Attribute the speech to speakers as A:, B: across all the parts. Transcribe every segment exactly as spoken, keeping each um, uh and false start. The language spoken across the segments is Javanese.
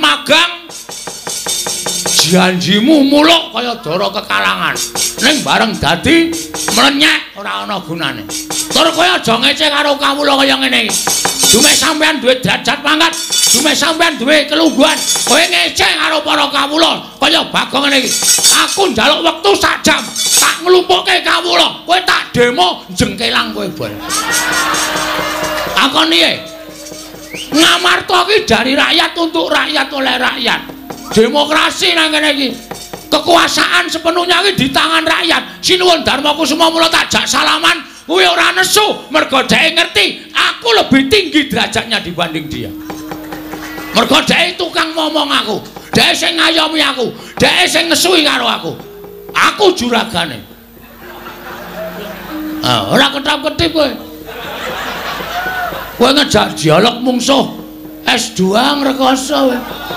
A: magang janjimu muluk kaya dara kekalangan ning bareng dadi mlenyek ora ana gunane tur kowe aja ngece karo kawula kaya ngene iki dume sampean duwe derajat pangkat dume sampean duwe kelungguhan kowe ngece karo para kawula kaya Bagong ngene iki aku njaluk wektu sak jam tak nglumpukke kawula kowe tak demo jengkelang kowe bol akon piye Ngamarta iki dari rakyat untuk rakyat oleh rakyat demokrasi nang kene iki kekuasaan sepenuhnya iki di tangan rakyat sinuwun Darmakusuma mula tajak salaman kuwi ora nesu mergo dhek ngerti aku lebih tinggi derajatnya dibanding dia mergo dhek tukang ngomong aku dhek sing ngayomi aku dhek sing ngesui karo aku aku juragane ah ora ketap-ketip kowe kowe ngejak dialog mungsuh S dua ngrekoso kowe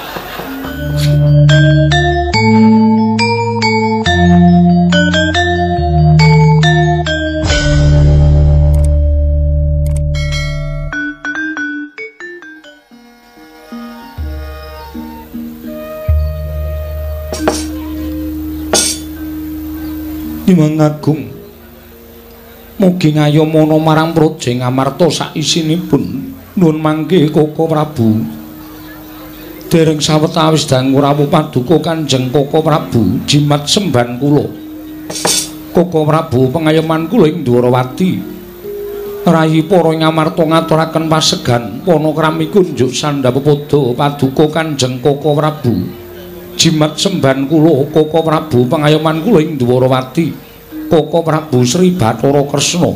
A: Nyuwun Agung mugi ngayomana marang Praja Ngamarta sak isinipun nuwun mangke Koko Prabu dereng sawetawis dangu rawuh paduka Kanjeng Koko Prabu jimat semban kula Koko Prabu pengayoman kula ing Dwarawati rayi para Ngamarta ngaturaken pasegan panakrami kunjuk sandhapada paduka Kanjeng Koko Prabu jimat semban kula Koko Prabu pengayoman kula ing Dwarawati Koko Prabu Sri Bathara Kresna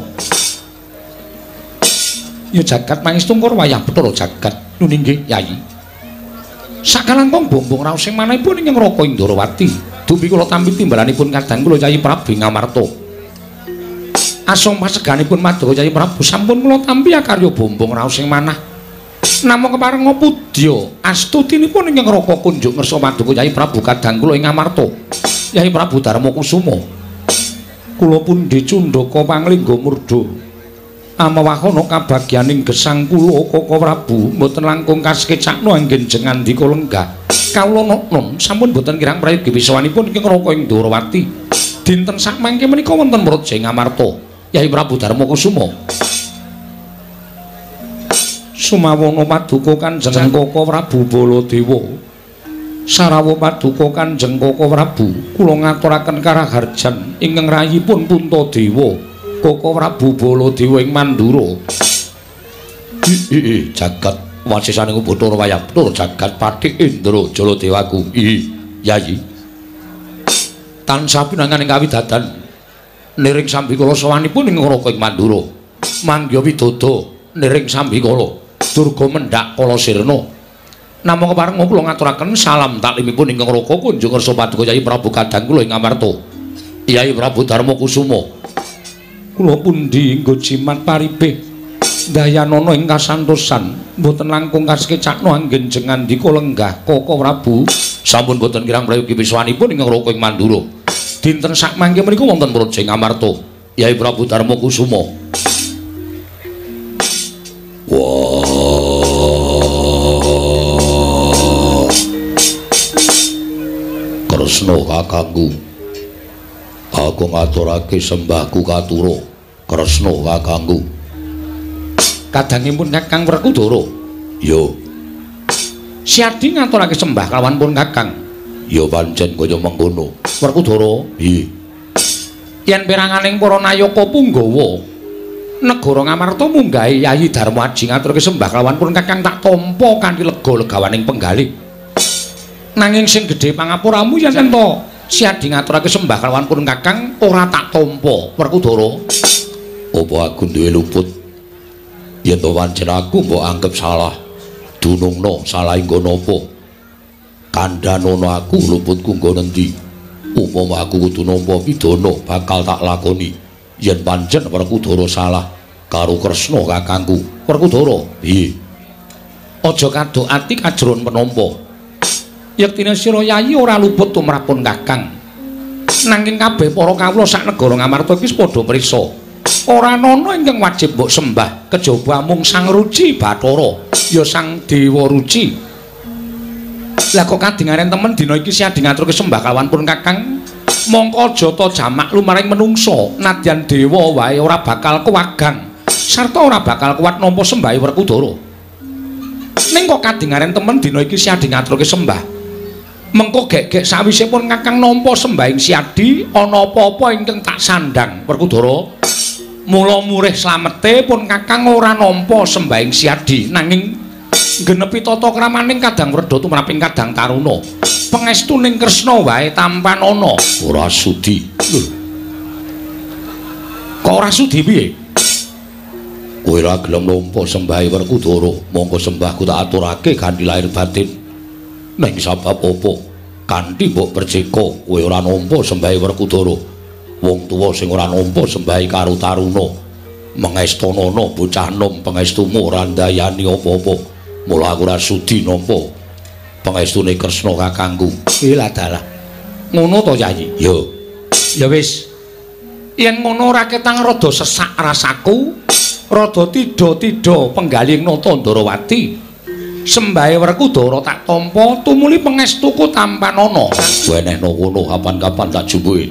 A: ya jagat mangistungkur wayah Bathara jagat nun inggih Yayi sakalangkung bombong raos sing manahipun ing Ngraka Indrawati dupi kula tampi timbalanipun kadang kula Yayi Prabu Ngamarta asong paseganipun Madura Yayi Prabu sampun kula tampi karya bombong raos sing manah namung kepareng ngapudya astutinipun ing Ngraka kunjuk ngersa paduka Yayi Prabu kadang kula ing Ngamarta Yayi Prabu Darmakusuma kula pun dicundhaka panglingga murda amawahana kabagyaning gesang kula Koko Prabu mboten langkung kasekecakna anggen jengandika lenggah kawula nom sampun boten kirang prayogi wisawanipun ing Ngraka ing Dwarawati dinten sak mangke menika wonten Praja Ngamarta Yayi Prabu Darmakusuma sumawana paduka Kanjeng Koko Prabu Baladewa sarawuh paduka Kanjeng Koko Prabu kula ngaturaken karaharjan ingkang rayipun Puntadewa Koko Prabu Baladewa ing Mandura ih jagat wasisaning Bathara wayah Bathara jagat Pathik Indra Jaladewaku ih Yayi tansah pinanganing kawidadan niring sambikala sawanipun ing Ngraka ing Mandura mangya widada niring sambikala durga mendhak kala sirna namung kepareng kula ngaturaken salam taklimipun ing Ngraka kunjung ngersa paduka Yayi Prabu kadang kula ing Ngamarta Yayi Prabu Darmakusuma kula pundi nggo jimat paribeh dayanana ing kasantosan mboten langkung kasekecakna anggen jengandika lenggah Koko Prabu sampun boten kirang prayogi wiswanipun ing Ngraka ing Mandura dinten sak mangke menika wonten Praja Ngamarta Yayi Prabu Darmakusuma wah Kresna kakangku aku ngaturake sembahku katura Kresna kakangku kadangipun Kakang Werkudara yo siadi ngaturake sembah kelawan pun Kakang yo pancen kaya mengkono Werkudara piye yen piranganing para nayaka Punggawa negara Ngamarta munggahe Yayi Darmaji ngaturake sembah kelawan pun Kakang tak tampa kanthi lega legawaning penggalih nanging sing gedhe pangapuramu yen ento siadi ngaturake sembah kelawan pun Kakang ora tak tampa Werkudara apa aku duwe luput yen to pancen aku mbok anggap salah dunungna salah ing napa kandhanono aku luputku nggo nendi upama aku kudu nampa pidana bakal tak lakoni yen pancen Werkudara salah karo Kresna kakangku Werkudara piye aja kadok ati kajron penampa yektine sira Yayi ora luput tumrapun Kakang nanging kabeh para kawula sak negara Ngamarta iki padha prisa ora ana ingkang wajib mbok sembah kejaba mung Sang Ruci Bathara ya Sang Dewa Ruci Lah kok kadingaren temen dina iki siadhe ngaturke sembah kalawan pun Kakang. Mongko aja ta jamak lumaring menungso, nadyan dewa wae ora bakal kuwagang. Sarta ora bakal kuat nampa sembah Werkudara. Ning kok kadingaren temen dina iki siadhe ngaturke sembah. Mengko gek-gek sawise pun Kakang nampa sembah ing siadhi ana apa-apa ingkang tak sandhang Werkudara. Mula murih slamete pun Kakang ora nampa sembah ing siadhi nanging genepi tata kramaning Kadang Wreda tumraping Kadang Taruna. Pangestuning Kresna wae tampan ana. Ora sudi. Lho. Kok ora sudi piye? Kowe ora gelem nampa sembah Werkudara, monggo sembahku tak aturake kanthi lahir batin. Ning sabab apa? Kanthi mbok percika kowe ora nampa sembah Werkudara. Wong tuwa sing ora nampa sembah karo Taruna. Mengestanana bocah nom pangestumu ora ndayani apa-apa. Mula aku ora sudi nampa pangestune Kresna kakangku. Ilah dalah. Ngono to Yayi? Yo. Ya wis. Yen ngono ora ketang rada sesak rasaku, rada tida-tida penggaling nata Ndarawati. Sembah Werkudara tak tampa tumuli pangestuku tampanana. Wenehno ngono kapan-kapan tak jumbuke.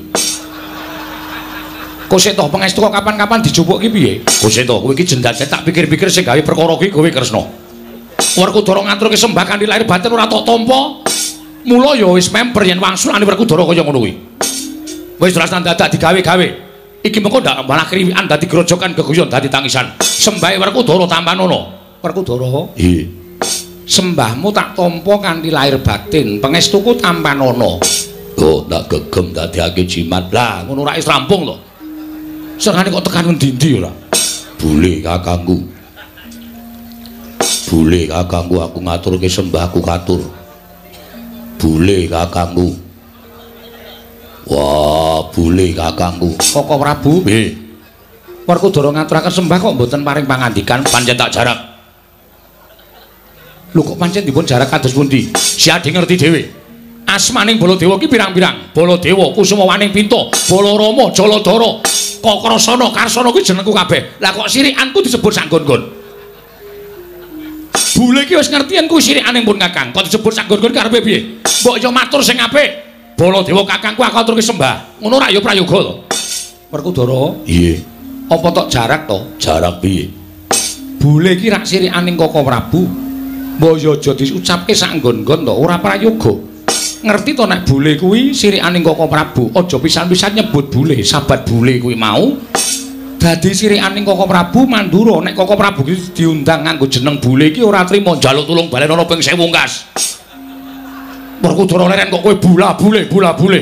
A: Kose to pangestu kok kapan-kapan dijupuk ki piye? Kose to kowe iki jendal tak pikir-pikir sing gawe perkara ki kowe Kresna. Werkudara ngaturke sembah kanthi lahir batin ora tok tampa. Mula ya wis member yen wangsulane Werkudara kaya ngono kuwi. Wis jelas dadak digawe-gawe. Iki mengko ndak malah kriwikan dadi grojokan geguyon dadi tangisan. Sembah Werkudara tampanana. Werkudara? Nggih. Sembahmu tak tampa kanthi lahir batin, pangestuku tampanana. Oh, tak gegem dadiake jimat. Lah, ngono ora wis rampung to. Serane kok tekan ngendi-endi ora? Bule kakangku. Bule kakangku aku ngaturke sembahku katur. Bule kakangku. Wah, bule kakangku. Koko Prabu? Nggih. Werkudara ngaturaken sembah kok mboten paring pangandikan pancen tak jarak. Lho kok pancen dipun jarak kados pundi? Siadhe ngerti dhewe. Asmaning Baladewa ki pirang-pirang? Baladewa, Kusumawaning Pinta, Balarama, Jaladara, Kakrasana, Karsana kuwi jenengku kabeh. Lah kok sirikanku disebut sanggon-gon. Bule iki wis ngerti yen kuwi sirikaning pun Kakang. Kok disebut sanggon-gon karepe piye? Mbok yo matur sing apik. Baladewa kakangku aku aturke sembah. Ngono ra yo prayoga to. Werkudara? Nggih. Apa tok jarak to? Jarak piye? Bule iki rak sirikaning Koko Prabu. Mbok yo aja diucapke sanggon-gon to, ora prayoga. Ngerti to nek bule kuwi sirikaning Koko Prabu, aja pisan-pisan nyebut bule, sabat bule kuwi mau dadi sirikaning Koko Prabu Mandura. Nek Koko Prabu ki diundang nganggo jeneng bule iki ora trima njaluk tulung balen ana ping sewu kas. Werkudara leren kok kowe bula bule, bula bule.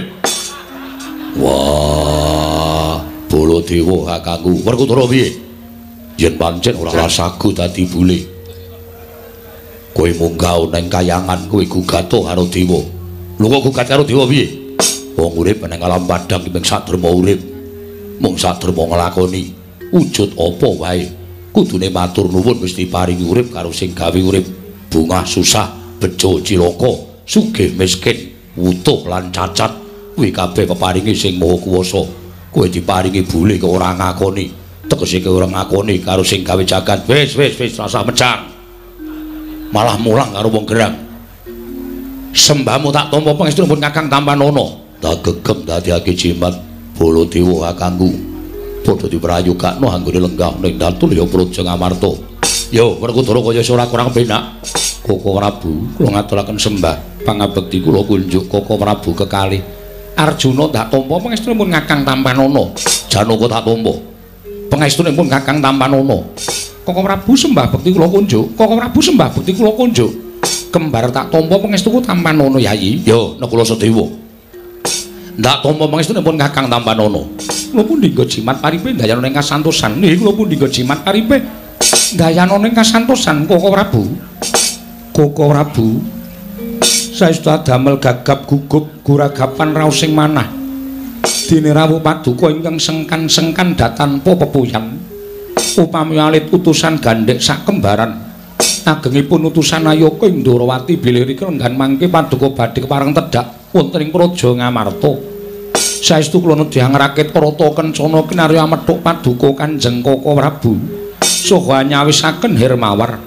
A: Wah, Baladewa kakangku. Werkudara piye? Yen pancen ora sagu dadi bule. Kowe munggah nang kayangan kowe gugato karo dewa. Lho kok gugat karo dewa piye? Wong urip nang alam padang iki mung sadurma urip. Mung sadurma nglakoni wujud apa wae. Kudune matur nuwun wis diparingi urip karo sing gawe urip. Bungah susah, bejo cilaka, sugih miskin, wutuh lan cacat. Kuwi kabeh peparingi sing Maha Kuwasa. Kowe diparingi bule kok ora ngakoni. Tegese kowe ora ngakoni karo sing gawe jagat. Wis wis wis rasa mecang. Malah mulang karo wong gerang. Sembahmu tak tampa pangestunipun Kakang Tampanana. Tak gegem dadiake jimat Baladewa kakangku. Padha diprayogakno anggone lenggah ning datul ya Praja Ngamarta. Yo, Werkudara kaya ora kurang penak. Koko Prabu, kula ngaturaken sembah pangabekti kula kunjuk Koko Prabu kekalih. Arjuna tak tampa pangestunipun Kakang Tampanana. Janaka tak tampa pangestunipun Kakang Tampanana. Koko Prabu sembah bekti kula kunjuk. Koko Prabu sembah bekti kula kunjuk. Kembar tak tampa pangestuku Tampanana Yayi. Yo, Nakula Sedewa. Ndak tampa pangestunipun Kakang Tampanana. Kula pun dinggo jimat paripe dayana ing kasantosan. Nggih, kula pun dinggo jimat paripe dayana ing kasantosan Koko Prabu. Koko Prabu. Saestu damel gagap gugup guragapan raos sing manah. Dene rawuh paduka ingkang sengkan-sengkan datanpa pepuyan. Upami alit utusan gandhek sak kembaran. Agengipun utusan Ayaka ing Ndarawati bilih rika renggan mangke paduka badhe kepareng tedhak wonten ing Praja Ngamarta. Saestu kula nedhi ngrakit rata kencana kinarya amethuk paduka Kanjeng Koko Prabu saha nyawisaken Hermawar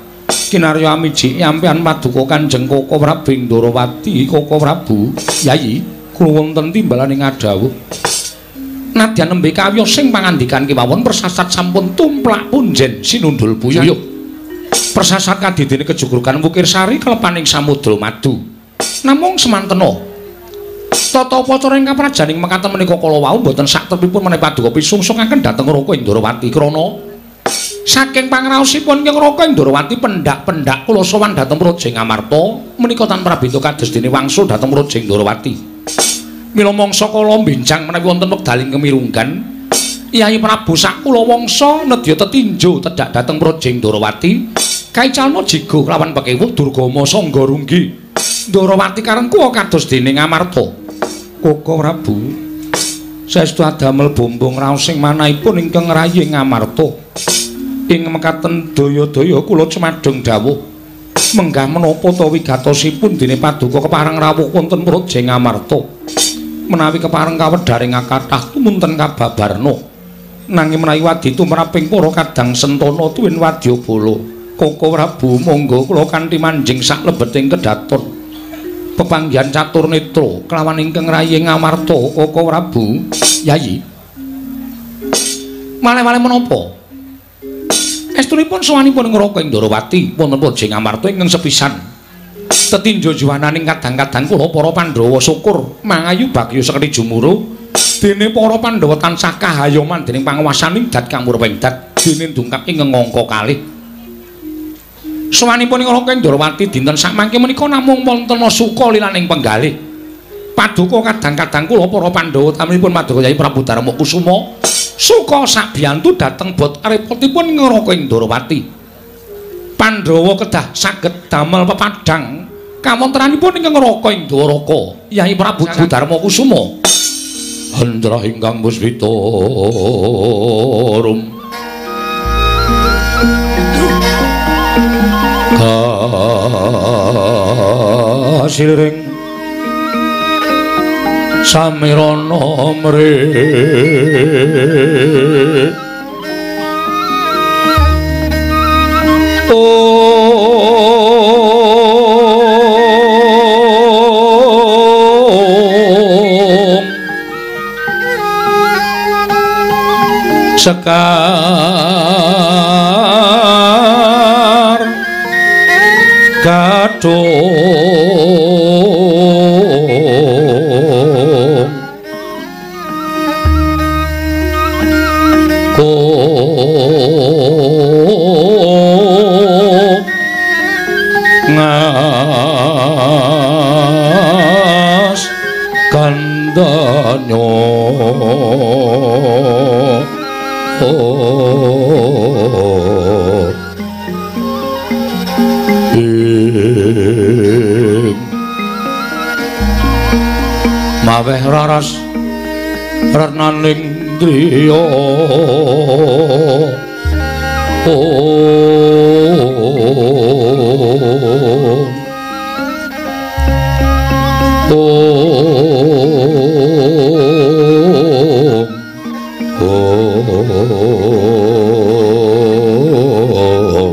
A: kinarya amiji nyampean paduka Kanjeng Koko Prabu Ndorowati. Koko Prabu, Yayi, kula wonten timbalan ing adawuh. Nadyan nembe kawiyosing pangandikan kemawon persasat sampun tumplak punjen sinundul buyuyuh. Persasat kadidene kejugrukan Wukir Sari kelepaning Samudra Madu. Namung semantena tata upacara ing kaprajaning mekaten menika kala wau boten saktepipun menawi paduka pisungssungaken dhateng Raka Ndorowati krana saking pangraosipun ing Raka Ndorowati pendak-pendak kula sowan dhateng Praja Ngamarta menika tan prabita kados dene wangsul dhateng Praja Ndorowati. Mila mangsa kala benjang menawi wonten wekdaling kemirunggan Kyai Prabu sakula wangsa nedya tetinjo tedhak dhateng Praja Ndorowati kaicalna jigo kelawan pekewuh Durgama Sangga Runggi Ndorowati karengku kados dene Ngamarta. Koko Prabu saestu adamel bombong raos sing manahipun ingkang rayi Ngamarta. Ing mekaten daya-daya kula cemadheng dawuh menggah menapa ta wigatosipun dene paduka kepareng rawuh wonten Praja Ngamarta. Menawi kepareng kawedharing kathah tumunten kababarna nanging menawi wadi tumraping para kadang sentana tuwin wadyabala. Koko Prabu monggo kula kanthi manjing sak lebeting kedaton pepanggihan catur netra kelawan ingkang rayi Ngamarta. Koko Prabu, Yayi, malih-malih menapa estunipun sawanipun Raka Ndorowati wonten Praja Ngamarta ingkang sepisan tetinjo juwananing kadang-kadang kula para Pandhawa syukur mangayu bagya sekti jumuru dene para Pandhawa tansah kahayoman dening panguwasaning dat kang murwengdat dene dungkap ing angka kalih. Sawanipun Raka Ndorowati dinten sakmangke menika namung wonten suka lilaning penggalih. Paduka kadang-kadang kula para Pandhawa taminipun Paduka Kyai Prabu Darma Kusuma suka sabiyantu dhateng bot repotipun Raka Ndorowati. Pandhawa kedah saged damel pepadhang kawontranipun ingkang Raka Ndoraka Kyai Prabu Darma Kusuma. Handra ingkang puspita rum kasiring samirana mrih sekar kadung ko ngas kandanyo oh maweh raras renaning driya oh oh oh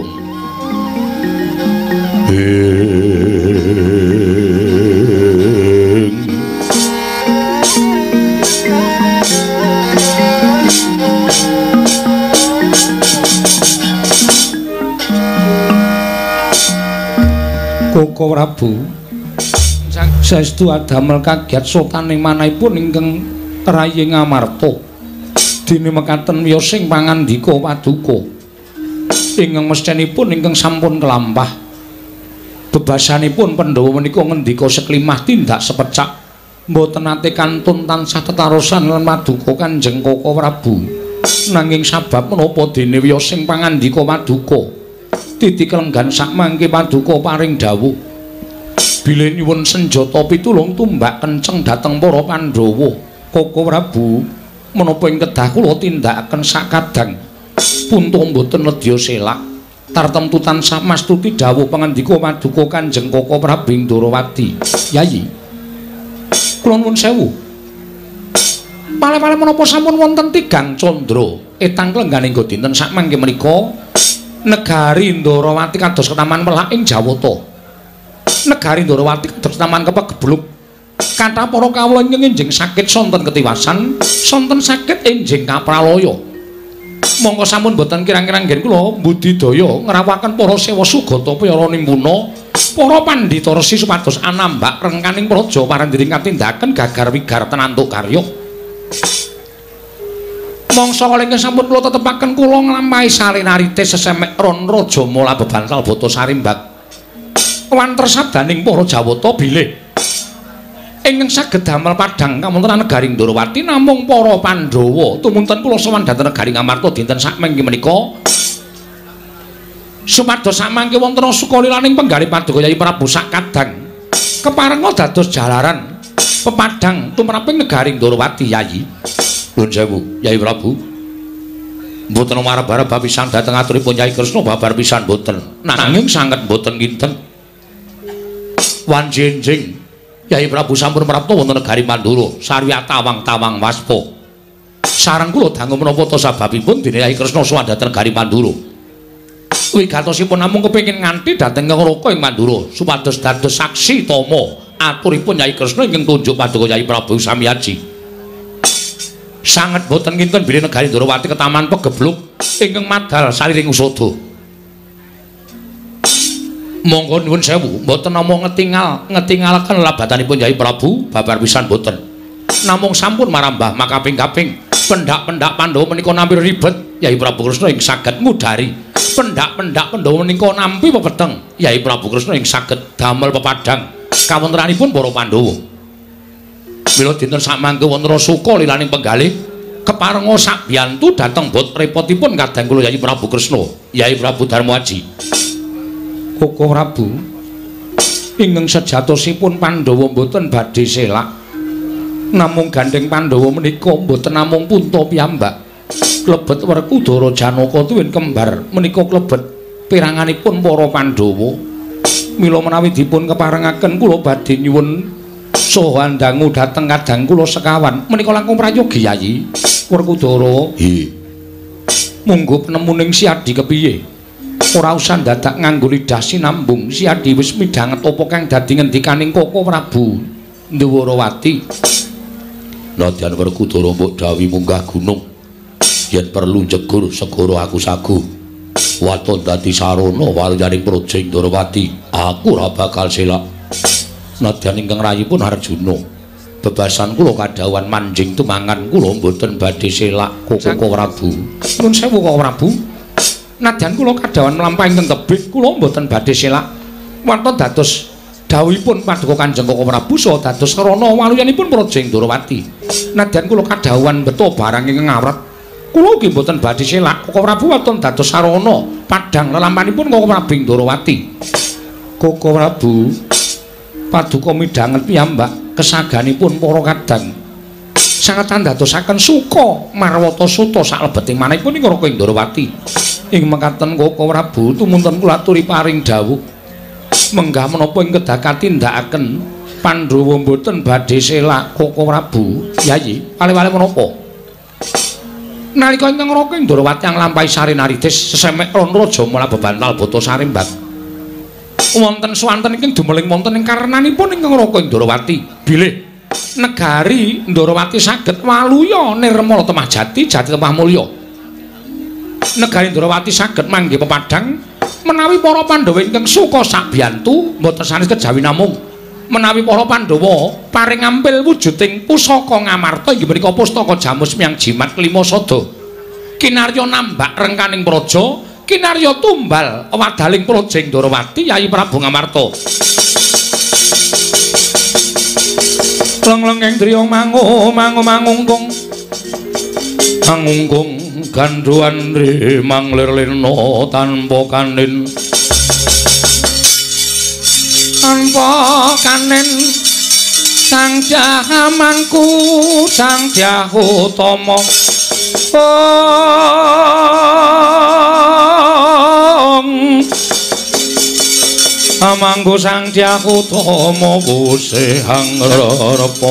A: Koko Prabu saestu adamel kagiat sotaning manahipun ingkang rayi Ngamarta dene mekaten wiyosing pangandika paduka ingkang mestenipun ingkang sampun kelampah bebasanipun Pandhawa menika ngendika seklimah tindak sepecak mboten nate kantun tansah tetarosan lan paduka Kanjeng Koko Prabu nanging sabab menapa dene wiyosing pangandika paduka titi kelenggan sakmangke paduka paring dawuh bilih nyuwun senjata pitulung tumbak kenceng dhateng para Pandhawa. Koko Prabu menapa ing kedah kula tindakaken sakadang punta mboten nedya selak tartemtu tansah mastuti dawuh pangandika paduka Kanjeng Koko Prabu Ndorowati. Yayi, kula nuwun sewu malih-malih menapa sampun wonten tigang candra etang klengganing dinten sakmangke menika negari Ndarawati kados ketaman pelak ing Jawata. Negari Ndarawati kados ketaman kepegebluk. Kathah para kawula enjing sakit sonten ketiwasan, sonten sakit enjing kapralaya. Monggo sampun boten kirang-kirang nggih kula budidaya ngrawakaken para sewa sugata para nimpuna, para pandhita resi supados anambak rengkaning praja parendiring katindaken gagar wigar tenantuk karya. Mangsa kala ingkang sampun kula tetepaken kula nglampahi salinarite sesemek ron raja mula bebantal bata sarimbak. Wanter sabdaning para Jawata bilih ingkang saged damel padhang kawontenan negari Ndarawati namung para Pandhawa. Tumunten kula sowan dhateng negari Ngamarta dinten sakmenggi menika supados samangke wonten sukaliraning penggalih Paduka Yai Prabu sakadang keparenga dados jalaran pepadhang tumraping negari Ndarawati. Yai nuwun sewu Yai Prabu, mboten marep-arep pisan dhateng aturipun Yai Kresna babar pisan mboten, nanging sanget mboten kinten wanjenjing Yai Prabu sampun prapta wonten negari Mandura sarwi tawang-tawang waspa. Sareng kula dangu menapa ta sababipun dene Yai Kresna sowan dhateng negari Mandura. Wigatosipun namung kepengin nganti dhateng Ngraka ing Mandura supados dados saksi tama aturipun Yai Kresna ingkang tunjuk Paduka Yai Prabu Samyaji. Sanget boten kinten bilih negari Ndarawati ketaman pegebluk ingkang madal saliring usada. Monggo nuwun sewu, mboten namung ngetingal ngetingalaken labatanipun Yai Prabu babar pisan mboten. Namung sampun marambah makaping-kaping pendak-pendak Pandhawa menika nampi ribet Yai Prabu Kresna ing saged ngudari. Pendak-pendak Pandhawa menika nampi pepeteng Yai Prabu Kresna ing saged damel pepadhang kawontenanipun para Pandhawa. Mila dinten samangke wonten suka lilaning penggalih keparenga sakbiyantu dhateng bot repotipun kadang kula Yai Prabu Kresna, Yai Prabu Darmaji. Koko Prabu, ingkang sejatosipun Pandhawa mboten badhe selak. Namung gandeng Pandhawa menika mboten namung punta piyambak. Klebet Werkudara Janaka tuwin kembar menika klebet piranganipun para Pandhawa. Mila menawi dipun keparengaken kula badhe nyuwun saha ndangu dhateng kadang kula sekawan menika langkung prayogi Yayi. Werkudara, nggih. Monggo penemuning Siadi kepiye? Ora usah dadak nganggo lidah sinambung. Siadi wis midhanget apa kang dadi ngendikaning Koko Prabu Ndarawati. Nadyan Werkudara mbok dawuhi munggah gunung yen perlu jegur segara aku sagu. Waton dadi sarana walyaning praja Ndarawati, aku ora bakal selak. Nadyan ingkang rayipun Arjuna, bebasan kula kadhawan manjing tumangan kula mboten badhe selak Koko Prabu. Nuwun sewu Koko Prabu. Nadyan kula kadhawan mlampahi teng tebih kula mboten badhe selak wonten dados dawuhipun Paduka Kanjeng Koko Prabu saha dados krana waluyanipun praja Ndarawati. Nadyan kula kadhawan beto barang ingkang awrat kula ugi mboten badhe selak Koko Prabu wonten dados sarana padhang lelampanipun Koko Prabu Ndarawati. Koko Prabu Paduka midhanget piyambak kesaganipun para kadang sanget andadosaken suka marwata suta saklebeting manahipun ing Ngraka Ndarawati. Ing mekaten Koko Prabu tumunten kula aturi paring dawuh menggah menapa ing kedah tindakaken Pandhawa mboten badhe selak Koko Prabu. Yayi, wale-wale menapa? Nalika ingkang Ngraka Ndarawati nglampahi sarinaritis sesemek ron raja mula bebantal bata sarimbak. Wonten swanten ingkang dumeling wonten ing karenanipun ingkang Ngraka Ndarawati bilih negari Ndarawati saged waluya nirmala temah jati, jati temah mulya. Negari Ndarawati saged manggih pepadhang menawi para Pandhawa ingkang suka sakbiyantu mboten sanes kejawi namung menawi para Pandhawa paring ampil wujuding pusaka Ngamarta inggih menika pustaka Jamus Miyang Jimat Klima Sada. Kinarya nambak rengkaning praja, kinarya tumbal wadaling praja Ndarawati Yai Prabu Ngamarta. Leng-lengeng driya mangu mangu mangungkung mangungkung gandhuan rimang lirlirna tanpa kanin tanpa kanin sang jahamangku sang jahutama ong amangku sang jahutama wuse angrerepa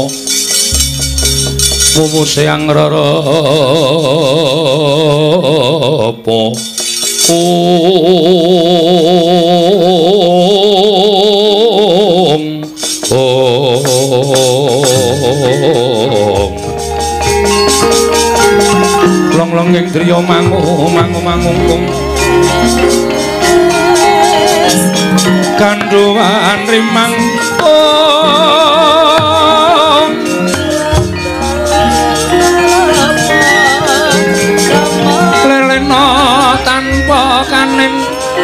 A: wuse angrerepa Om Om Long-longing driya mangu mangu mangungkung kandhuwan rimang Om lelena tanpa kaning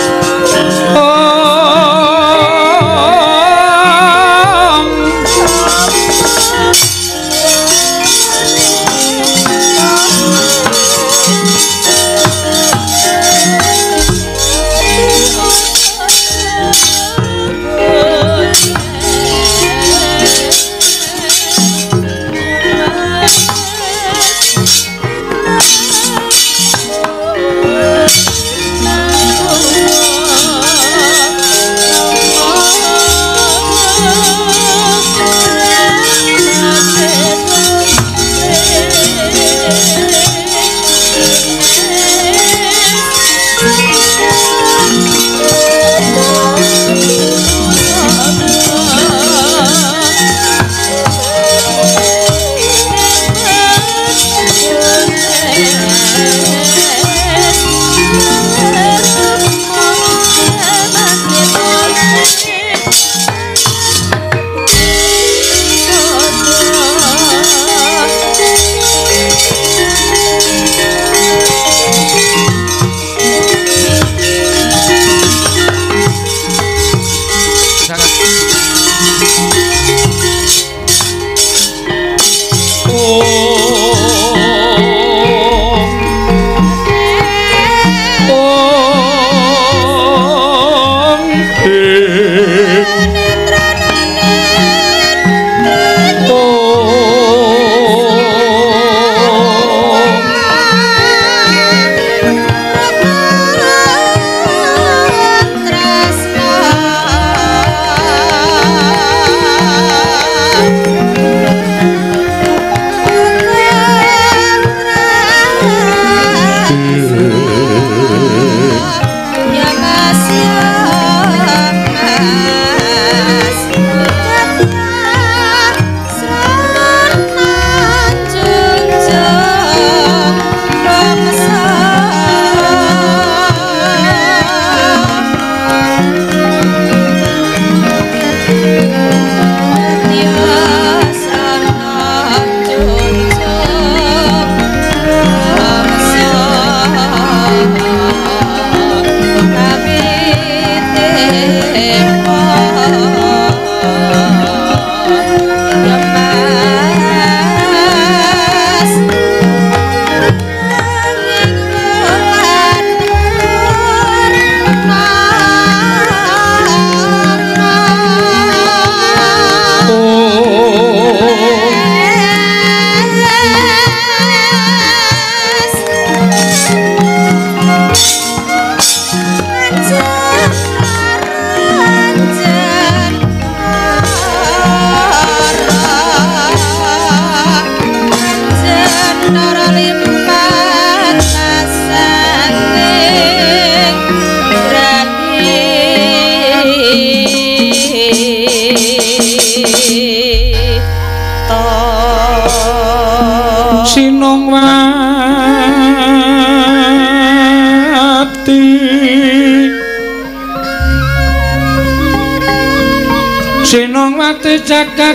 B: Sinongwati jagat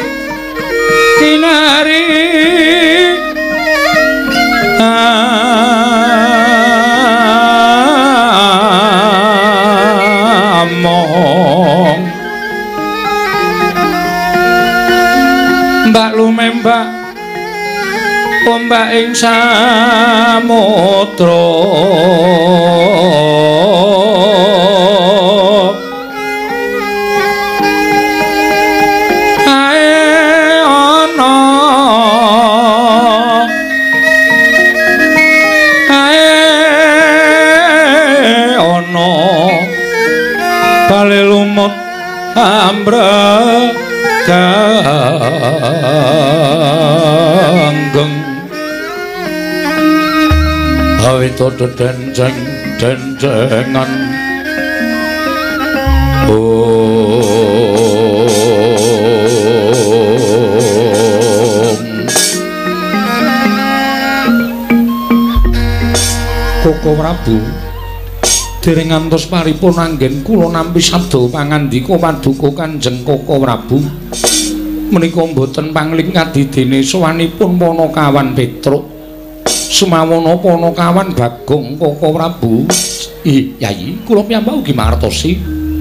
B: kinari among mbak lumembak ombak ing samudra ambraganggeng awita dedenjeng
A: denjengan Om Koko Prabu dereng ngantos paripun anggen kula nampi sabda pangandika paduka Kanjeng Koko Prabu menika mboten pangling kadidene sowanipun Panakawan Petruk sumawana Panakawan Bagong Koko Prabu. Ih, Yayi, kula piyambak ugi mangertosi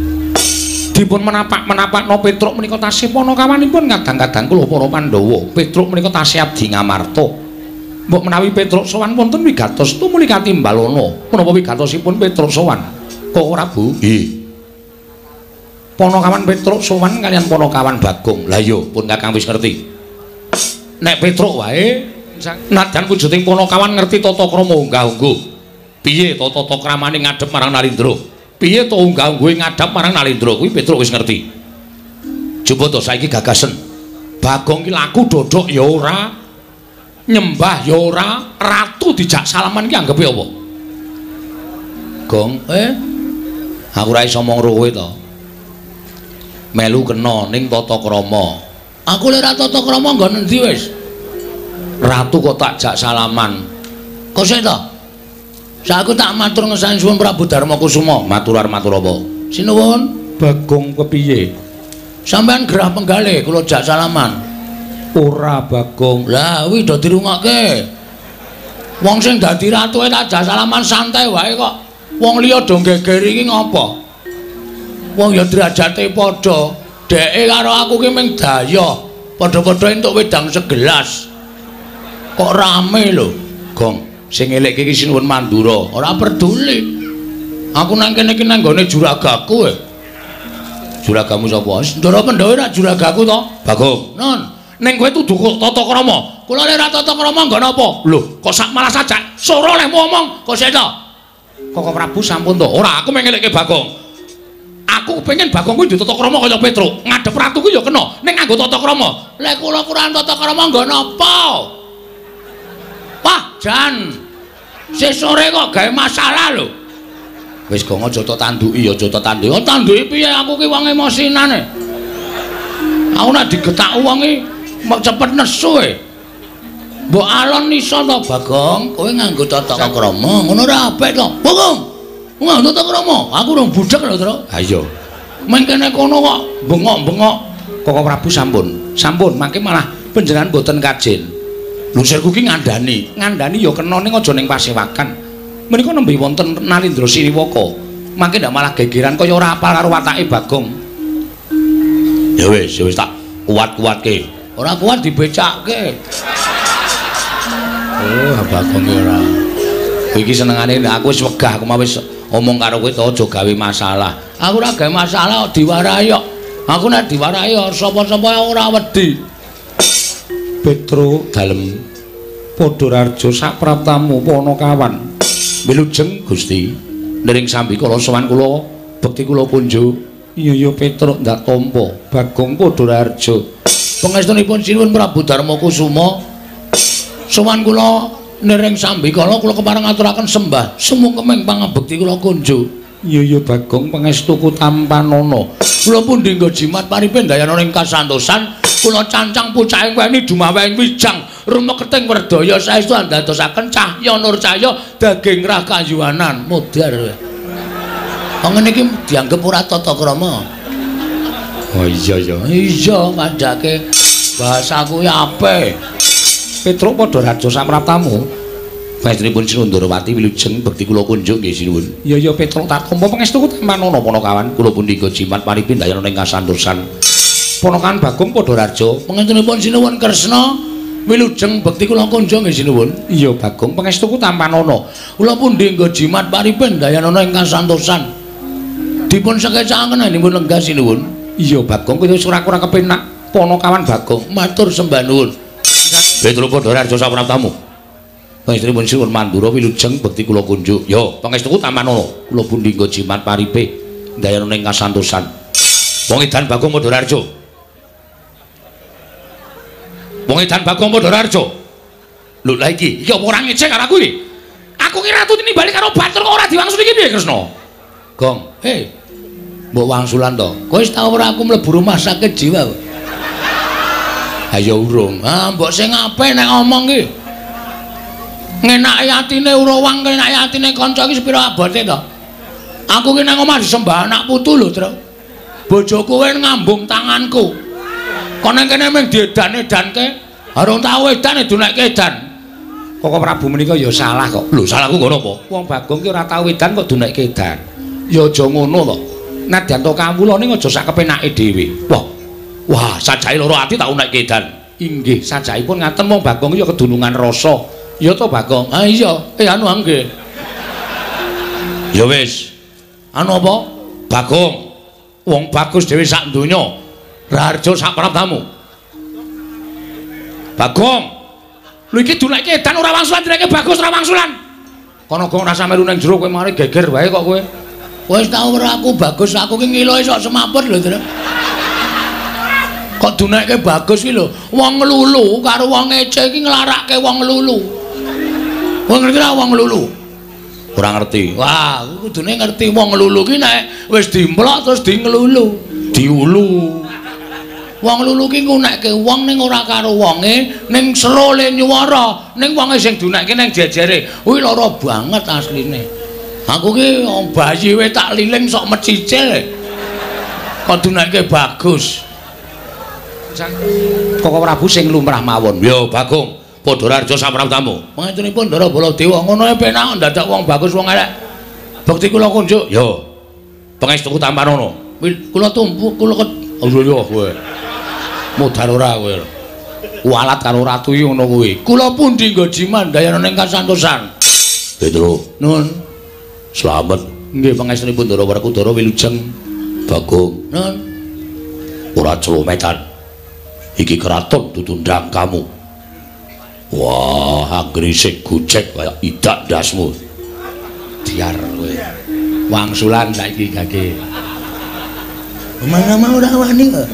A: dipun menapak-menapakna Petruk menika tasih Panakawanipun kadang-kadang kula para Pandhawa. Petruk menika tasih abdi ngamarta. Mbok menawi Petruk sowan wonten wigatos tumuli katimbalana menapa wigatosipun Petruk sowan Koko Prabu? Nggih. Panakawan Petruk sowan kalian Panakawan Bagong. Lah iya pun Kakang wis ngerti. Nek Petruk wae najan wujuding Panakawan ngerti tata krama unggah-ungguh. Piye tata kramane ngadhep marang Nalindra? Piye to unggah-ungguhe ngadhep marang Nalindra kuwi Petruk wis ngerti. Coba to saiki gagasen. Bagong ki laku dodok ya ora nyembah ya ora, ratu dijak salaman ki anggepe apa? Gong, eh? Aku ora iso mong rowe to. Melu kena ning tata krama. Aku lek ra tata krama nggon endi wis? Ratu kok tak jak salaman. Kok sik to? Saku tak matur ngesani suwun Prabu Darma Kusuma. Matur matur apa? Sinuwun. Bagong kepiye? Sampeyan gerah penggalih kula jak salaman. Ora Bagong. Lah kuwi do dirungokke. Wong sing dadi ratuke tak jak salaman santai wae kok. Wong liya do geger iki ngopo? Wong ya derajate padha. Dheke karo aku ki mung daya. Padha-padha entuk wedang segelas. Kok rame lho. Gong, sing elekke iki sinuwun Mandura. Ora peduli. Aku nang kene iki nang gone juragaku e. Juragamu sapa? Ndara Pandhawa ra juragaku to? Bagong. Nun. Ning kowe tudu tata krama. Kula lek ra tata krama nggon apa? Lho, kok sak malah sajak soro lek ngomong, kok sik to? Koko Prabu sampun to. Ora, aku mengelekke Bagong. Aku pengen Bagong kuwi ditata krama kaya Petruk. Ngadhep ratu kuwi ya kena, ning nganggo tata krama. Lek kula kurang tata krama nggon apa? Wah, jan. Sik sore kok gawe masalah lho. Wis Gong aja tak tanduki ya, aja tak tanduki. Oh, tanduki piye aku ki wong emosinan e. Aku nek digetak wong iki mek cepet nesu e. Mbok alon iso to Bagong, kowe nganggo tata krama, ngono ora apik to. Bagong. Nganggo tata krama, aku rong budhek lho, Tru. Ha iya. Men kene kono kok bengok-bengok. Koko Prabu sampun. Sampun, mangke malah panjenengan boten kajen. Lho sirku ki ngandani, ngandani ya kena ning aja ning pasewakan. Menika nembe wonten Nalindra Siriwaka. Mangke ndak malah gegeran kaya ora apal karo watake Bagong. Ya wis, ya wis tak kuat-kuatke. Ora kuat dibecakke. Oh, Bagong ora. Iki senengane aku wis wegah, aku wis omong karo kowe to aja gawe masalah. Aku ora gawe masalah kok diwarahi kok. Aku nek diwarahi sapa-sapa ora wedi. Petruk dalem Padhararja sapraptamu Panakawan. Wilujeng Gusti. Nering sambi kala sowan kula bekti kula kunjuk. Iya ya Petruk ndak tampa Bagong Padhararja. Pangestunipun sinuwun Prabu Darma Kusuma. Sowan kula nering sambi kala kula kepareng ngaturaken sembah sumung kemeng pangabekti kula kunjuk. Iya ya Bagong pangestuku tampanana. Kula pun dinggo jimat paripen dayana ing kasantosan. Kula cancang pucaking weni dumaweng wijang rumeketing werdaya saestu andadosaken cahya nur cahya daging rah kayuwanan modar. Wong ngene iki dianggep ora tata krama. Oh iya ya. Iya padake bahasaku ya apik. Petruk Padhararja sapraptamu. Panjenenganipun Sinundrawati wilujeng bekti kula kunjuk nggih sinuwun. Iya ya Petruk tak tampa pangestuku tampanana Panakawan. Kula pun dinggo jimat paripin dayana ing kasantosan. Panakawan Bagong Padhararja, pangestunipun sinuwun Kresna wilujeng bekti kula kunjuk nggih sinuwun. Iya Bagong pangestuku tampanana. Kula pun dinggo jimat paripin dayana ing kasantosan. Dipun sekecakaken dipun lenggah sinuwun. Iya Bagong kowe wis ora kurang kepenak. Panakawan Bagong matur sembah nuwun. Petruk Padhararja sapraptamu. Pangestunipun sinuwun Mandura wilujeng bekti kula kunjuk. Ya, pangestuku tampanana. Kula pun dinggo jimat paripe dayana ing kasantosan. Wong edan Bagong Padhararja. Wong edan Bagong Padhararja. Lho lha iki, iki apa ora ngecek karo aku iki? Aku Aku ki ratu tinimbali karo Batur kok ora diwangsuli iki piye Kresna? Gong, hei. Mbok wangsulan to. Kowe wis tau ora aku mlebu rumah sakit jiwa. Ayo urung. Ah, mbok sing apik nek ngomong ki. Ngenaki atine Urawang, ngenaki atine kanca iki sepira abote to? Aku ki nang omah disembah anak putu lho, Tru. Bojoku kowe ngambung tanganku. Kok nang kene mung diedan-edanke. Harung tau edan dunekke edan. Kok Prabu menika ya salah kok. Lho, salahku ngono apa? Wong Bagong ki ora tau edan kok dunekke edan. Ya aja ngono to. Nadyan to kawula ning aja sak kepenake dhewe. Wah. Wah, sajahe loro ati tak unekke edan. Inggih, sajaipun ngaten wong Bagong ya kedunungan rasa. Ya to Bagong. Ah iya, eh anu nggih. Ya wis. Anu apa? Bagong. Wong bagus dhewe sak donya. Raharja sak prabdamu. Bagong. Lho iki dunekke edan ora wangsulan dunekke bagus ora wangsulan. Kono gong rasa melu ning jero kowe mari geger wae kok kowe. Wis tau ora aku bagus aku ki ngiloe sok semaput lho, Tru. Kok dunekke bagus ki lho, wong lulu karo wong ece iki nglarake wong lulu. Wong ngerti ora wong lulu? Ora ngerti. Wah, kudune ngerti wong lulu ki nek wis dimplok terus di nglulu, diulu. Wong lulu ki ngunekke wong ning ora karo wonge, ning serole nyuwara, ning wonge sing dunekke ning jejere. Kuwi lara banget asline. Aku ki bayi we tak liling sok mecicil. Kok dunekke bagus. Kok Prabu sing lumrah mawon. Yo Bagong, padha raja saprabdamu. Pangetunipun Ndara Baladewa ngono ae penak ndadak wong bagus wong elek. Bekti kula kunjuk. Yo. Pangestuku tampanono. Kula tumpu kula oh yo kowe. Modal ora kowe. Kualat karo ratu iki ngono kuwi. Kula pundi nggo jimandayana ning kasantosan. Petro. Nun. Slamet. Nggih pangestunipun Ndara Werkudara Wilujeng. Bagong. Nun. Ora celometan. Iki keraton tutundang kamu. Wah, anggere sik gocek kaya idak ndasmu. Diar kowe. Wangsulan saiki gage. Mana-mana ora wani kok.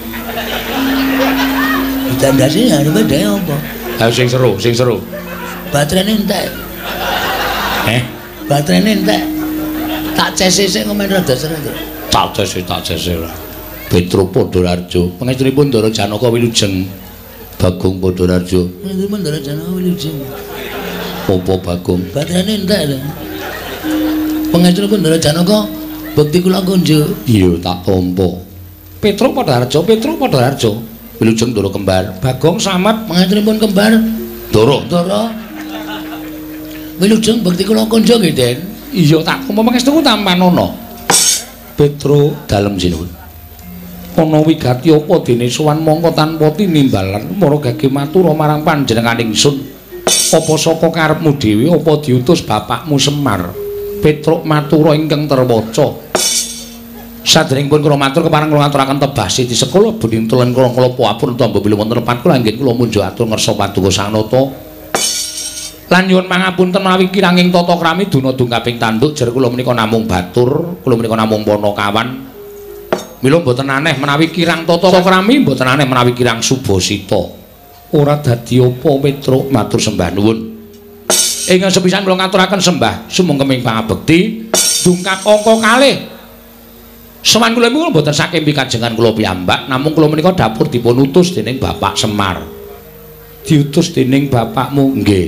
A: Ditandasi arep dhewe apa? Ha sing seru, sing seru. Baterene entek. Eh, baterene entek. Tak cese sik ngomen rada seret. Tak cese, tak cese ora. Petro Padhararja, pangestunipun Ndara Janaka Wilujeng. Bagong Padhararja. Pangestunipun Ndara Janaka Wilujeng. Apa Bagong? Baterene entek lho. Pangestunipun Ndara Janaka bekti kula kunjuk. Iya, tak tampa. Petro Padhararja, Petro Padhararja. Wilujeng Ndara kembar. Bagong Slamet, pangestunipun kembar. Ndara, Ndara. Wilujeng bekti kula kunjuk nggih, Den. Iya, tak tampa pangestuku tampanana. Petro dalem sinuwun. Ana wigati apa dene sowan mongko tanpa tinimbalan para gage matura marang panjenengan ingsun. Apa saka karepmu dhewe apa diutus bapakmu Semar? Petruk matura ingkang terwaca. Saderengipun kula matur kepareng kula ngaturaken tebase di sekolah bening tulen kula kula puapun tamba bila wonten lepat kula nggih kula munjuk atur ngersa paduka sanata. Lan nyuwun pangapunten menawi kiranging tata krami duna dungkaping tanduk jer kula menika namung batur, kula menika namung Panakawan. Mila mboten aneh menawi kirang tata krami, mboten aneh menawi kirang subasita. Ora dadi apa Petruk matur sembah nuwun. Ing sepisan kula ngaturaken sembah sumengkeming pangabekti dungkap angka kalih. Sowan kula menika mboten saking pikajengan kula piyambak, namung kula menika dapur dipun utus dening Bapak Semar. Diutus dening bapakmu nggih.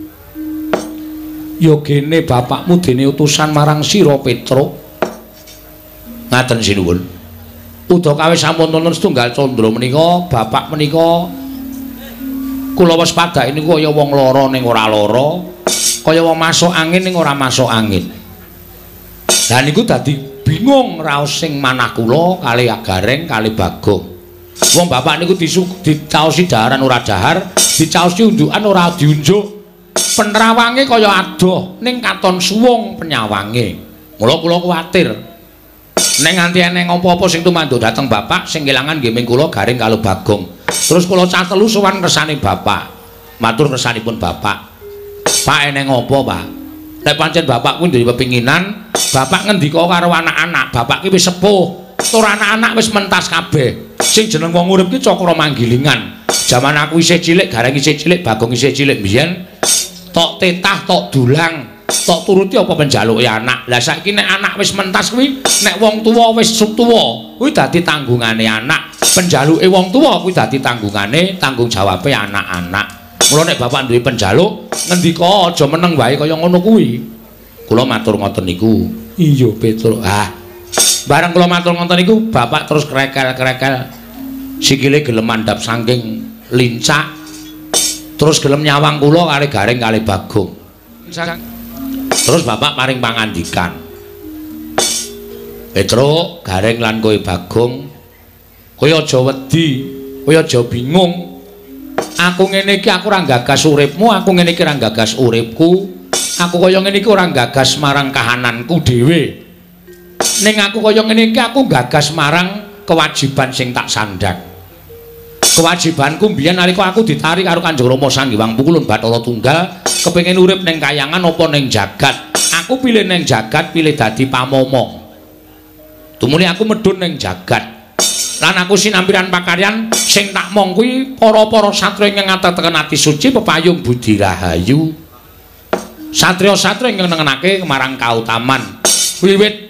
A: Ya gene bapakmu dene utusan marang sira Petruk. Ngaten sinuwun. Udakawis sampun wonten setunggal candra menika, bapak menika kula wis padhake niku kaya wong lara ning ora lara, kaya wong masuk angin ning ora masuk angin. Lah niku dadi bingung raos sing manah kula kali Agareng kali Bagong. Wong bapak niku dicaosi daharan ora dahar, dicaosi undukan ora diunjuk. Penerawange kaya adoh ning katon suwung penyawange. Mula kula kuwatir ning nganti eneng apa-apa sing tumanduk dhateng bapak sing kelangan nggih ming kula Garing kalo Bagong. Terus kula catelu sowan kersane bapak. Matur kersanipun bapak. Pak eneng apa, Pak? Nek pancen bapak kuwi duwe pepinginan, bapak ngendika karo anak-anak, bapak ki wis sepuh. Tur anak-anak wis mentas kabeh. Sing jeneng wong urip ki Cakra Manggilingan. Jaman aku isih cilik, Gareng isih cilik, Bagong isih cilik biyen tok tetah tok dulang. tok turuti apa penjaluke anak. Lah saiki nek anak wis mentas kuwi, nek wong tuwa wis tuwa, kuwi dadi tanggungane anak. Penjaluke wong tuwa kuwi dadi tanggungane, tanggung jawabe anak-anak. Mula nek bapak duwe penjaluk, ngendika aja meneng wae kaya ngono kuwi. Kula matur ngoten niku. Iya, Petruk. Ah. Bareng kula matur ngoten niku, bapak terus krekel-krekel. Sikile gelem mandhap saking lincak. Terus gelem nyawang kula kali Garing kali Bagong. Terus bapak paring pangandikan. Petruk, Garing lan kowe Bagong, kowe aja wedi, kowe aja bingung. Aku ngene iki aku ora gagas uripmu, aku ngene iki ora gagas uripku. Aku kaya ngene iki ora gagas marang kahananku dhewe. Ning aku kaya ngene iki aku gagas marang kewajiban sing tak sandhang. Kewajibanku mbiyen nalika aku ditarik karo Kanjeng Rama Sanghyang Pukulun Bathara Tunggal, kepengin urip ning kayangan apa ning jagat. Aku pilih ning jagat, pilih dadi pamomong. Tumuli aku medhun ning jagat. Lan aku sinampiran pakaryan sing tak mong kuwi para-para satriya ingkang ngateken ati suci pepayung budi rahayu. Satriya-satriya ingkang nengenake marang kautaman. Wiwit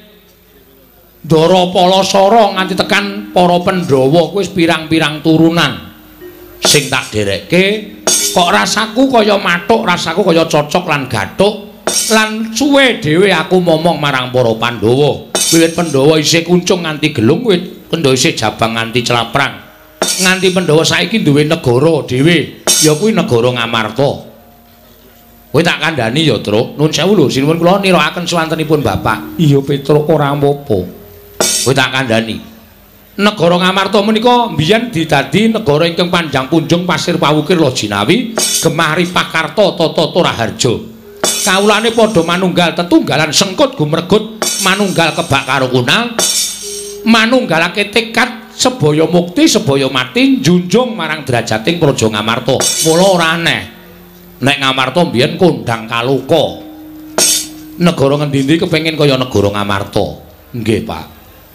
A: Ndara Palasara nganti tekan para Pandhawa kuwi wis pirang-pirang turunan sing tak dherekke. Kok rasaku kaya mathuk, rasaku kaya cocok lan gathuk. Lan suwe dhewe aku momong marang para Pandhawa. Wiwit Pandhawa isih kuncung nganti gelung, wiwit Pandhawa isih jabang nganti celaprang. Nganti Pandhawa saiki duwe negara dhewe, ya kuwi negara Ngamarta. Kowe tak kandhani ya, Truk. Nuwun sewu lho, sinuwun kula nirakaken swantenipun Bapak. Iya, Petruk, ora apa-apa. Kowe tak kandhani. Negara Ngamarta menika mbiyen didadi negara ingkang panjang punjung pasir pawukir Lojinawi, gemah Ripakarta Tata Raharja. Kawulane padha manunggal tetunggalan sengkut gumregut, manunggal kebak karo kunal, manunggalake tekad sebaya mukti sebaya mati njunjung marang derajating praja Ngamarta. Mula ora aneh nek Ngamarta mbiyen kondhang kaluka. Negara ngendi-endi kepengin kaya negara Ngamarta. Nggih, Pak.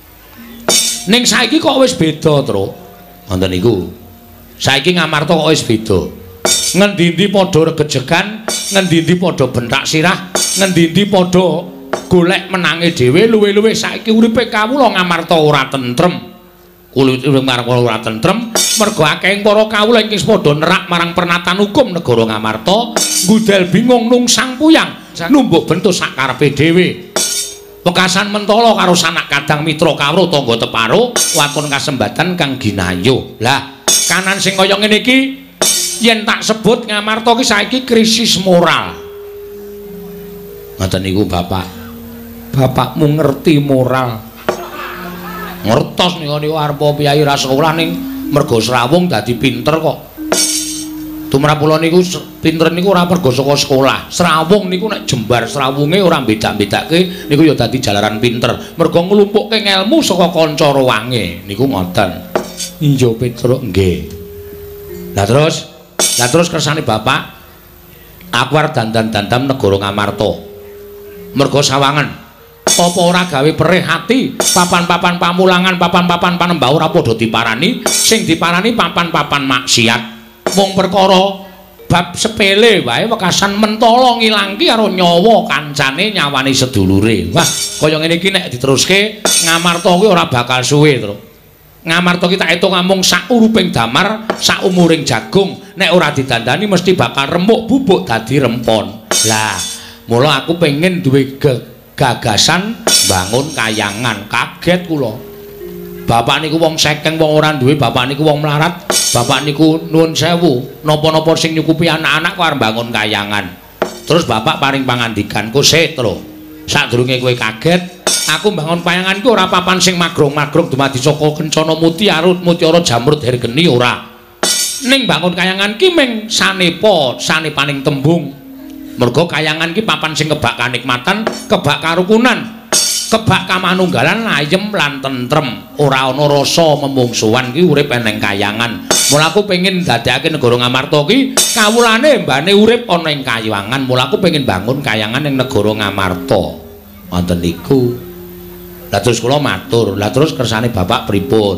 A: Ning saiki kok wis beda, Truk. Wonten niku. Saiki Ngamarta kok wis beda. Ngendi-endi padha regejegan, ngendi-endi padha bentak sirah, ngendi-endi padha golek menange dhewe. Luwih-luwih saiki uripe kawula Ngamarta ora tentrem. Kulit urip marang ora tentrem mergo akeh para kawula ingkang padha nerak marang pernatan hukum negara Ngamarta, ngudel bingung nungsang puyang, numbuk bentuk sakarepe dhewe. Wekasan mentala karo sanak kadang mitra kawruh tangga teparo, watun kasembatan kang ginayu. Lah, kanan sing kaya ngene iki yen tak sebut Ngamarta ki saiki krisis moral. Ngoten niku, Bapak. Bapakmu ngerti moral. Ngertos nika niku arep piyai ra sekolah ning mergo srawung dadi pinter kok. Tumrap kula niku pinter niku ora mergo saka sekolah. Srawung niku nek jembar srawunge ora bedak-bedake niku ya dadi jalaran pinter. Mergo nglumpukke ngelmu saka kanca rowange. Niku ngoten. Iya, Petruk, nggih. Lah terus, lah terus kersane Bapak aku arep dandan-dandam negara Ngamarta. Mergo sawangan apa ora gawe perih hati, papan-papan pamulangan, papan-papan panembah ora padha diparani, sing diparani papan-papan maksiat. Mung perkara bab sepele wae wekasan mentala ngilangke karo nyawa kancane nyawane sedulure. Wah, kaya ngene iki nek diteruske Ngamarta kuwi ora bakal suwe, Tru. Ngamarta ki tak etung mung sak uruping damar, sak umuring jagung, nek ora didandani mesti bakal remuk bubuk dadi rempon. Lah, mula aku pengen duwe gagasan bangun kayangan. Kaget kula. Bapak niku wong sekeng, wong ora duwe, bapak niku wong melarat. Bapak niku nuwun sewu, napa-napa sing nyukupi anak-anak kok arep bangun kayangan. Terus bapak paring pangandikan, "Ku sik, Tru. Sadurunge kowe kaget, aku bangun kayangan ku ora papan sing magrong-magrong dumadi saka kencana muti arut mutiara jamrut hergeni ora. Ning bangun kayangan ki ming sanepa, sanepaning tembung. Mergo kayangan ki papan sing kebak kanikmatan, kebak karukunan, kebak kamanunggalan ayem lan tentrem. Ora ana rasa memungsuhan ki urip eneng kayangan. Mula aku pengin dadekake negara Ngamarta ki kawulane mbane urip ana ing kayangan. Mula aku pengin bangun kayangan ing negara Ngamarta. Wonten niku. Lah terus kula matur, lah terus kersane Bapak pripun?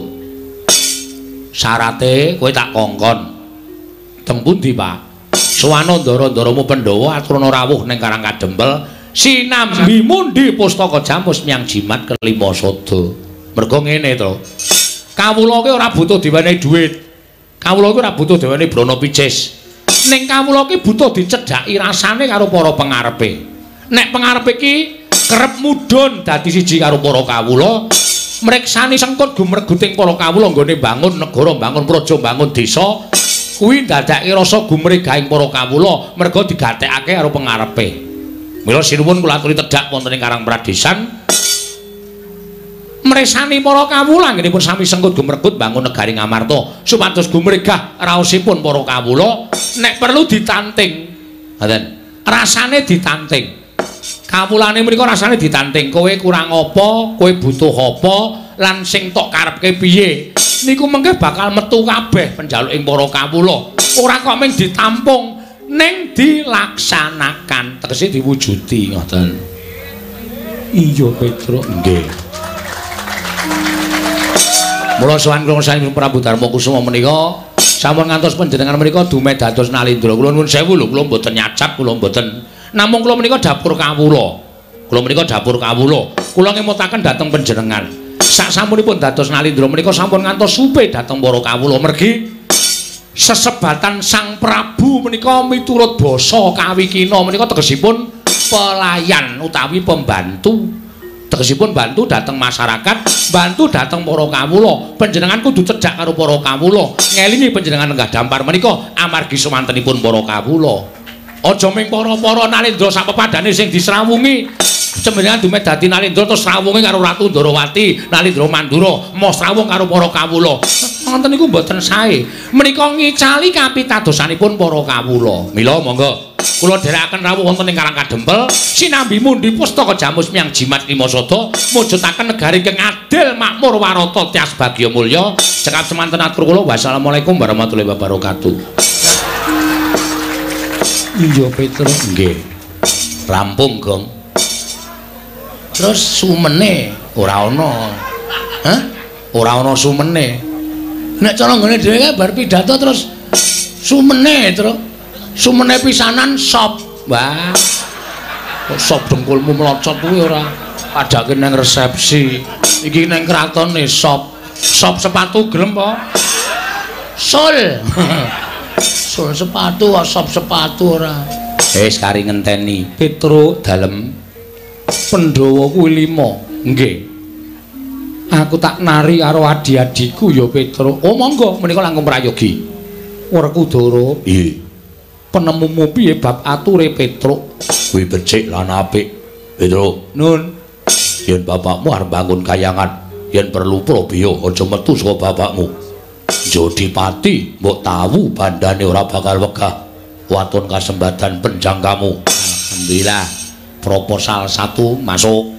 A: Syarate kowe tak kongkon. Teng pundi, Pak? Suwana ndara-ndaramu Pandhawa aturana rawuh ning Karang Kadempel sinambi mundi pustaka jamus nyang jimat kelima sada. Mergo ngene to. Kawula ki ora butuh diwenehi dhuwit. Kawula ki ora butuh diwenehi brana picis. Ning kawula ki butuh dicedhaki rasane karo para pengarepe. Nek pengarepe ki kerep mudhun dadi siji karo para kawula, mreksani sengkut gumreguting para kawula nggone bangun negara, bangun praja, bangun desa, kuwi ndadake rasa gumregahing para kawula merga digatekake karo pengarepe. Mila sinuwun kula aturi tedhak wonten ing Karang Pradesan. Mresani para kawula anggenipun sami sengkut gumregut bangun negari Ngamarta supados gumregah raosipun para kawula nek perlu ditanting. Ngoten. Rasane ditanting. Kawulane mriku rasane ditanting, kowe kurang apa, kowe butuh apa, lan sing tok karepke piye. Niku mengke bakal metu kabeh penjaluking para kawula. Ora kok mung ditampung, ning dilaksanakan, tegese diwujudi ngoten. Iya, Petruk, nggih. Mula sowan kula saking Prabu Darma Kusuma menika sampun ngantos panjenengan menika dumeh dados nalindra. Kula nuwun sewu lho, kula mboten nyacap, kula mboten. Namung kula menika dapur kawula. Kula menika dapur kawula. Kula ngemutaken dhateng panjenengan. Sak sampunipun dados nalindra menika sampun ngantos supe dhateng para kawula. Mergi sesebatan Sang Prabu menika miturut basa kawikina menika tegesipun pelayan utawi pembantu. Tegesipun bantu dhateng masyarakat, bantu dhateng para kawula. Panjenengan kudu cedhak karo para kawula. Ngelingi panjenengan lenggah dampar menika amargi semantenipun para kawula. Aja ming para-para nalindra sapepadane sing disrawungi. Jenengan dumeh dadi nalindra terus srawungi karo Ratu Ndarawati, nalindra Mandura, mau srawung karo para kawula. Wonten niku mboten sae. Menika ngicali kapitadosanipun para kawula. Mila monggo kula dherekaken rawuh wonten ing Karang Kadempel, sinambi mundi pustaka jamus miyang jimat lima sada, mujudaken negari ingkang adil, makmur, warata, tias bagya mulya. Cekap semanten atur kula. Wassalamualaikum warahmatullahi wabarakatuh. Iya Petruk nggih. Rampung, Gong. Terus sumene ora ana. Hah? Ora ana sumene. Nek cara nggone dhewe kae bar pidato terus sumene, Truk. Sumene pisanan sop. Wah. Kok sop dengkulmu melocot kuwi ora padake nang resepsi. Iki nang kratone sop. Sop sepatu gelem apa? Sul. Sul sepatu, sop sepatu ora. Wis kari ngenteni. Petruk dalem Pandhawa kuwi lima. Nggih. Aku tak nari karo adi-adiku ya Petruk. Oh monggo menika langkung prayogi. Werkudara. Nggih. Penemumu piye bab ature Petruk? Kuwi becik lan apik. Petruk. Nun. Yen bapakmu arep bangun kayangan, yen perlu Prabeya aja metu saka bapakmu. Jodipati mbok tahu bandane ora bakal wegah waton kasembatan penjangkamu. Alhamdulillah proposal satu masuk.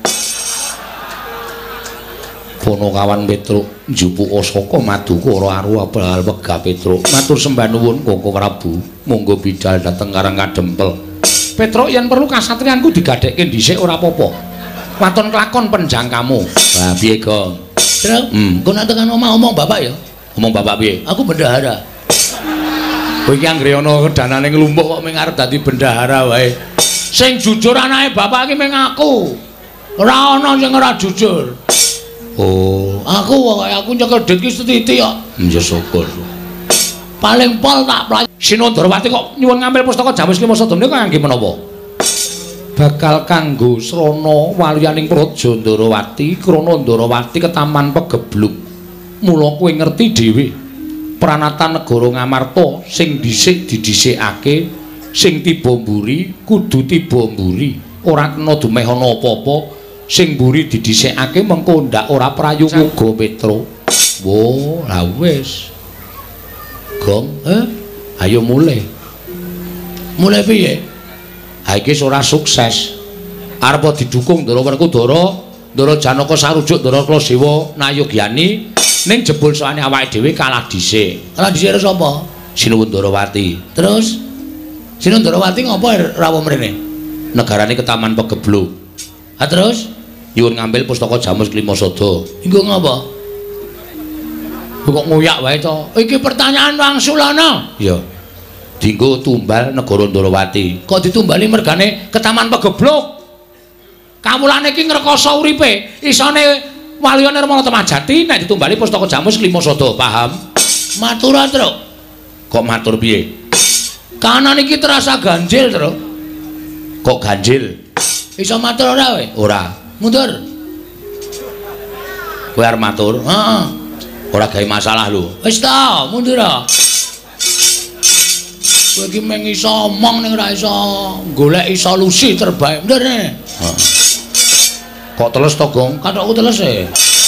A: Ponokawan Petruk njupuk saka maduka ora aru bakal wegah Petruk. Matur sembah nuwun Koko Prabu, monggo bidal dhateng Karang Kadempel. Petruk yen perlu kasatriyanku digadekke dhisik ora apa-apa. Waton kelakon penjangkamu. Lah piye, Gong? Truk, hmm, kok nek tekan omah omong bapak ya? Ngomong bapak piye? Aku bendahara. Kowe iki anggere ana danane nglumpuk kok mung arep dadi bendahara wae. Sing jujur anake bapak iki mung aku. Ora ana sing ora jujur. Oh, aku kok aku nyekel dit ki setitik kok. Ya syukur. Paling pol tak play. Sinu Ndarawati kok nyuwun ngambil pustaka jamus lima sada menika kangge menapa? Bakal kanggo srana waliyaning Praja Ndarawati, krana Ndarawati ketaman pegebluk. Mula kowe ngerti dhewe pranatan negara Ngamarta sing dhisik didhisikake, sing tiba mburi kudu tiba mburi, ora kena dumeh ana apa-apa. Sing mburi didhisikake mengko ndak ora prayoga Petruk. Wo, la wis. Gong, eh? Ayo mulai. Mulai piye? Ha iki ora sukses. Arep didukung Ndara Werkudara, Ndara Janaka sarujuk Ndara Klasewa Nayogyani. Ning jebul soane awake dhewe kalah dhisik. Kalah dhisik karo sapa? Sinuwun Ndarawati. Terus Sinuwun Ndarawati ngopo rawuh mrene? Negarane ketaman pegebluk. Ha terus nyuwun ngambil pustaka jamus lima sada. Engko ngopo? Kok ngoyak wae to? Iki pertanyaan wangsulana. Ya. Dienggo tumbal negara Ndarawati. Kok ditumbali mergane ketaman pegebluk? Kawulane iki ngrekoso uripe, isone waliyane Rama Temajati nek ditumbali Pustaka Jamus Klima Sada, paham? Matur, Tru. Kok matur piye? Kanan iki terasa ganjil, Tru. Kok ganjil? Iso matur ora kowe? Ora. Mundur. Kowe arep matur? Heeh. Ora gawe masalah lho. Wis ta, mundur ta. Kowe iki mung iso omong ning ora iso goleki solusi terbaik. Mundur ne. Heeh. Kok teles to, Gong? Kathokku teles e.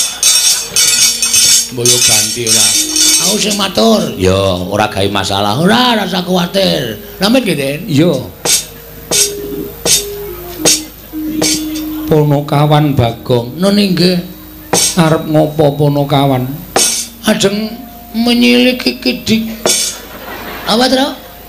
A: Mboyo ganti ora. Aku sing matur. Ya, ora gawe masalah. Ora rasa kuwatir. Lamet ki, Den?
B: Iya. Ponokawan Bagong.
A: Nun inggih.
B: Arep ngopo Ponokawan?
A: Ajeng menyiliki kidik. Apa, Tru?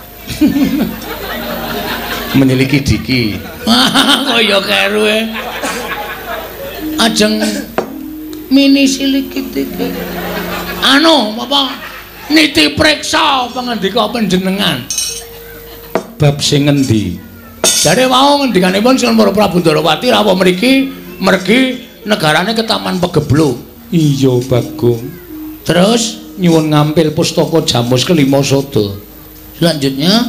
B: Menyiliki Diki.
A: Kaya keru e. Ajeng mini siliki iki. Anu, apa? Niti priksa pangendika panjenengan.
B: Bab sing ngendi?
A: Jare wau ngendikanipun Sing Para Prabu Ndarawati rawuh mriki mergi negarane ke Taman Pegebluk.
B: Iya, Bagong.
A: Terus
B: Nyuwun ngampil Pustaka Jamus Klima Sada.
A: Selanjutnya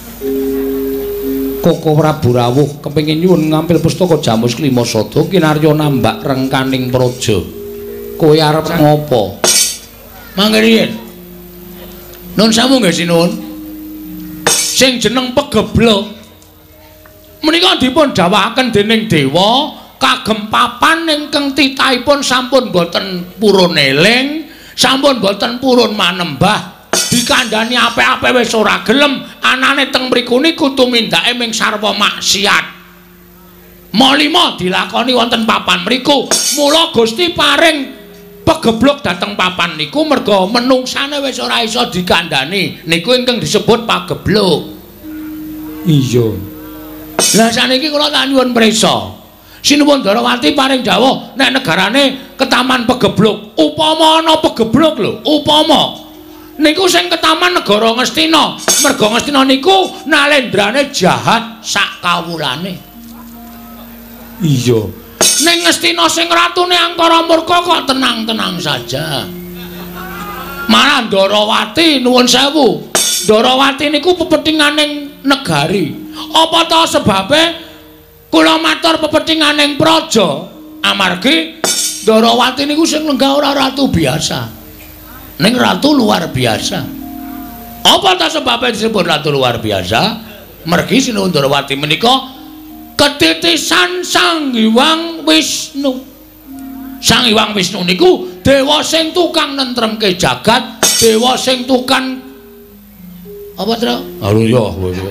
B: Koko Prabu rawuh kepengin nyuwun ngampil Pustaka Jamus Klima Sada kinarya nambak rengkaning praja. Kowe arep ngopo?
A: mangke riyen. Nun sawu nggih sinuwun. Sing jeneng Pegebluk menika dipun dawuhaken dening dewa kagem papan ingkang titahipun sampun boten purun eling, sampun boten purun manembah. Dikandhani apik-apik wis ora gelem, anane teng mriku niku tumindake ming sarwa maksiat. Molima dilakoni wonten papan mriku, mula Gusti paring Pegebluk dhateng papan niku merga menungsane wis ora iso dikandhani. Niku ingkang disebut pagebluk.
B: Iya.
A: Lah saniki kula tak nyuwun prisa. Sinuwun Ndarawati paring dawuh nek negarane ke Taman Pegebluk. Upama ana pegebluk lho, upama niku sing ke Taman Negara Ngastina. Merga Ngastina niku nalendrane jahat sak kawulane.
B: Iya.
A: Ning Ngastina sing ratune angkara murka kok tenang-tenang saja. Malah Ndarawati nuwun sewu. Ndarawati niku pepethinganing negari. Apa ta sebabe kula matur pepethinganing praja amargi Ndarawati niku sing lenggah ora ratu biasa. Ning ratu luar biasa. Apa ta sebabe disebut ratu luar biasa? Mergi Sinuwun Ndarawati menika ketitisan Sang Hyang Wisnu. Sang Hyang Wisnu niku dewa sing tukang nentremke jagat, dewa sing tukang apa, Tru?
B: Halo ya.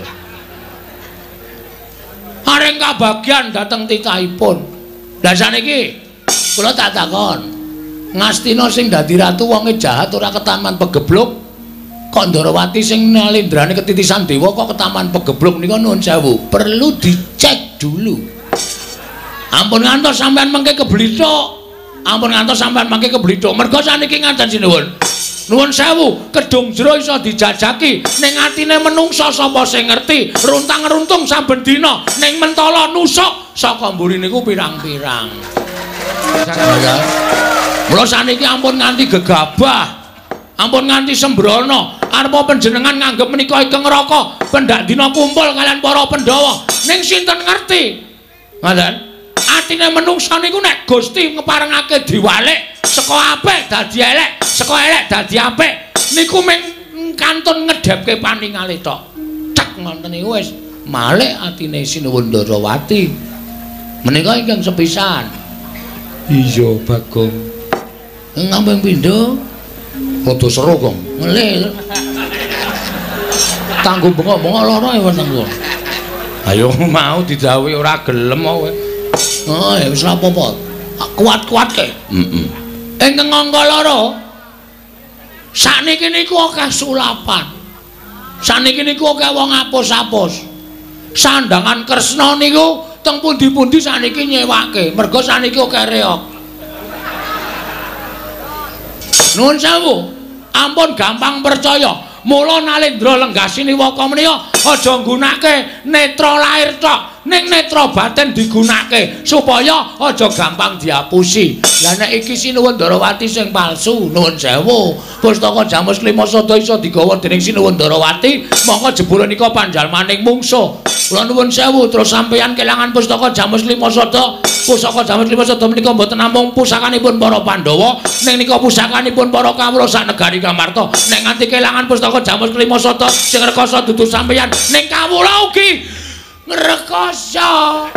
A: Areng kabagyan dhateng titahipun. Lah saniki kula tak takon. Ngastina sing dadi ratu wonge jahat ora ke Taman Pegebluk. Kok Ndarawati sing nalendrane ketitisan dewa kok ke Taman Pegebluk nika nuwun sewu, perlu dicek dulu. Ampun ngantos sampean mengke keblithuk. Ampun ngantos sampean mengke keblithuk. Merga saniki ngaten sinuwun. Nuwun sewu, kedung jero iso dijajaki, ning atine menungsa sapa sing ngerti, runtang-runtung saben dina, ning mentala nusuk saka mburi niku pirang-pirang. Mula saniki ampun nganti gegabah, ampun nganti sembrono, arepa panjenengan nganggep menika ingkang neraka, pendak dina kumpul kalian para Pandhawa, ning sinten ngerti? Ngoten. Atine menungsa niku nek Gusti ngeparengake diwalik saka apik dadi elek, saka elek dadi apik, niku mung kantun ngedhepke paningale tok. Cek ngoten niku wis malih atine Sinuwun Ndarawati. Menika ingkang sepisan.
B: Iya, Bagong.
A: Ngambing pindho rada seru, Gong. Ngelih. Kanggo bengok-bengok lara ya wonten kok.
B: Ayo mau didhawuhi ora gelem kowe.
A: Oh, ya wis ora apa-apa. Kuat-kuatke.
B: Heeh.
A: Ingkang angka loro sakniki niku akeh sulapan. Sakniki niku akeh wong apus-apus. Sandangan Kresna niku teng pundi-pundi sakniki nyewake, merga sakniki akeh reok. Nuwun sewu, ampun gampang percaya. Mula Nalendra Lenggasini Waka menika aja nggunakake netra lair tok,
B: ning netra batin digunakake supaya aja gampang diapusi. Lah nek iki Sinuwun Darawati sing palsu, nuwun sewu. Pustaka Jamus Klimasada isa digawa dening Sinuwun Darawati, mongko jebule nika panjalmaning mungsuh. Kula nuwun sewu terus sampeyan kelangan pustaka Jamus Klimasada. Pusaka Jamus Klimasada menika mboten namung pusakanipun para Pandhawa, ning nika pusakanipun para kawula sak negari Kamarta. Nek nganti kelangan pustaka Jamus Klimasada sing rekoso dudu sampeyan, ning kawula ugi ngrekoso.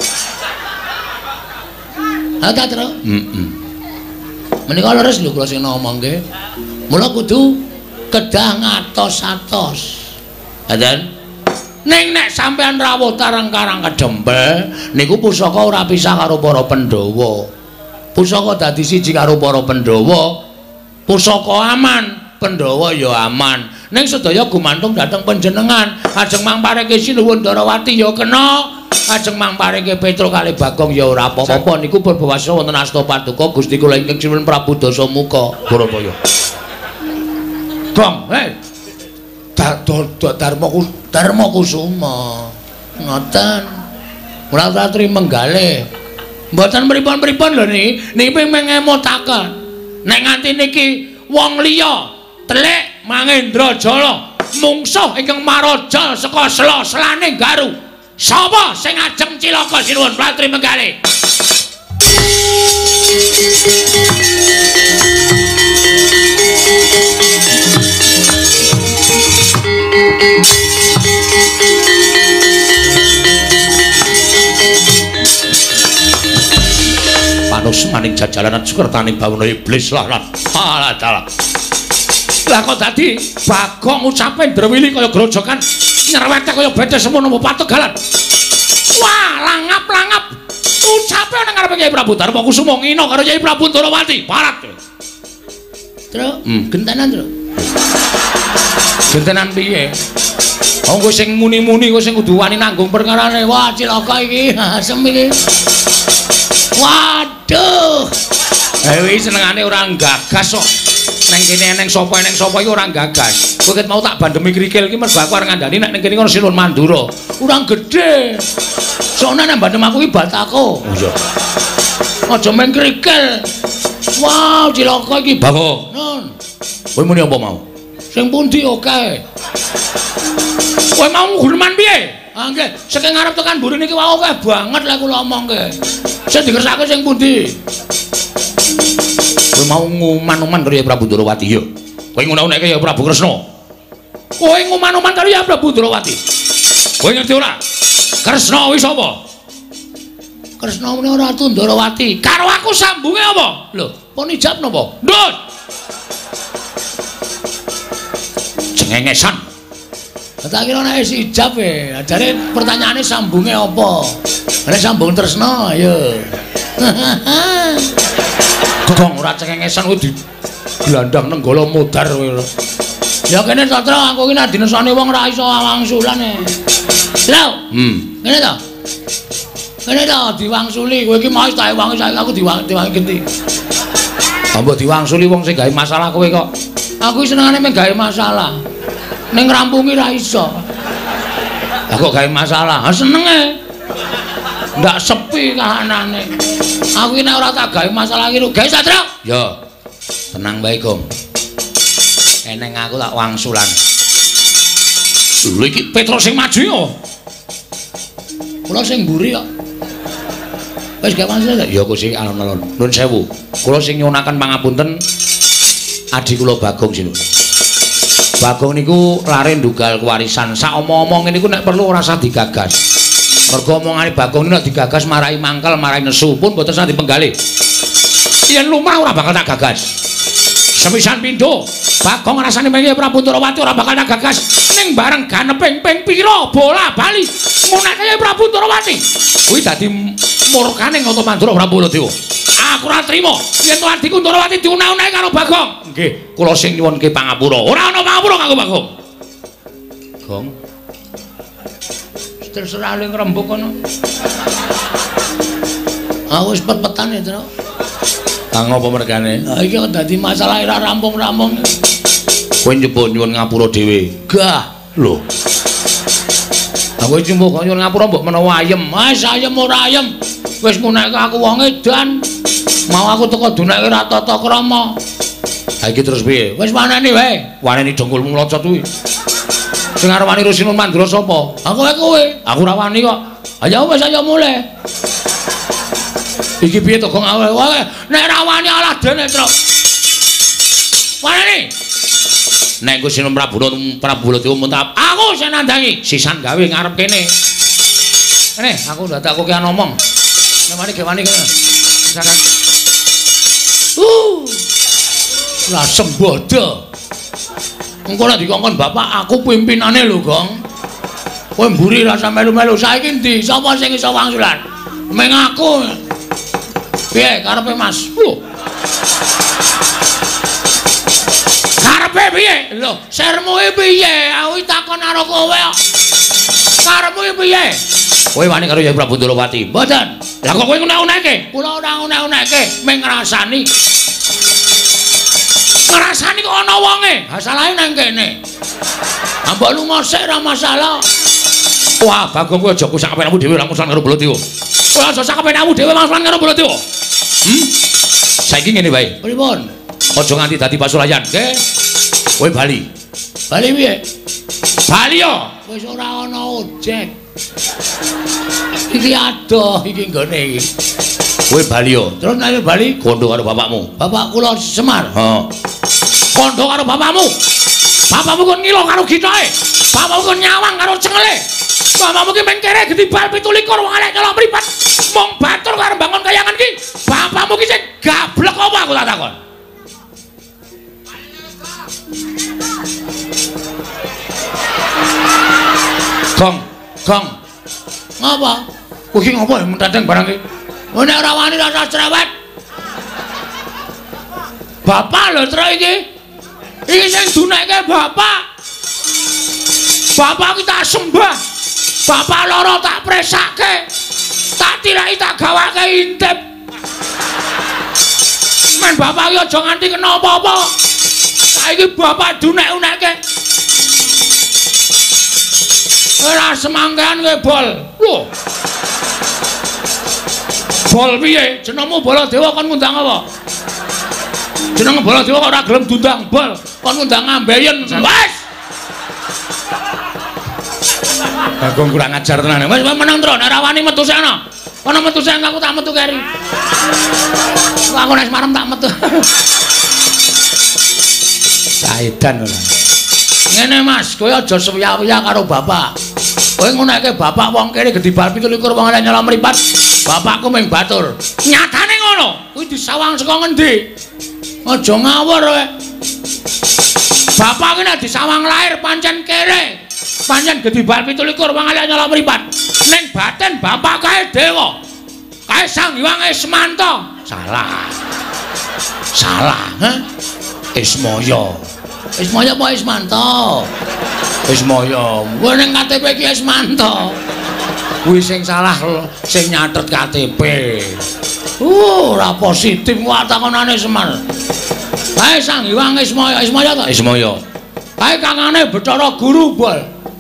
B: Ada terus? Heeh. Menika leres lho kula sing ngomongke. Mula kudu kedah ngatos-atos. Ngaten? Ning nek sampean rawuh tareng-karang kedempel niku pusaka ora pisah karo para Pandhawa. Pusaka dadi siji karo para Pandhawa. Pusaka aman, Pandhawa ya aman. Ning sedaya gumantung dhateng panjenengan. Ajeng mangparingke Sinuwun Darawati ya kena. Ajeng mangparingke Petruk kalih Bagong ya ora apa-apa. Niku berbawasa wonten asta paduka Gusti kula ingkang Sinuwun Prabu Dasamuka. Barapaya. Gong, hei. Dharma Kusuma. Ngoten. Mula ratri menggalih. Mboten pripun-pripun lho niki. Niki mengemutaken. Nek nganti niki wong liya telik Mangendrajala mungsuh ingkang maraja saka sela-selane Garu. Sapa sing ajeng cilaka Sinuwun ratri menggalih? Panus maning jajalanan Sukertani bawuna iblis lah lan alah dalah. Lah kok dadi Bagong ucape ndrewili kaya grojokan nyerwete kaya bedes semono pategalan. Wah, langap-langap ucape nang ngarepe Kyai Prabu Darma Kusuma ngina karo Kyai Prabu Darawati. Parat. Terus, hmm, gentenan terus. Gentenan piye? Oh, kowe sing muni-muni kowe sing kudu wani nanggung perkarane. Wah, cilaka iki, asem iki. Waduh. Dewi senengane ora gagas kok. Neng kene neng sapa neng sapa iki ora gagas. Kowe ket mau tak bandemi krikil iki mergo aku arep ngandani nek ning kene kono Sinuwun Mandura. Urang gedhe. Soalnya nek bandem aku iki batako. Oh iya. Aja meng krikil. Wow, cilaka iki Bagong. Nun. Kowe muni apa mau? Sing pundi oke. Kowe mau ngurman piye? Ah nggih, saking ngarep tekan mburi niki wae akeh banget lek kula omongke. Sing dikersake sing pundi? Kowe mau nguman-uman karo Kyai Prabu Darawati ya. Kowe nguna-unekke ya Prabu Kresna. Kowe nguman-uman karo Kyai Prabu Darawati. Kowe ngerti ora? Kresna kuwi sapa? Kresna menika Ratu Darawati. Karo aku sambunge apa? Lho, pun ijab napa? Ndut. Cengengesan. Tak kira nek wis ijab e, jare pertanyaane sambunge apa? Nek sambung tresna ya. Gong ora cengengesan kuwi diglandang nenggala modar kowe. Ya kene Satra aku iki nek dinesane wong ora iso wangsulan e. Lho, hmm. Kene to? Kene to diwangsuli kowe iki mau tak wangi saiki aku diwang diwangi genti. Mbok diwangsuli wong sing gawe masalah kowe kok. Aku senengane mung gawe masalah. Ning ngrampungi ra iso. Lah kok gawe masalah? Ha senenge. Ndak sepi kahanane. Aku iki nek ora tak gawe masalah iki gawe Satra. Ya. Tenang bae, Gong. Eneng aku tak wangsulan. Lho iki Petruk sing maju ya. Kula sing mburi kok. Wis gawe masalah ya kok sing alon-alon. Nuwun sewu. Kula sing nyuwunaken pangapunten adi kula Bagong sinu. Bagong niku lare ndugal kewarisan. Sak omong-omong niku nek perlu ora usah digagas. Mergo omongane Bagong niku nek digagas marai mangkel, marai nesu pun boten usah dipenggalih. Yen lumrah ora bakal tak gagas. Sepisan pindho, Bagong rasane Kyai Prabu Darawati ora bakal tak gagas. Ning bareng ganeping ping pira bola bali ngunake Kyai Prabu Darawati. Kuwi dadi murkane Ngata Mandura Prabu Baladewa. Aku ora trima yen to adiku Darawati diuna-unahi karo Bagong. Nggih, kula sing nyuwunke pangapura. Ora ana pangapura kanggo Bagong. Gong. Terserah ling rembug kono. Ah wis pet-petane, Tru. Kang apa mergane? Ha iki kok dadi masalah ora rampung-rampung. Kowe njupuk nyuwun ngapura dhewe. Gah, lho. Aku wis nyumbuk nyuwun ngapura mbok menawa ayem. Wis ayem ora ayem. Wis ngunekke aku wong edan. Mau aku teko duneke ra tata krama. Ha iki terus piye? Wis waneni wae. Waneni dongkulmu mlocot kuwi. Sing arep wani Rusinun Mandra sapa? Aku wae kowe. Aku ora wani kok. Ayo wis ayo mulai. Iki piye to gong awake wae. Nek ra wani alah dene, Tru. Waneni. Nek ku Sinum Prabu Prabu Baladewa muntap, aku sing nandangi. Sisan gawe ngarep kene. Kene, aku ndak tak koke ngomong. Nek wani ge wani kene. Misalkan. Uh. Lah sembodo. Engko nek dikongkon bapak aku pimpinane lho, Gong. Kowe mburi rasa melu-melu. Saiki ndi? Sapa sing iso wangsulan? Meng aku. Piye karepe Mas? Uh. Karepe piye? Lho, sermu iki piye? Aku takon karo kowe kok. Karepmu iki piye? Kowe wani karo Yai Prabu Ndorowati? Mboten. Lah kok kowe ngunek-unekke? Kula ora ngunek-unekke, meng ngrasani. Ngrasani kok ana wonge. Ha salahe nang kene. Ha mbok lunga sik ora masalah. Wah, Bagong kowe aja kusak kepenakmu dhewe ora musuhan karo Baladewa. Kowe aja sak kepenakmu dhewe musuhan karo Baladewa. Hmm? Saiki ngene wae. Pripun? Aja nganti dadi pasulayan, nggih. Kowe bali. Bali piye? Bali yo. Wis ora ana ojek. Iki adoh iki nggone iki. Kowe bali yo. Terus nek bali kondo karo bapakmu. Bapak kula Semar. Heeh. Kondo karo bapakmu. Bapakmu kon ngilo karo gitoke. Bapakmu kon nyawang karo cengele. Bapakmu ki mengkere gedibal pitu likur wong elek nyolong mripat. Mong batur karo bangun kayangan ki. Bapakmu ki sing gablek apa aku tak takon. Gong, Gong. Ngapa? Kowe iki ngopo mentadeng barang iki? Oh nek ora wani rasa cerewet. Bapak lho Tru iki. Iki sing dunekke bapak. Bapak ki tak sembah. Bapak loro tak presake. Tak tiraki tak gawake intip. Men bapak ki aja nganti kena apa-apa. Saiki bapak dunek-unekke. Ora semangkean kowe bol. Lho. Bol piye? Jenengmu Baladewa kon ngundang apa? Jeneng Baladewa kok ora gelem dundang bol, kon ngundang ngambeyen. Wes. Bagong kurang ajar tenan. Wes meneng Tru, nek ora wani metu sana. Kono metu sana aku tak metu keri. Aku nek Semarang tak metu. Saedan ora. Ngene Mas, kowe aja suya-suya karo bapak. Kowe ngunekke bapak wong kene gedibal pitu likur wong elek nyolong mripat. Bapakku mung batur. Nyatane ngono. Kuwi disawang saka ngendi? Aja ngawur kowe. Bapak ki nek disawang lair pancen kere. Pancen gedibal pitu likur wong elek nyolong mripat. Ning batin bapak kae dewa. Kae Sang Hyang Ismanta. Salah. Salah, ha? Ismaya. Ismaya apa Ismanta? Ismaya. Kowe ning K T P ki Ismanta. Kuwi sing salah sing nyatet K T P. Uh, ora positif kok takonane Semar. Kae Sang Hyang Ismaya, Ismaya to? Ismaya. Kae kangane Bathara Guru bol.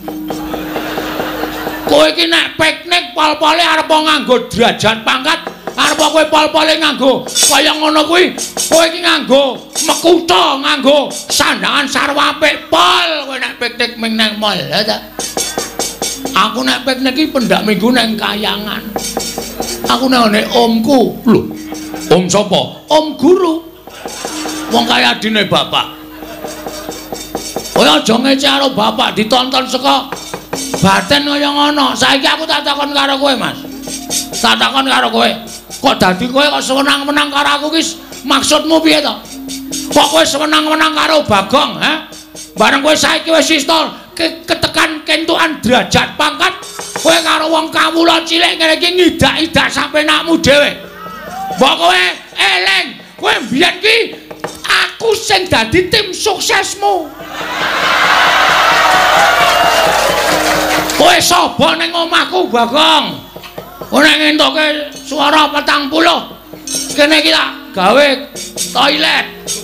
B: Kowe iki nek piknik pol-pole arep nganggo derajat pangkat, arep kowe pol-pole nganggo kaya ngono kuwi, kowe iki nganggo mekutha, nganggo sandangan sarwa apik pol, kowe nek piknik ming nang mall, ya ta? Aku nek piknik iki pendak minggu nang kayangan. Aku nang ngene omku. Lho. Om sapa? Om Guru. Wong kaya adine bapak. Kowe aja ngece karo bapak ditonton saka batin kaya ngono. Saiki aku tak takon karo kowe, Mas. Tak takon karo kowe. Kok dadi kowe kok seneng-menang karo aku ki maksudmu piye to? Kok kowe seneng-menang karo Bagong, ha? Bareng kowe saiki wis isto ketekan kentukan derajat pangkat, kowe karo wong kawula cilik ngene iki ngidak-idak sampe nakmu dhewe. Mbok kowe eling, kowe mbiyen ki aku sing dadi tim suksesmu. Kowe sapa ning omahku, Bagong? Kowe nek ngentuke swara petang puluh. Kene iki tak gawe toilet.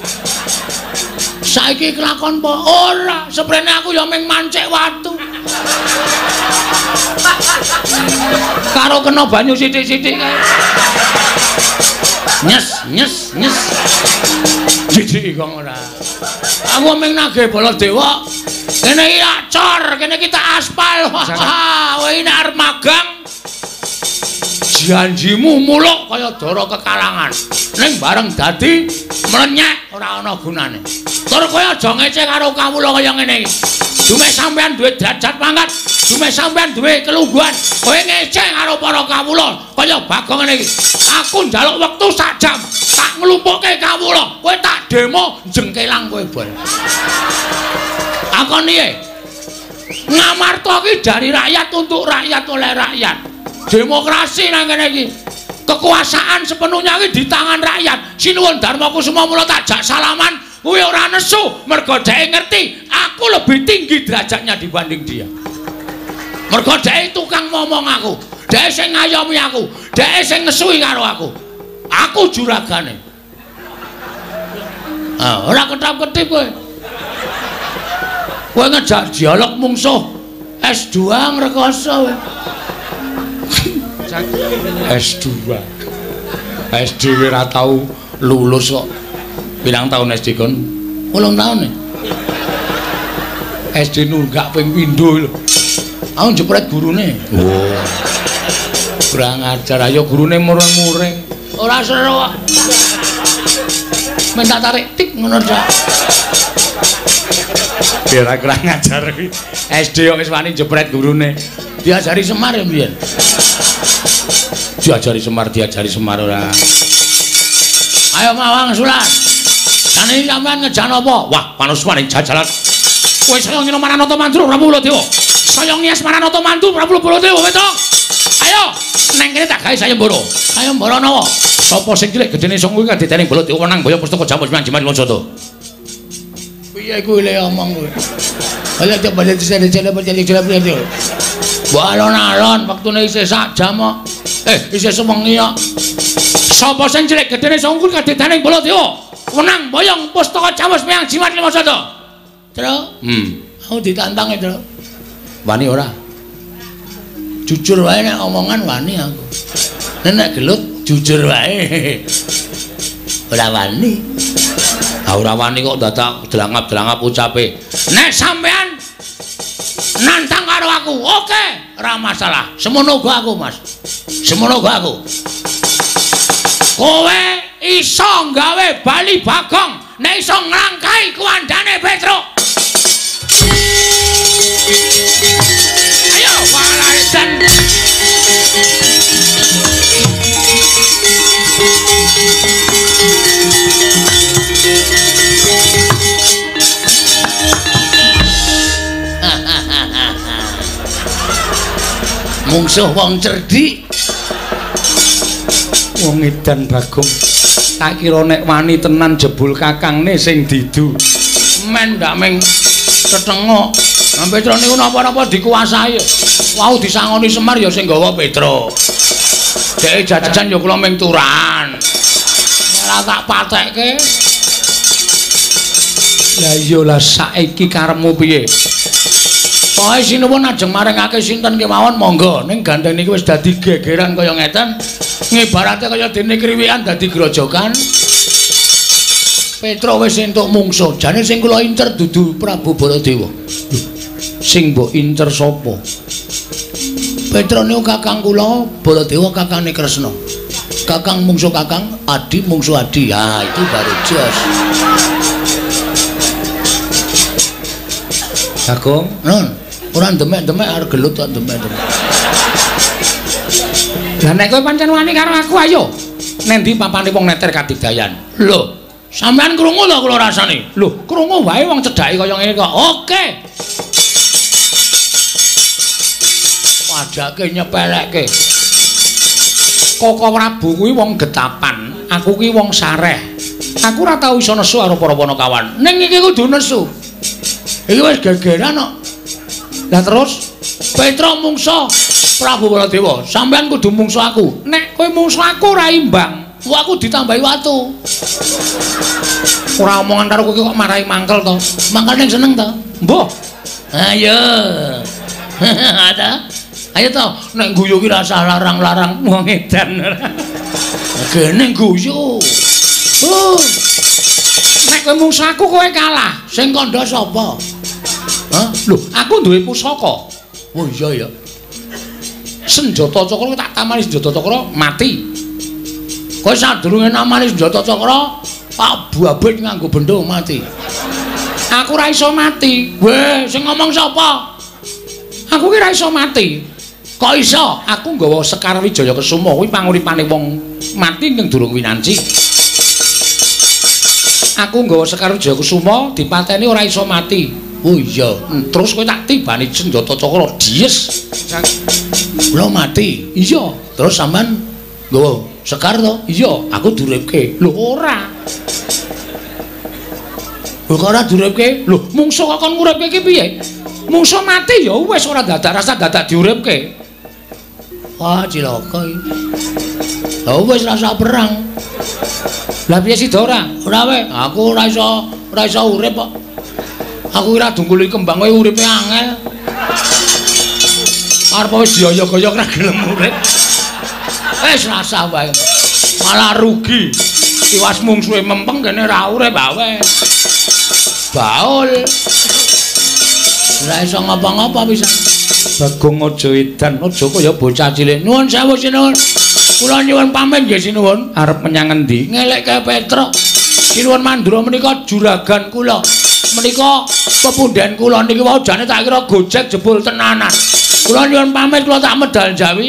B: Saiki kelakon po ora, seprene aku ya ming mancik watu. Karo kena banyu sithik-sithik kae. Nyes, nyes, nyes. Jijik kok ora. Aku ming nagih Baladewa. Kene iki acor, kene kita aspal. Kowe iki arep magang. Janjimu muluk kaya dara kekalangan. Ning bareng dadi mlenyek ora ana gunane. Tur kowe aja ngece karo kawula kaya ngene iki. Dume sampean duwe derajat pangkat, dume sampean duwe kelungguhan. Kowe ngece karo para kawula kaya Bagong ngene iki. Aku njaluk wektu sak jam, tak nglumpukke kawula. Kowe tak demo jengkelang kowe bol. Akon piye? Ngamarta ki dari rakyat untuk rakyat oleh rakyat. Demokrasi nang kene iki. Kekuasaan sepenuhnya iki di tangan rakyat. Sinuwun Darmakusuma mula takjak salaman kuwi ora nesu mergo dhek ngerti aku lebih tinggi derajatnya dibanding dia. Mergo dhek tukang ngomong aku, dhek sing ngayomi aku, dhek sing ngesui karo aku. Aku juragane. Ah, ora ketap-ketip kowe. Kowe ngejak dialog mungsuh S dua ngrekoso kowe. S dua S D ora tau lulus kok. Pirang tahun S D kon? Wolung taun. S D nunggak ping pindho lho. Aku jepret gurune. Oh. Kurang ajar ayo gurune mureng-mureng. Ora seru kok. Minta tarik tik ngono dak. Biar kurang ajar kuwi. S D kok wis wani jepret gurune. Diajari Semar ya mbiyen. Diajari Semar, diajari Semar ora. Ayo Mawang Sulan. Jane sampean ngejan apa? Wah, panuswane jajalan. Kowe saya ngino Maranata Mandur Prabu Baladewa. Saya ngias Maranata Mandur Prabu Baladewa, wetok. Ayo, neng kene tak gawe sayembara. Sayembara napa? Sapa sing cilik gedene sing kuwi kadidene Baladewa wenang boyo pustaka Jamus Manjimat Lojoto. Piye kuwi le omong kowe? Ala tak balik disene-sene berjali-jali piye. Mbok alon-alon wektune isih sak jam kok. Eh, isih sewengi kok. Sapa sing cilik gedene sing kuwi kadidene Baladewa? Wenang boyong pustaka Jamus Meyang Jimat Limasada. Tru? Hmm. Aku ditantang e, Tru. Wani ora? Jujur wae nek omongan wani aku. Nek gelut jujur wae. Ora wani. Ah ora wani kok dadak delangap-delangap ucape. Nek sampean nantang karo aku, oke, ora masalah. Semono uga aku, Mas. Semono uga aku. Kowe iso gawe bali Bagong, nek iso nglangkai kuandane Petruk. Ayo walarisan. Mungsuh wong cerdik. Wong edan Bagong. Tak kira nek wani tenan jebul kakangne sing didu. Men ndak meng ketengok. Nah, Petruk niku napa-napa dikuasai. Wau disangoni Semar ya sing gawa Petruk. Dek jajan ya kula ming turan. Ora tak patekke. Lah iya lah saiki karepmu piye? Pokoke sinuwun ajeng maringake sinten kemawon monggo ning gandeng niki wis dadi gegeran kaya ngeten. Ngibarate kaya dene kriwikan dadi grojokan. Petruk wis entuk mungsuh. Jane sing kula incer dudu Prabu Baladewa. Sing mbok incer sapa? Petruk niku kakang kula, Baladewa kakangane Kresna. Kakang mungsuh kakang, Adi mungsuh Adi. Ah, itu baru jos. Bagong, non, ora demek-demek arep gelut kok demek-demek. Lah nek kowe pancen wani karo aku ayo. Nendi papane wong neter kadidayan? Lho, sampean krungu lho kula rasane. Lho, krungu wae wong cedhake kaya ngene kok. Oke. Wajake nyepelekke. Koko Prabu kuwi wong getapan, aku kuwi wong sareh. Aku ora tau iso nesu karo para Panakawan. Ning iki kudu nesu. Iki wis gegeran kok. Lah terus Petruk mungsuh Prabu Baladewa, sampean kudu mungsuh aku. Nek kowe mungsuh aku ora imbang, aku ditambahi watu. Ora omongan karo kowe kok marahi mangkel to. Mangkel ning seneng to? Mbah. Ayo. Ada. Ayo to, nek guyu ki rasa larang-larang wong edan. Kene guyu. Oh. Nek kowe musaku kowe kalah, sing kandha sapa? Hah? Lho, aku duwe pusaka. Oh iya ya. Senjata cakra tak tamani senjata cakra mati. Kowe sadurunge namani senjata cakra, tak babit nganggo bendho mati. Aku ora iso mati. Weh, sing ngomong sapa? Aku ki ora iso mati. Kok iso? Aku nggawa Sekar Wijaya Kesuma kuwi panguripane wong mati ning durung winanci. Aku nggawa Sekar Wijaya Kesuma dipateni ora iso mati. Oh iya, terus kowe tak tibani senjata cakra dies. Kula mati. Iya, terus sampean nggawa Sekar to? Iya, aku duripke. Lho ora. Lho kok ora duripke? Lho, mungsuh kok kon nguripke iki piye? Mungsuh mati ya wis ora dadak rasa dadak diuripke. Wah, cilaka iki. Lah wis rasa perang. Lah piye sida ora? Ora wae, aku ora iso ora iso urip kok. Aku ora dungkuli kembang kowe uripe angel. Arep wis dioyok-oyok ora gelem urip. Wis rasa wae. Malah rugi. Iwas mungsuhe mempeng kene ora urip wae. Baul. Ora iso ngapa-ngapa pisan. Bagong aja edan, aja kaya bocah cilik. Nuwun sewu sinuwun. Kula nyuwun pamit nggih sinuwun. Arep menyang endi? Ngelekke Petruk. Sinuwun Mandura menika juragan kula. Menika pepundhen kula niki wau jane tak kira gojek jebul tenanan. Kula nyuwun pamit kula tak medal jawi.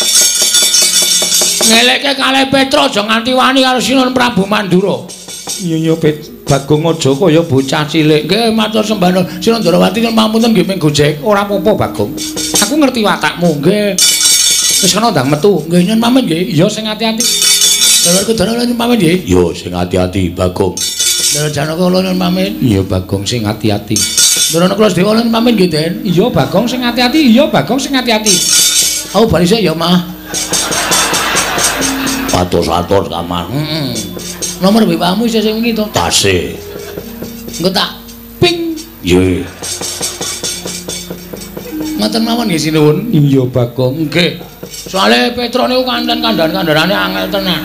B: Ngelekke kalih Petruk aja nganti wani karo Sinuwun Prabu Mandura. Iya iya Pet. Bagong aja kaya bocah cilik. Nggih matur sembah Sinuwun Darawati pamunten nggih ping gojek. Ora apa-apa Bagong. Aku ngerti watakmu nggih. Wis kana ndang metu. Nggih nyuwun pamit nggih. Iya sing ati-ati. Lha kok dalan nyuwun pamit nggih. Iya sing ati-ati Bagong. Lha Janaka kula nyuwun pamit. Iya Bagong sing ati-ati. Lha kula dhewe nyuwun pamit nggih Den. Iya Bagong sing ati-ati. Iya Bagong sing ati-ati. Aku bali sik ya Mah. Atur-atur kamar. Heeh. Nomor B P-mu isih sing wingi to? Tasih. Engko tak ping. Nggih. Ngoten mawon nggih sinuwun. Iya Bagong. Nggih. Soale Petro niku kandan-kandan-kandanane angel tenan.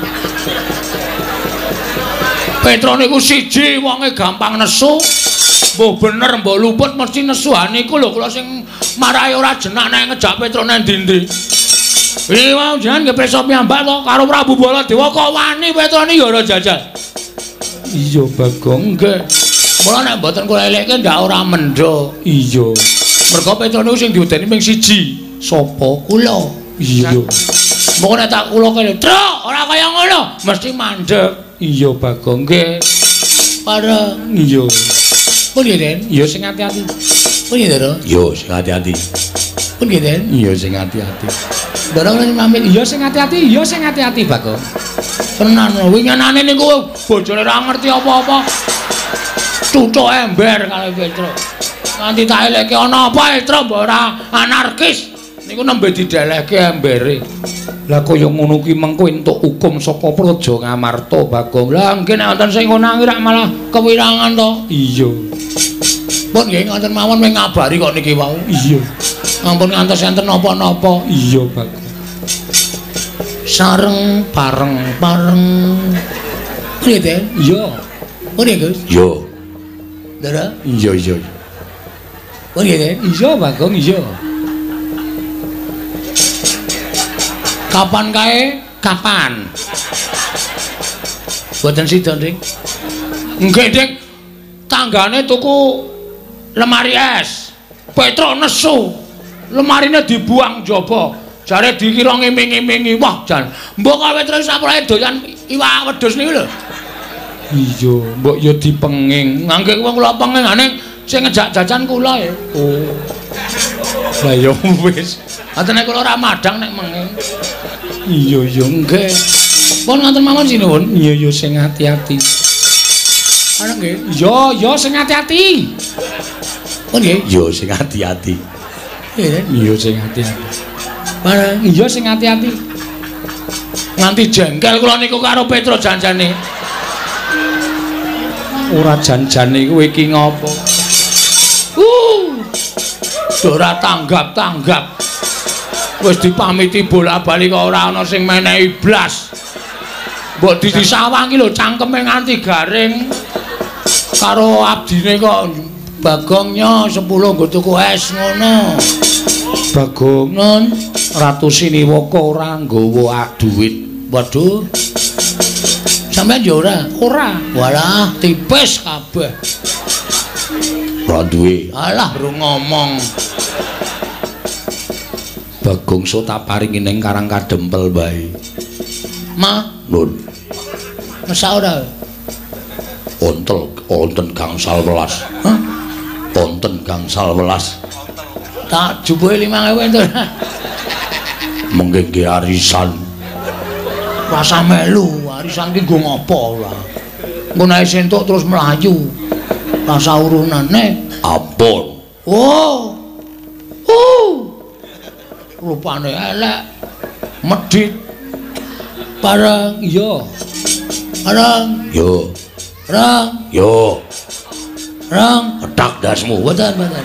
B: Petro niku siji wonge gampang nesu. Mbah bener mbah luput mesti nesuhan niku lho kula sing marahi ora jenak nek ngejak Petro nang ndi-ndi. Iki mau jenengan nggih preso piyambak to karo Prabu Baladewa kok wani Petro niki ora jajal. Iya Bagong nggih. Mula nek mboten kula elekke ndak ora mendho. Iya. Mergo Petro niku sing diudeni ming siji. Sapa? Kula. Iya. Moko nek tak kula kene, "Truk, ora kaya ngono, mesti mandeg." Iya Bagong nggih. Pareng. Iya. Pun nggih Den? Iya sing ati-ati. Pun nggih Dara? Iya sing ati-ati. Pun nggih Den? Iya sing ati-ati. Dara kula pamit. Iya sing ati-ati, iya sing ati-ati Bagong. Tenan winginane niku bojone ora ngerti apa-apa. Cucuk ember kalih Petro. Nganti tak elekke ana apa Petro mbok ora anarkis. Niku nembe didelehke embere. Lah kaya ngono ki mengko entuk hukum saka Praja Ngamarta Bagong. Lah nggih nek wonten sing ngono rak malah kewirangan to. Iya. Pun nggih ngoten mawon mung ngabari kok niki wau. Iya. Ampun ngantos enten napa-napa. Iya Bagong. Sareng pareng pareng. Nggih Den? Iya. Pun nggih Gus? Iya. Dara? Iya iya. Pun nggih Den? Iya Bagong iya. Kapan kae? Kapan? Boten sida, Dik. Nggih, Dik. Tanggane tuku lemari es. Petro nesu. Lemarine dibuang jaba. Jare dikira ngiming-imingi. Wah, jan. Mbok kowe terus sapurae doyan iwak wedhus niku lho. Iya, mbok ya dipenging. Ngangge wong kula penging ning sing ngejak jajan kula ya. Oh. Lah ya wis. Atene kula ora madang nek menging. Iya iya nggih. Pun ngoten mawon sinuwun. Iya iya sing ati-ati. Ana nggih. Iya iya sing ati-ati. Pun nggih. Iya sing ati-ati. Iya sing ati-ati. Barang iya sing ati-ati. Nganti jengkel kula niku karo Petro janjane. Ora janjane kowe iki ngopo? Uh. Ora tanggap-tanggap. Wis dipamiti bola-bali kok ora ana sing menehi blas. Mbok disawangi lho cangkeme nganti garing. Karo abdine kok Bagongnya sepuluh nggo tuku es ngono. Bagong nun Ratu Siniwaka ora nggawa duit. Waduh. Sampeyan yo ora? Ora. Walah, tipis kabeh. Ora duwe. Alah, ru ngomong. Bagong so tak paringi ning Karang Kadempel bae. Ma, nun. Masa ora? Ontel, onten gangsal welas. Hah? Onten gangsal welas. Tak jubuhe limang ewu entuk. Mengke nggih arisan. Rasa melu, arisan ki nggo ngopo ora. Engko nek sentuk terus mlayu. Rasa urunane ampun. Oh. Oh. Rupane elek. Medhit. Bareng iya. Bareng yo. Rang yo. Rang petak dasmu mboten mboten.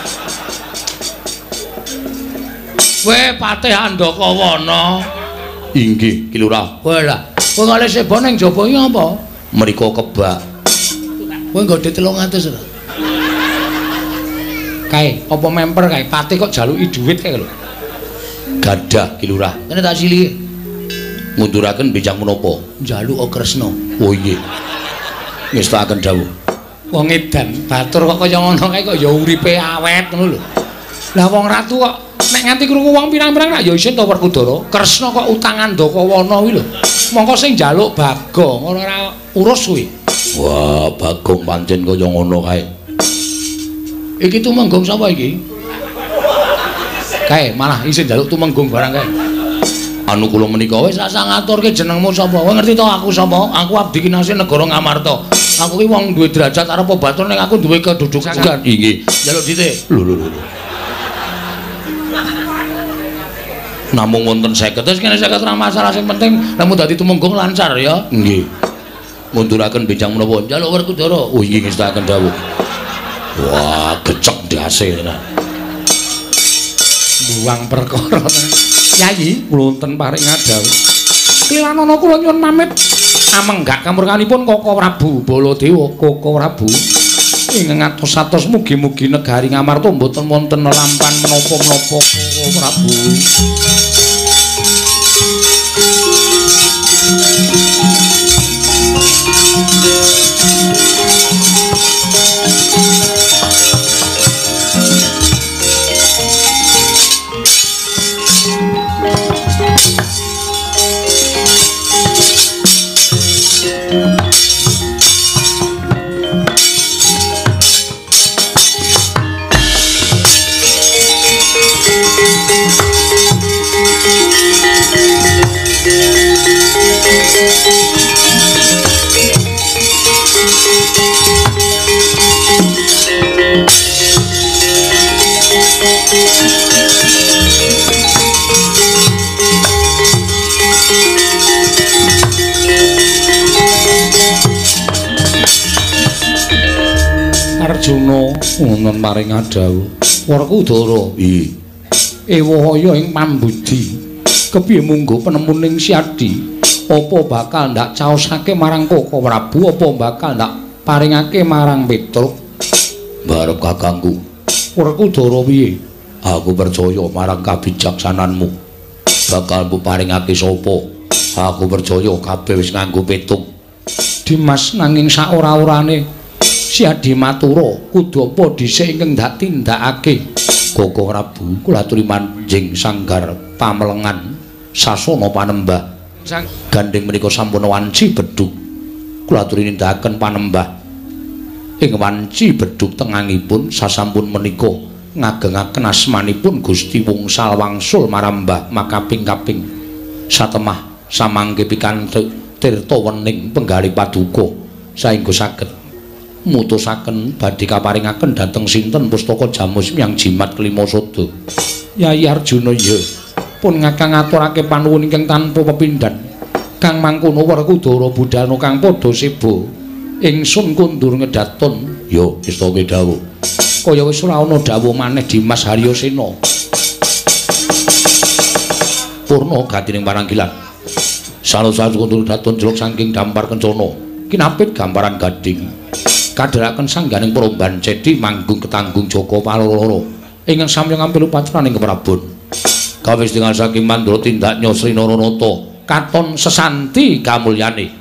B: Kowe Patih Andakawana. Inggih, Ki Lurah. Kowe lah. Kowe kali seba ning jaba iki apa? Mriko kebak. Kowe nggo dhuwit telung atus lho. Kae, apa memper kae? Patih kok jaluki dhuwit kae lho. Gadah, Ki Lurah. Kene tak silih. Ngunduraken bijang menapa? Njaluk Kresna. Oh iya. Ngestakaken dawuh. Wong edan batur kok kaya ngono kae kok ya uripe awet ngono lho. Lah wong ratu kok nek nganti krungu wong pirang-pirang nak ya isin to Werkudara. Kresna kok utangan Ndakawana kuwi lho. Mongko sing njaluk Bagong ora urus kuwi. Wah, Bagong pancen kaya ngono kae. Iki tumenggung sapa iki? Kae malah isin njaluk tumenggung barang kae. Anu kula menika wis rasa ngaturke jenengmu sapa? Kowe ngerti to aku sapa? Aku abdi kinasih negara Ngamarta. Aku ki wong duwe derajat arep batur ning aku duwe kedudukan. Nggih. Njaluk dite. Lho lho lho. Namung wonten seket wis kene seket ora masalah sing penting namun dadi tumenggung lancar ya. Nggih. Munduraken benjang menapa? Njaluk Werkudara. Oh nggih ngestakaken dawuh. Wah, gecek ndase tenan. Buang perkara. Yayi, kula wonten paring dawuh. Kliwanana kula nyuwun pamit. Amenggak kamurkanipun Koko Prabu Baladewa, Koko Prabu. Ing ngatos-atos mugi-mugi negari Ngamarta mboten wonten lampan menapa-menapa Koko Prabu. Arjuna wonten paring dawuh. Werkudara, nggih. Ewahaya ing pambudi. Kepiye munggo penemuning Siadi? Apa bakal ndak caosake marang Koko Prabu apa bakal ndak paringake marang Petruk? Barep kakangku. Werkudara piye? Aku percaya marang kabijaksananmu. Bakal mbok paringake sapa? Aku percaya kabeh wis nganggo petung. Dimas nanging sak ora-orane Siadi matura kudu apa dhisik ingkang ndak tindakake. Koko Prabu kula aturi manjing sanggar pamelengan sasana panembah. Gandeng menika sampun wanci bedhug. Kula aturi nindakaken panembah. Ing wanci bedhug tengangipun sasampun menika ngagengaken asmanipun Gusti Wungsal Wangsul marambah makaping-kaping satemah samangke pikantuk tirta wening penggali paduka saengga saged mutusaken badhe kaparingaken dhateng sinten pustaka Jamus Myang Jimat kelima Sada. Yayi Arjuna ya pun ngakang ngaturake panuwun ingkang tanpa pepindhan. Kang mangkono Werkudara budalna kang padha seba ingsun kundur ngedaton. Ya wis to dawuh. Kaya wis ora ana dawuh maneh Dimas Haryasena.
A: purna gatining paranggilan. Salus-salus kuntul datun jeluk saking dampar kencana. Kinapit gamparan gading. Kadharaken sangganing peromban cedhi manggung ketanggung Jaka paloro ingkang samya ngambil upacara ing keprabon. Kawis dengan saking mandra tindak nyosri Naranata katon sesanti kamulyane.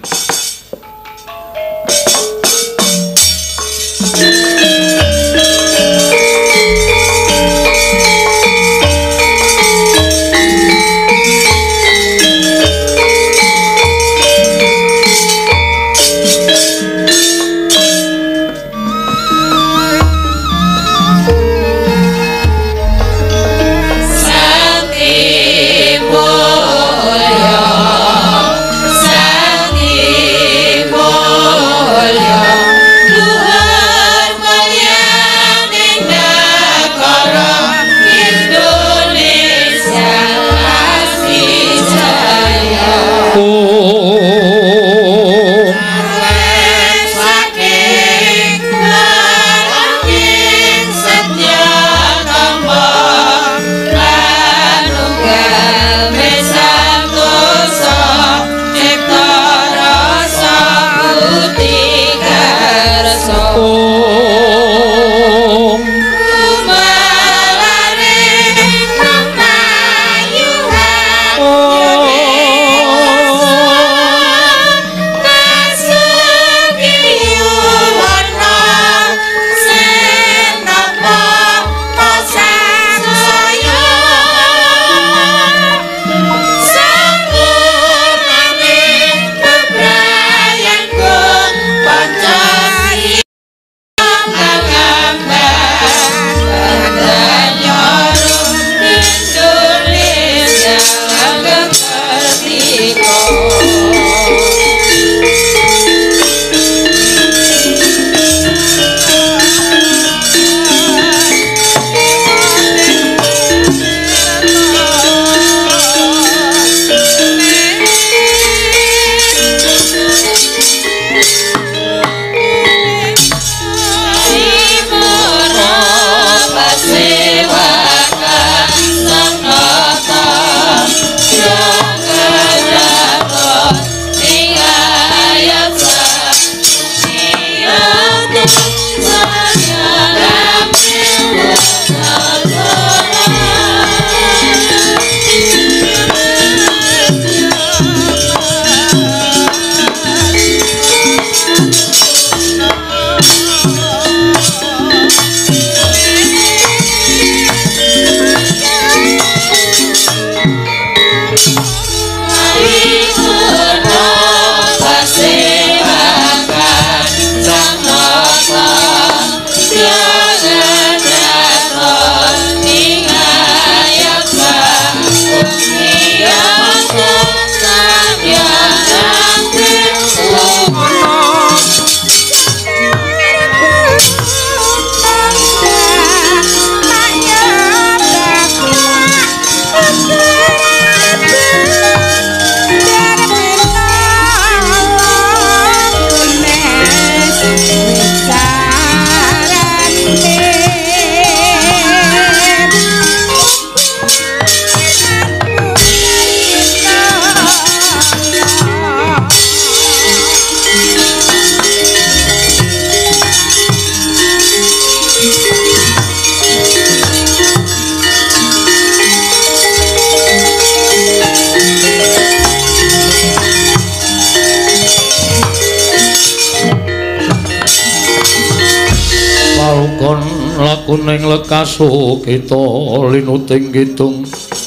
A: Kuning lekasu kita linuting kidung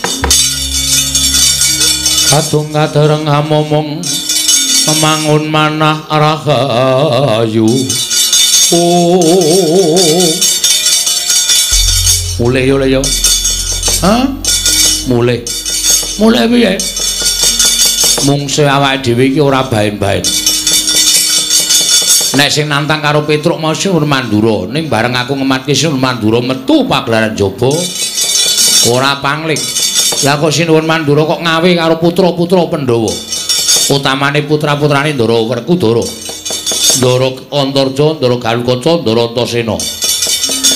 A: kadung kadereng amomong memangun manah rahayu oh mulai yo yo hah mulai mulai piye mungsuh awake dhewe iki ora baen-baen. Nek sing nantang karo Petruk mau Sinur Mandura ning bareng aku ngematke Sinur Mandura metu pagelaran jaba ora pangling. Lah kok Sinur Mandura kok ngawe karo putra-putra Pandhawa. Utamane putra-putrane Ndara Werkudara. Ndara Antarja, Ndara Galukaca, Ndara Antasena.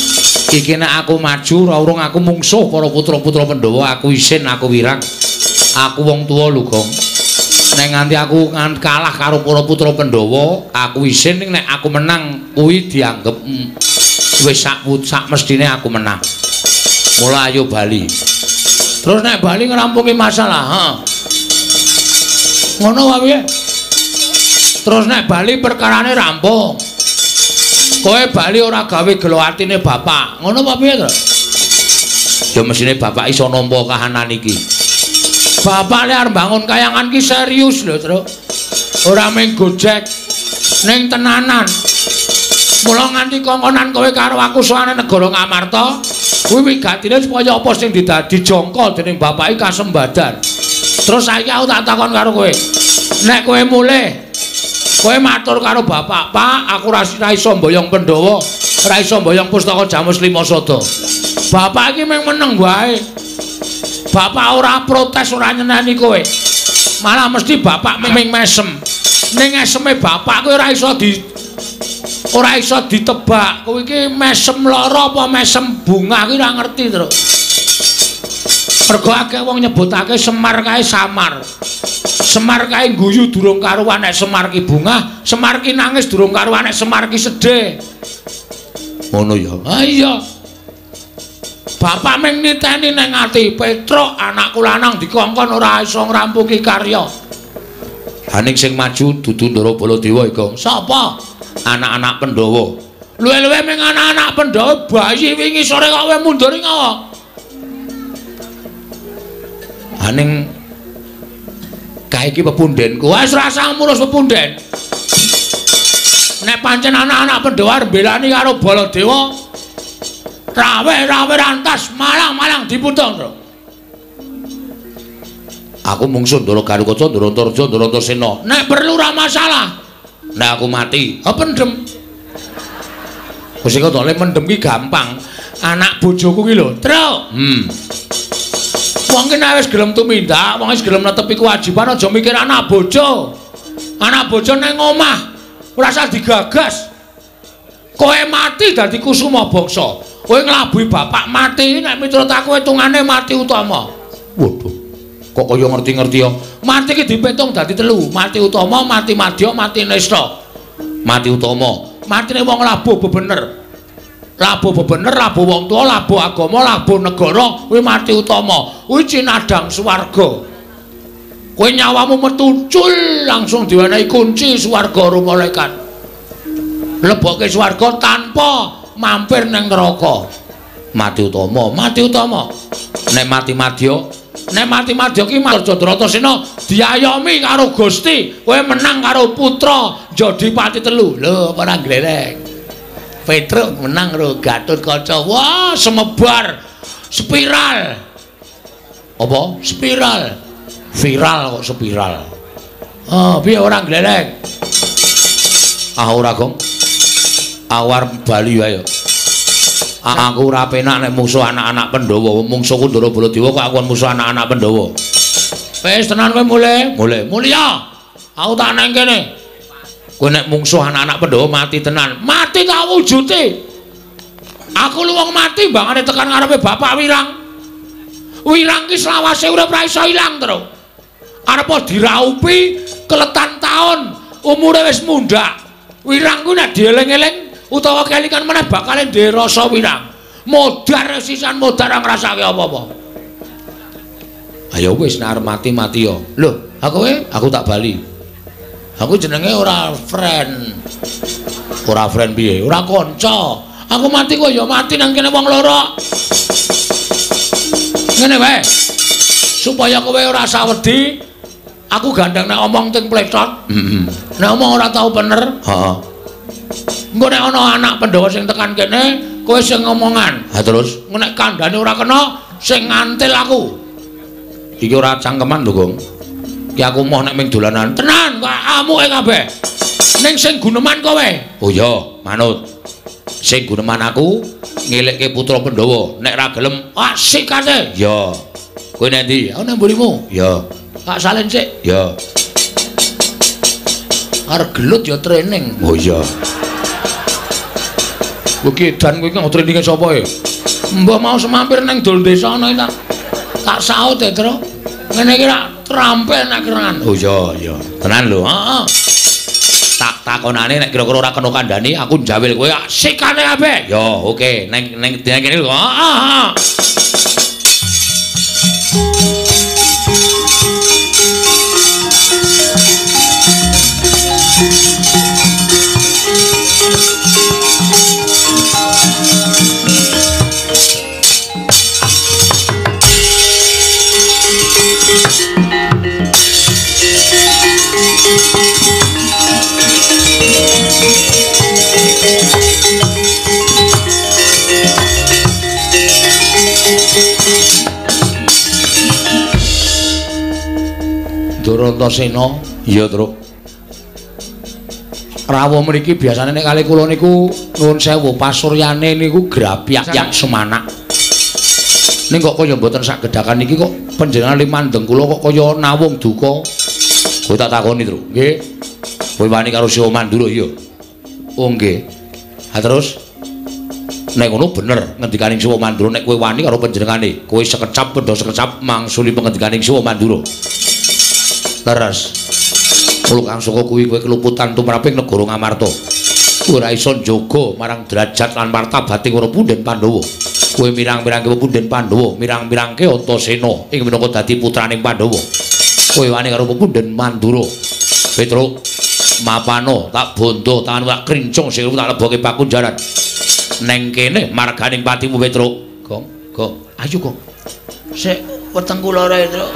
A: Iki nek aku maju ora urung aku mungsuh para putra-putra Pandhawa, aku isin, aku wirang. Aku wong tuwa lho, Gong. Nek nganti aku kalah karo para putra Pandhawa, aku isin ning nek aku menang kuwi dianggep mm, wis sak sak mestine aku menang. Mula ayo bali. Terus nek bali ngrampungi masalah, ha. Ngono wae piye? Terus nek bali perkarane rampung. Kowe bali ora gawe gelo atine bapak. Ngono apa piye to? Ya mesine bapak iso nampa kahanan iki. Bapak arep bangun kayangan ki serius lho, Tru. Ora mung gojek ning tenanan. Mula nganti kongkonan kowe karo aku soane negara Ngamarta, kuwi wigatine supaya apa sing didadi jangka dening bapak iki kasembadan. Terus saiki aku tak takon karo kowe. Nek kowe mulih, kowe matur karo bapak, "Pak, aku ora iso mboyong Pandhawa, ora iso mboyong pustaka Jamus Lima Sada." Bapak iki mung meneng wae. Bapak ora protes, ora nyeneni kowe. Malah mesti bapak ming mesem. Ning eseme bapak kowe ora iso di ora iso ditebak. Kowe iki mesem lara apa mesem bunga kuwi ora ngerti, Tru. Mergo akeh wong nyebutake Semar kae samar. Semar kae guyu durung karuan nek Semar ki bunga, Semar ki nangis durung karuan nek Semar ki sedih. Ngono ya. Ha iya. Bapak ming niteni nang ati, Petruk anakku lanang dikongkon ora iso ngrampungi karya. Haning sing maju dudu Ndara Baladewa iku. Sapa? Anak-anak Pandhawa. Luwe-luwe ming anak-anak Pandhawa bayi wingi sore kok kowe mundur ngopo? Haning kae iki pepundhenku. Wis rasa ngurus pepundhen. Nek pancen anak-anak Pandhawa mbelani karo Baladewa, rawe-rawe rantas malang-malang diputung, Bro. Aku mungsuh Ndara Garukaca, Ndara Antareja, Ndara Antasena. Nek perlu ora masalah. Nek aku mati, ha pendem. Wis kok dole mendem ki gampang. Anak bojoku ki lho, Tru. Hmm. Wong ki nek wis gelem tumindak, wong wis gelem netepi kewajiban aja mikir anak bojo. Anak bojo ning omah ora usah digagas. Kowe mati dadi kusuma bangsa. Kowe nglabuhi bapak mati nek miturut aku hitungane mati utama. Waduh. Kok kaya ngerti-ngerti ya. Mati ki dipitung dadi telu. Mati utama, mati madya, mati nesta. Mati utama. Matine wong labuh bebener. Labuh bebener, labuh wong tuwa, labuh agama, labuh negara, kuwi mati utama. Kuwi cinadang swarga. Kowe nyawamu metuncul langsung diwenehi kunci swarga karo malaikat. Leboke swarga tanpa mampir nang neraka. Mati utama, mati utama. Nek mati madya, nek mati madya ki Marjadra Antasena diayomi karo Gusti, kowe menang karo putra Jodipati telu. Lho, ora glelek. Petruk menang karo Gatotkaca. Wah, semebar spiral. Apa? Spiral. Viral kok spiral. Oh, piye ora glelek? Ah ora, Gong. Awar bali wae. Aku ora penak nek musuh anak-anak Pandhawa. Mungsuhku Ndara Baladewa kok aku musuh anak-anak Pandhawa. Wis tenan kowe mulih, mulih. Mulya. Aku tak nang kene. Kowe nek mungsuh anak-anak Pandhawa mati tenan. Mati tak wujute. Aku lu wong mati mbangane tekan ngarepe Bapak Wirang. Wirang ki selawase urip ra iso ilang, Tru. Arep diraupi keletan taun, umure wis mundhak. Wirang ku nek dieling-eling utawa kelingan meneh bakal ndhe rasa wirang. Modar sisan modar ora ngrasake apa-apa. Ayo wis nek arep mati-mati yo. Lho, aku kowe aku tak bali. Aku jenenge ora friend. Ora friend piye? Ora kanca. Aku mati kok ya mati nang kene wong loro. Ngene wae. Supaya kowe ora sawedi, aku gandeng nek omong ting pletot. Heeh. Nek omong ora tau bener. Heeh. Engko nek ana anak Pandhawa sing tekan kene, kowe sing ngomongan. Ha terus nek kandhane ora kena, sing ngantil aku. Iki ora cangkeman lho, Gong. Ki aku moh nek ming dolanan. Tenan, kok amuke kabeh. Ning sing guneman kowe. Oh iya, manut. Sing guneman aku ngelekke putra Pandhawa. Nek ra gelem, asik kate. Ya. Kowe nek ndi? Aku nang mburimu. Ya. Tak salin sik. Ya. Arep gelut ya training. Oh iya. Kowe ki edan kowe iki mau traininge sapa e? Mbah mau semampir nang dol desa ana tak tak saut e, Tru.
B: Ngene iki rak trampe nek kerangan.
A: Oh iya iya. Tenan lho. Heeh. Tak takonane nek kira-kira ora kena kandhani aku njawil kowe sikane ape. Yo oke ning ning dina kene lho. Heeh. Durantasena, iya, Truk. Rawuh mriki biasane nek kali kula niku nuwun sewu pasuryane niku grapyak-yak semanak. Ning kok kaya mboten sagedhakan iki kok panjenengan limandeng kula kok kaya nawung duka. Kowe tak takoni, Truk. Nggih. Kowe wani karo Siwa Mandura iya. Oh nggih. Ha terus nek ngono bener ngendikaning Siwa Mandura nek kowe wani karo panjenengane, kowe sekecap padha sekecap mangsuli pangendikaning Siwa Mandura. Leres. Mula kang saka kuwi kowe keluputan tumraping negara Ngamarta. Ora iso njaga marang derajat lan martabate para Punden Pandhawa. Kowe mirang-mirangke Punden Pandhawa, mirang-mirangke Antasena ing minangka dadi putraning Pandhawa. Kowe wani karo Punden Mandura. Petruk mapano tak bondo tangan tak krincung sing tak leboke pakunjaran. Neng kene marganing patimu Petruk. Gong, Gong, ayo Gong.
B: Sik weteng kula ora, Truk.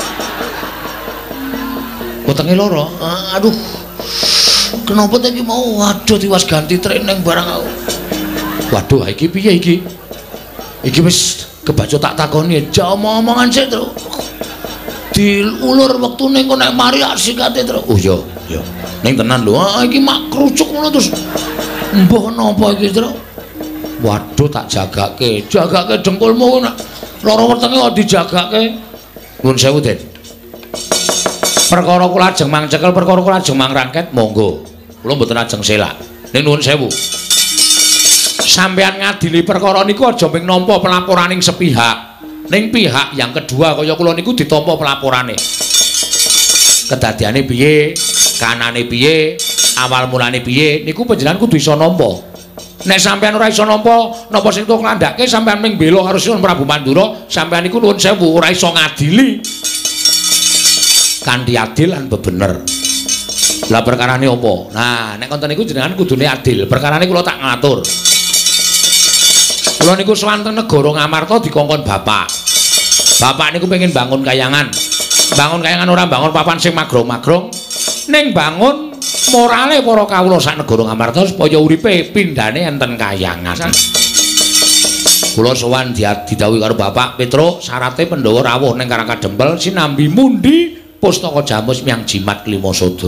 A: Wetenge loro.
B: Uh, aduh. Kenapa iki mau waduh tiwas ganti training barang aku.
A: Waduh, iki piye iki? Iki wis kebaca tak takoni,
B: jauh omongan sik, Truk. Diulur wektune engko nek mari sikate, Truk.
A: Oh iya, iya. Ning tenan lho,
B: ah iki mak krucuk ngono terus. Mbah napa iki, Truk?
A: Waduh, tak jagake.
B: Jagake dengkulmu nek lara wetenge kok dijagake.
A: Nuwun sewu, Den. Perkara kula ajeng mangcekel, perkara kula ajeng mangrangket, monggo. Kula mboten ajeng selak. Ning nuwun sewu. Sampeyan ngadili perkara niku aja ming nampa pelaporaning sepihak. Ning pihak yang kedua kaya kula niku ditampa pelaporane. Kedadiane piye? Kanane piye? Awal mulane piye? Niku panjenengan kudu iso nampa. Nek sampeyan ora iso nampa, napa sing tok nglandhake sampeyan ming bela karo Sinuwun Prabu Mandura, sampeyan niku nuwun sewu ora iso ngadili. Kanthi adil lan bebener. Lah perkarane apa? Nah, nek konten niku jenengan kudune adil. Perkarane kula tak ngatur. Kula niku swanten negara Ngamarta dikongkon bapak. Bapak niku pengen bangun kayangan. Bangun kayangan ora bangun papan sing magrong-magrong, ning bangun morale para kawula sak negara Ngamarta supaya uripe pindhane enten kayangan. Kula sowan didhawuhi karo Bapak Petruk, syarate Pandhawa rawuh ning Karangkadempel sinambi mundi Pustaka Jamus Miang Jimat Klimasada.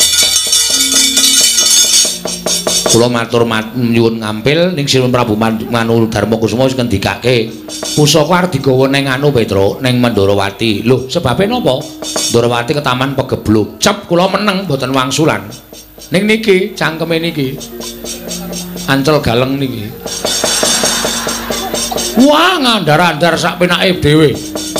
A: Kula matur nyuwun ngampil ning Sinuwun Prabu Manu Darmakusuma wis ngendikake pusaka arep digawa ning anu Petruk ning Mandharawati. Lho, sebabe napa? Mandharawati ketaman pegebluk. Cep kula meneng mboten wangsulan. Ning niki cangkeme niki. Ancel galeng niki. Wah, ngandar-andar sak penake dhewe.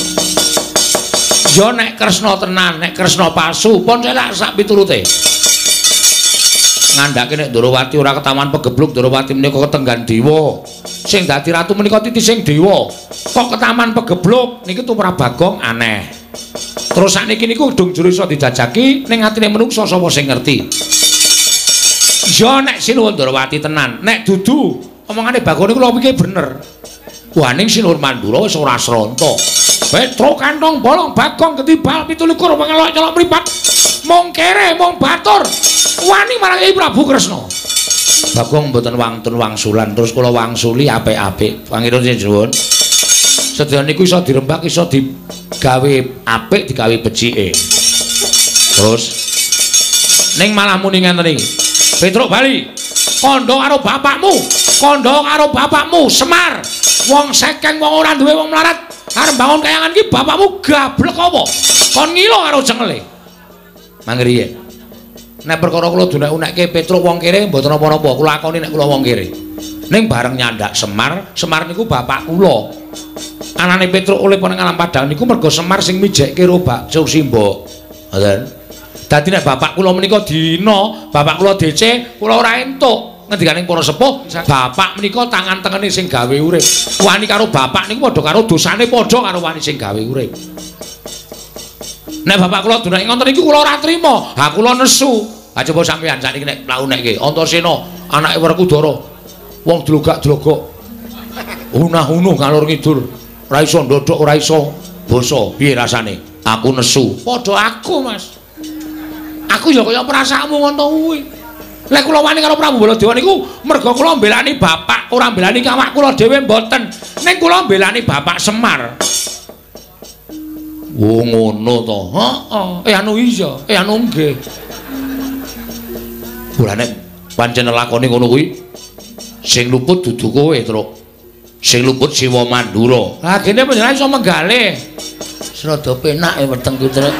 A: Ya nek Kresna tenan, nek Kresna palsu, pun selak sak piturute. Ngandhake nek Ndrawati ora ketaman pegebluk, Ndrawati menika ketenggan dewa. Sing dadi ratu menika titi sing dewa. Kok ketaman pegebluk niki tumrap Bagong aneh. Terus sakniki niku dung juru iso dijajaki ning atine menungsa sapa sing ngerti. Ya nek Sinuwun Ndrawati tenan, nek dudu omongane Bagong niku lho iki bener. Wah ning Sinuwun Mandura wis ora sronto. Petruk kantong bolong Bagong ketibal pitulikur mengelok-elok mripat. Mung kere mung batur. Wani marang Kyai Prabu Kresna. Bagong mboten wangtun wangsulan terus kula wangsuli apik-apik. Pangeran Sinuwun. Sedaya niku iso dirembak iso digawe apik digawe becike. Terus ning malah muni ngenten iki. Petruk bali. Kandha karo bapakmu. Kandha karo bapakmu Semar. Wong sekeng wong ora duwe wong melarat. Arep bangun kayangan iki bapakmu gablek apa? Kon ngilo karo jengele. Mangriye. Nek perkara kula dunek-unekke Petruk wong kere mboten apa-apa, kula akoni nek kula wong kere. Ning bareng nyandak Semar, Semar niku bapak kula. anane Petruk oleh ning alam padang niku mergo Semar sing mijekke robak Sursimba. Ngoten. Dadi nek bapak kula menika dina, bapak kula D C, kula ora entuk. Ngendikaning para sepuh, bapak menika tangan tengene sing gawe urip. Wani karo bapak niku padha karo dosane padha karo wani sing gawe urip. Nek bapak kula dunake ngoten niku kula ora trima. Ha kula nesu. Ha coba sampean sakniki nek mlauneke Antasena anake Werkudara. Wong dlogak-dlogok. Unah-unuh ngalor ngidul. Ora iso ndodhok, ora iso basa. Piye rasane? Aku nesu. Padha aku, Mas. Aku ya kaya perasaanmu ngono kuwi. Lek kula wani karo Prabu Baladewa niku merga kula mbelani bapak, ora mbelani awak kula dhewe mboten. Ning kula mbelani bapak Semar. Oh ngono to. Heeh. Eh anu iya, eh anu nggih. Ora nek pancen lakone ngono kuwi sing luput dudu kowe, Truk. Sing luput Siwa Mandura. Lah kene panjenengan iso menggalih. Serada penak e weteng ku, Truk.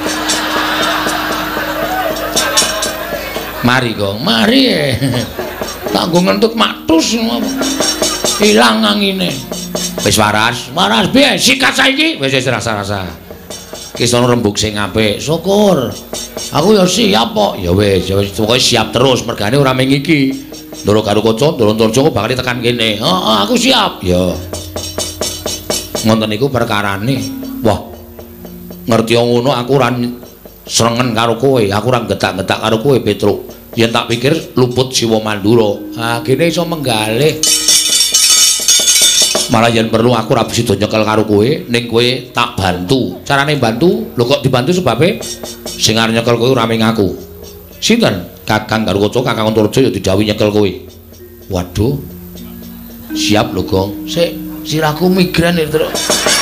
A: Mari, Gong. Mari. Tak nggo ngentut matus. Ilang angine. Wis waras. Waras piye? Sikat saiki. Wis wis rasa-rasa. Ki sono rembug sing apik. Syukur. Aku ya siap kok. Ya wis, ya wis pokoke siap terus mergane ora ming iki. Ndoro karo Kaca, Ndoro Antarja bakal tekan kene. Heeh, aku siap. Ya. Ngoten niku perkarane. Wah. Ngerti ngono aku ora srengen karo kowe, aku ora getak-getak karo kowe, Petruk. Yen tak pikir luput Siwa Mandura. Ah, kene iso menggalih. Malah yen perlu aku ora bisa nyekel karo kowe, ning kowe tak bantu. Carane bantu, lho kok dibantu sebabe sing arep nyekel kowe ora ming aku. Sinten? Kakang karo Kaca, Kakang Antarja ya didhawuhi nyekel kowe. Waduh. Siap lho, Gong. Sik, sirahku migren iki, Truk.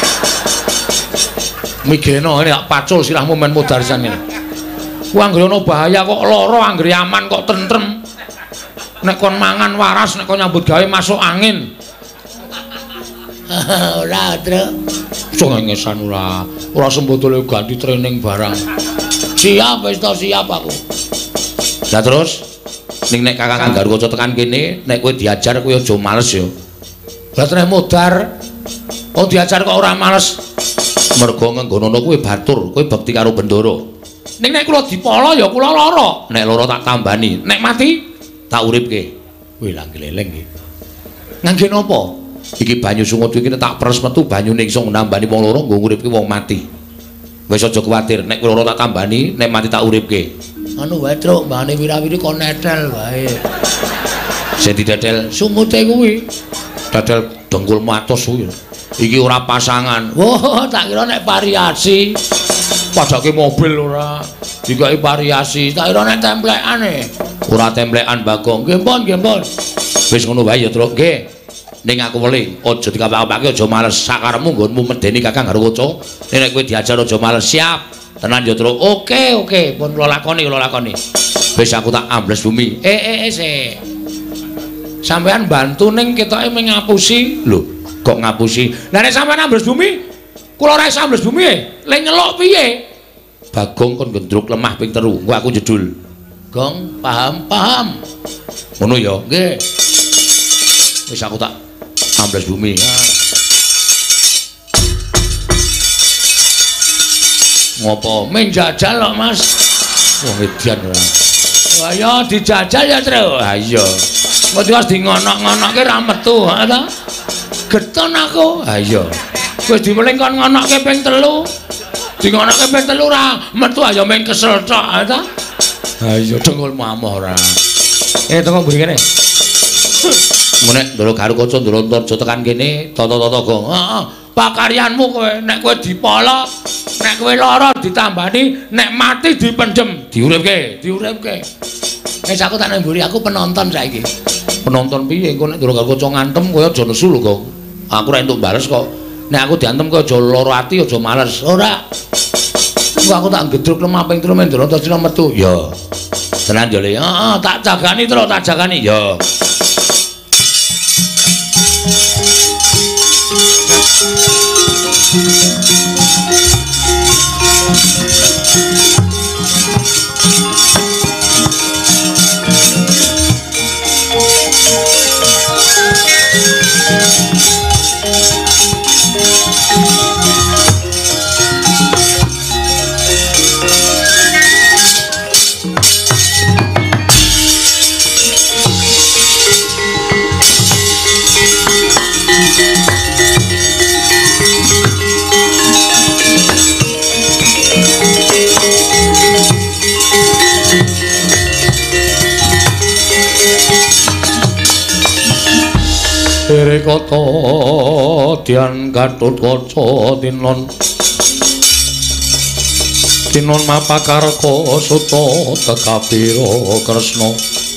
A: Migreno ini tak pacul sirahmu men mudarisan ini. Ku anggere ana bahaya kok lara, anggere aman kok tentrem. Nek kon mangan waras, nek kon nyambut gawe masuk angin. Ora, Truk. Cengengesan ora. Ora sembotole ganti training barang. Siap wis to, siap aku. Lah terus ning nek Kakang Garwaca tekan kene, nek kowe diajar kowe aja males ya. Lah treh modar. Oh diajar kok ora males. Mergo ngenggonono kowe batur, kowe bekti karo Bendara. Ning nek kula dipala ya kula lara. Nek lara tak tambani, nek mati tak uripke. Wih lah gleleng iki. Ngangge napa? Iki banyu sungut iki tak peres metu banyune iso nambani wong loro nggo nguripke wong mati. Wis aja kuwatir, nek kowe lara tak tambani, nek mati tak uripke. Anu wae, Truk, mbane wirawiri kon netel wae. Sing didadel sungute kuwi. Dadel dengkulmu atos kuwi. Iki ora pasangan. Wah, tak kira nek variasi. Padake mobil ora. Dikai variasi. Tak kira nek templekane. Ora templekan, Bagong. Nggih, Pon, nggih, Pon. Wis ngono wae ya, Truk. Nggih. Ning aku weling, aja dikapak-kapake, aja males. Sakarepmu nggonmu medeni Kakang Garwaca. Nek kowe diajar aja males. Siap. Tenan ya, Truk. Oke, oke. Pun kula lakoni, kula lakoni. Wis aku tak ambles bumi. Eh, eh, eh, sik. Sampean bantu ning ketoke ming ngapusi. Lho, kok ngapusi? Lah nek sampean ambles bumi, kula ora iso ambles bumi e. Le nyeluk piye? Bagong kon gendruk lemah ping telu. Engko aku jedul. Gong, paham, paham. Ngono ya? Nggih. Wis aku tak ambles bumi. Ngopo? Men jajal kok, Mas. Wong edian ora. Wah ya dijajal ya, Tru. Ha iya. Kok wis di ngonok-ngonokke ra metu, ha ta? Geton aku. Ha iya. Wis dimeling kon ngonokke ping telu. Di ngonokke ping telu ra metu ya meng kesel tok, ha ta? Ha iya dengkulmu amoh ora. Eh teko mburi kene. Menek Ndara Garwaca, Ndara Antarja tekan kene, tata-tata, Gong. Heeh. Pakaryanmu kowe nek kowe dipala, nek kowe lara ditambani, nek mati dipendhem, diuripke, diuripke. Wis aku tak nang mburi, aku penonton saiki. Penonton piye? Engko nek Ndara Garwaca ngantem kowe aja nesu lho, Gong. Aku ora entuk bales kok. Nek aku diantem kowe aja lara ati, aja males. Ora. Engko aku tak gedruk lemah ping telu men Ndara Antarja metu. Ya. Tenan yo, Le. Heeh, tak jagani terus, tak jagani. Ya.
C: Thank you.
A: kata dian Gatotkaca tinon tinon mapakarka suta tekapira Kresna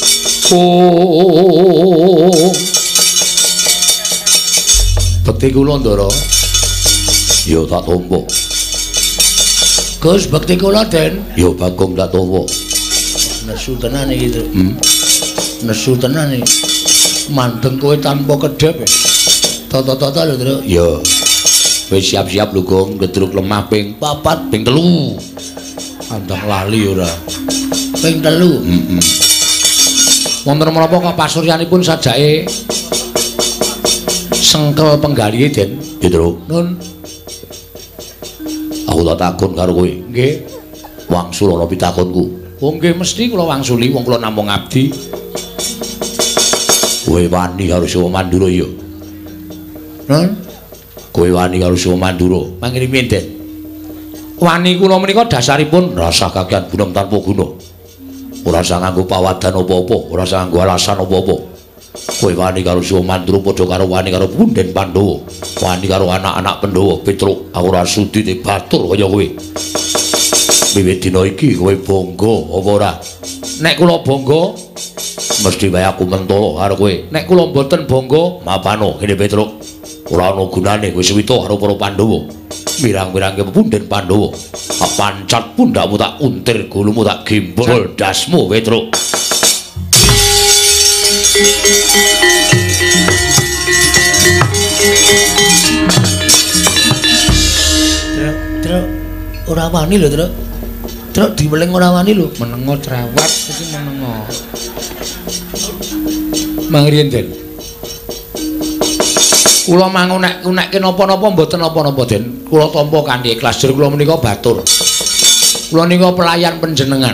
A: oh bekti kula Ndara ya tak tampa Gus bekti kula Den ya Bagong tak tampa nesu tenan iki to hmm? Nesu tenan iki mandeng kowe tanpa kedhep tata-tata lho Ndra ya wis siap-siap lho Gong gedruk lemah ping papat ping telu andang lali ora ping telu heeh wonten menapa kok pasuryanipun sajake sengkel penggalihe Den Ndra nun aku tak takon karo kowe nggih wangsul ana pitakonku oh nggih mesti kula wangsuli wong kula namung abdi kowe wani karo Siwa Mandura ya nun kowe wani karo Siwa Mandura mangkene Den wani kula menika dasaripun rasa kagian gunem tanpa guna ora usah nganggo pawadan apa-apa ora usah nganggo alasan apa-apa kowe wani karo Siwa Mandura padha karo wani karo Punden Pandhawa wani karo anak-anak Pandhawa Petruk aku ora sudi batur kaya kowe wiwit dina iki kowe bangga apa ora nek kula bangga mesti wae aku mentolo karo kowe nek kula mboten bangga mapano kene Petruk ora ana gunane kowe suwita karo para Pandhawa mirang-mirangke Punden Pandhawa pancat pundakmu tak untir gulumu tak gembol dasmu Petruk Truk ora wani lho Truk Truk dimeleng ora wani lho menengo trawat iki menengo mangriyen Den kula mangun nek nekke napa-napa mboten napa-napa Den kula tampa kanthi ikhlas jur kula menika batur kula nika pelayan panjenengan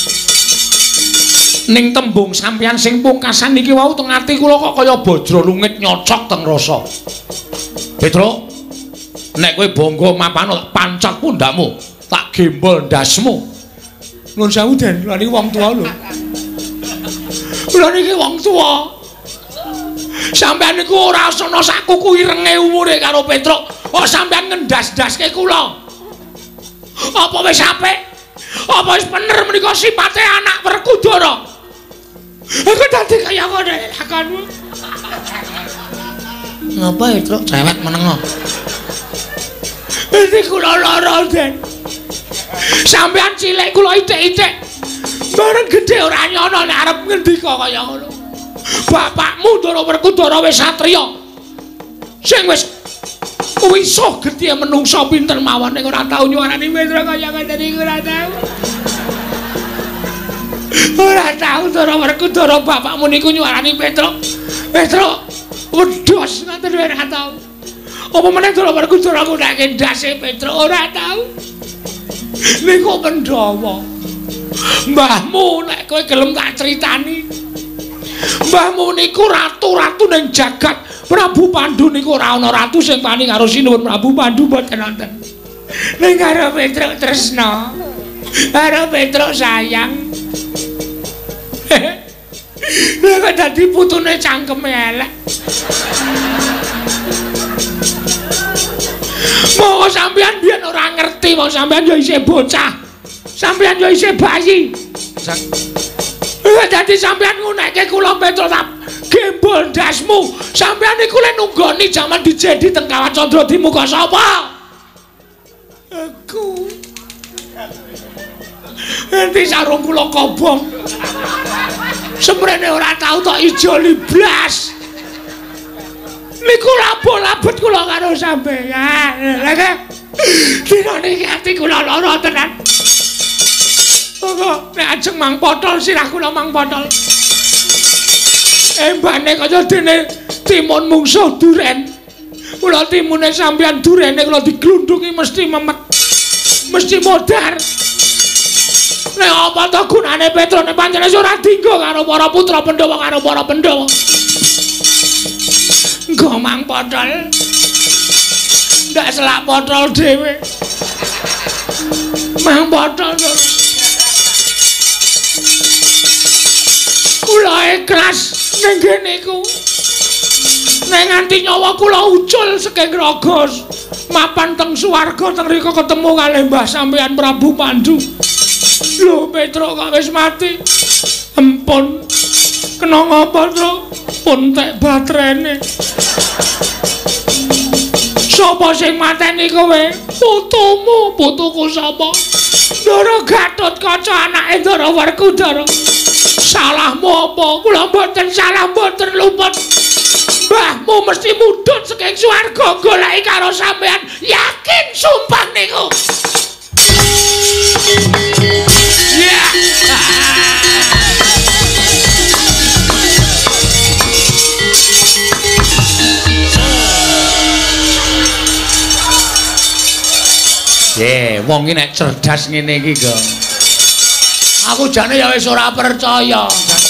A: ning tembung sampeyan sing pungkasan niki wau teng ati kula kok kaya bajra lungit nyocok teng rasa Petruk nek kowe bangga mapano tak pancat pundakmu tak gembol ndasmu nuwun sewu Den lha niki wong tuwa lho lha niki wong tuwa sampeyan niku ora asana sak kuku irenge umure karo Petruk kok sampeyan ngendas-ndaske kula apa wis apik apa wis bener menika sipate anak Werkudara aku dadi kaya ngene lakonmu ngapa ya Truk cewek menengo iki kula lara Den sampeyan cilik kula itik-itik bareng gedhe ora nyono nek arep ngendika kaya ngono bapakmu Ndara Werkudara wis satriya sing wis wisuh gedhe menungsa pinten mawon ning ora tau nyuarani Petruk kaya ngene iki ora tau ora tau Ndara Werkudara bapakmu niku nyuarani Petruk Petruk wedhos ngoten ora tau apa meneh Ndara Werkudara nggunakake ndase Petruk ora tau niku Pandhawa mbahmu nek kowe gelem tak critani mbahmu niku ratu-ratu ning jagat Prabu Pandhu niku ora ana ratu sing pani karo sinuwun Prabu Pandhu mboten wonten ning karo Petruk tresna karo Petruk sayang lha dadi putune cangkeme elek Moko sampeyan biyen ora ngerti, wong sampeyan ya isih bocah. Sampeyan ya isih bayi. Dadi sampeyan ngunekke kula Petruk tak gembol ndasmu. Sampeyan niku le nunggoni jaman dijedi teng Kawat Candra di muka sapa? Aku. Nanti sarung kula kobong. Semrene ora tau tok ijo liblas. Niku labot-labot kula karo sampeyan. Lah dina niki ati kula lara tenan. Kok nek ajeng Mang Potol sirah kula Mang Potol. Embane kaya dene timun mungsuh duren. Kula timune sampeyan durene kula diglundhungi mesti memet. Mesti modar. Nek apa to gunane Petruk nek pancen ora dinggo karo para putra Pandhawa karo para Pandhawa. Nggo Mang Potol. Ndak selak Potol dhewe. Mang Potol. Kula ikhlas ning kene iku.
B: Nek nganti nyawa kula ucul saking raga mapan teng swarga teng rika ketemu kalih Mbah sampeyan Prabu Pandu. Lho Petruk kok wis mati. Empun. Kena ngapa, Truk? Puntek batrene. Sapa sing mateni kowe? Putumu, putuku sapa? Ndara Gatotkaca anake Ndara Werkudara. Salahmu apa? Kula mboten salah, mboten luput. Mbahmu mesti mudhun saking swarga goleki karo sampean. Yakin sumpah niku. Ya. Ye, wong iki nek cerdas ngene iki, Gong. Aku jane ya wis ora percaya.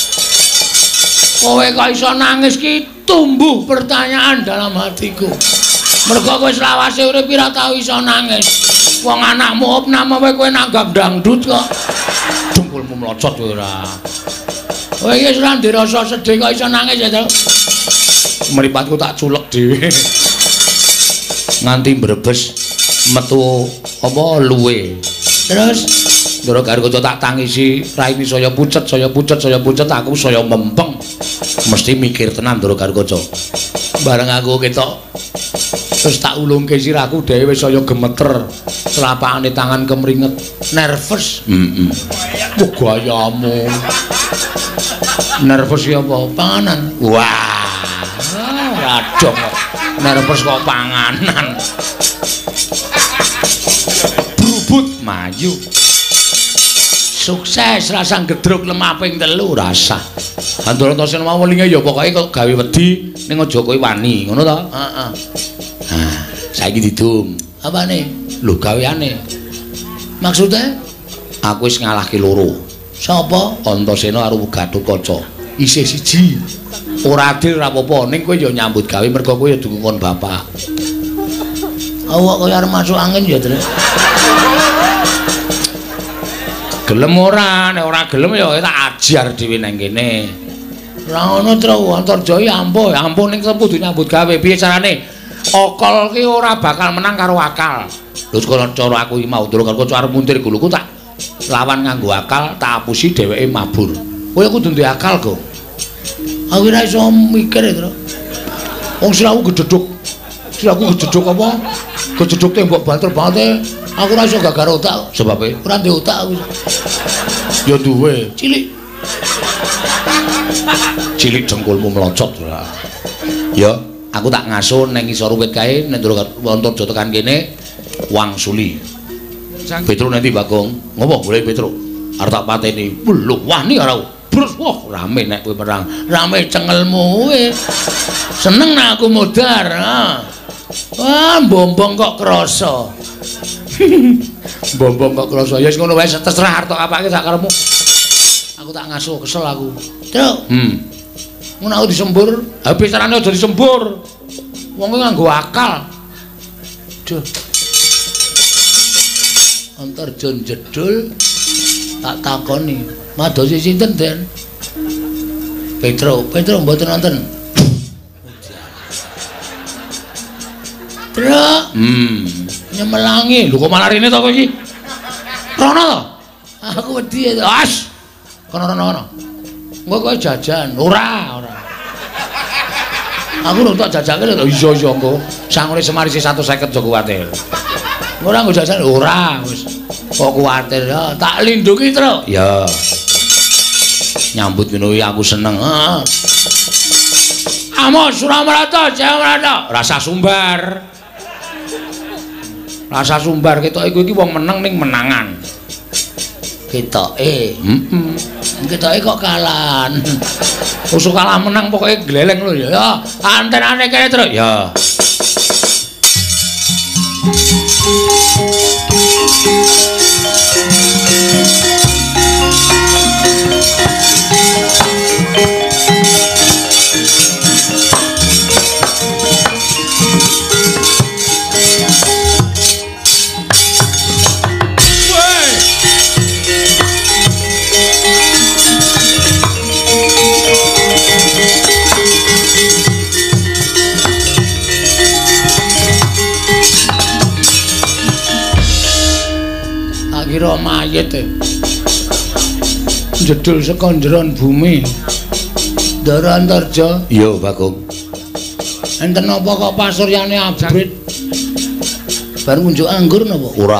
B: Kowe kok iso nangis ki tumbuh pertanyaan dalam hatiku. Mergo kowe selawase urip ora tau iso nangis. Wong anakmu opname kowe nanggap dangdut kok. Dungkulmu mlocot kowe ora. Kowe iki ora ndirasa sedih kok iso nangis ya, to? Mripatku tak culek dhewe. Nganti mbrebes metu apa luwe. Terus Ndara Gargoco tak tangisi raine saya pucet, saya pucet, saya pucet aku saya mempeng. Mesti mikir tenan Ndara Gargoco. Bareng aku ketok terus tak ulungke sirahku dhewe wis saya gemeter. Telapakane tangan kemringet, nervous. Heeh. Wah gayamu. Nervous ya apa? Panganan. Wah. Radong. Nervous kok panganan. Brubut maju. Sukses rasang gedruk lemah ping telu rasa. Andara Antasena mau welinge ya pokoke kok gawe wedi ning aja kowe wani, ngono to? Heeh. Nah, saiki didum. Apane? Lho gaweane. Maksude? Aku wis ngalahke loro. Sapa? Antasena karo Gatotkaca. Isih siji. Ora adil ora apa-apa, ning kowe ya nyambut gawe mergo kowe ya dukun bapak. Awak koyo arep masuk angin ya, Tru. Gelem ora, nek ora gelem ya tak ajar dhewe nang kene. Ora ngono, Tru, Antarjaya ampuh, ampuh ning kudu nyambut gawe. Piye carane? Okol ki ora bakal menang karo akal. Lho cara aku iki mau Ndara Gargoco arep muntir guluku tak lawan nganggo akal, tak apusi dheweke mabur. Kowe kudu duwe akal, Go. Aku ora iso mikir, Tru. Wong siraku gedhedhuk. Siraku gedhedhuk apa? Gedhedhuk tembok banter banget. Aku ora iso gagar otak sebabe ora ndek otak aku. Ya duwe, cilik. Cilik jengkulmu melocot ora. Ya, aku tak ngaso nang isor wit kae nek Ndara Antarja tekan kene wangsuli. Petruk nanti Bagong. Ngopo golek Petruk? Arep tak pateni. Lho, wani karo. Brus, wah rame nek kowe perang. Rame cengelmu kowe. Seneng nek aku modar, ha. Wah, bombong kok krasa. Bombong kok krasa. Ya wis ngono wae terserah arep apake sak karepmu. Aku tak ngaso kesel aku. Truk. Hmm. Ngono aku disembur. Habis carane aja disembur. Wong kuwi nganggo akal. Duh. Antarja jedul tak takoni. Madosi sinten, Den? Petruk. Petruk mboten wonten. Truk. Hmm. Nyemelangi. Lho kok malah rene to kowe iki? Rono to? Aku wedi to. As. Kono rono kono. Engko kowe jajan. Ora, ora. Aku lho tak jajake lho. Iya iya engko. Sangune semari seratus lima puluh aja kuwatir. Ora nggo jajan ora wis. Kok kuwatir ya, tak lindungi, Tru. Ya. Nyambut ngene aku seneng. Heeh. Amos Suramrata, Jayamrata, rasa sumbar. Rasa sumbar ketoke kowe iki wong meneng ning menangan. Ketoke, heeh. Ketoke kok kalahan. Usuk kalah menang pokoke gleleng lho ya. Ya, antenane kene, Tru. Ya. kira mayit e. Jedul saka njeron bumi. Ndara Antarja.
A: Iya, Bagong.
B: Enten apa kok pasuryane abrit? Bar ngunjuk anggur napa?
A: Ora.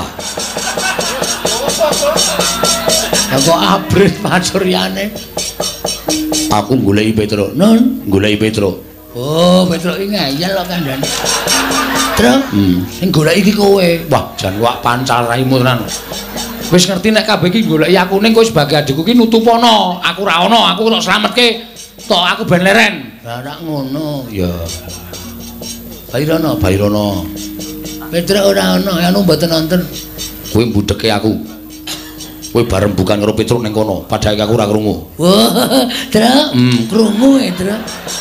B: Lah kok abrit pasuryane?
A: Aku goleki Petro.
B: Nun,
A: goleki Petro.
B: Oh, Petro iki ngeyel kok kandhane. Tru,
A: Hmm.
B: sing goleki iki kowe.
A: Wah, jan wak pancal raimu tenan. Wis ngerti nek kabeh iki goleki aku ning kowe sebagai adikku iki nutupono. Aku ra ono, aku tok slametke. Tok aku ben leren.
B: Lah rak ngono.
A: Ya.
B: Bairono,
A: Bairono.
B: Petro ora ono, anu mboten wonten.
A: Kowe mbudheke aku. Kowe bareng bukan karo Petro ning kono, padahal aku ora krungu.
B: Wah, Tru,
A: Hmm.
B: krungu e, Tru.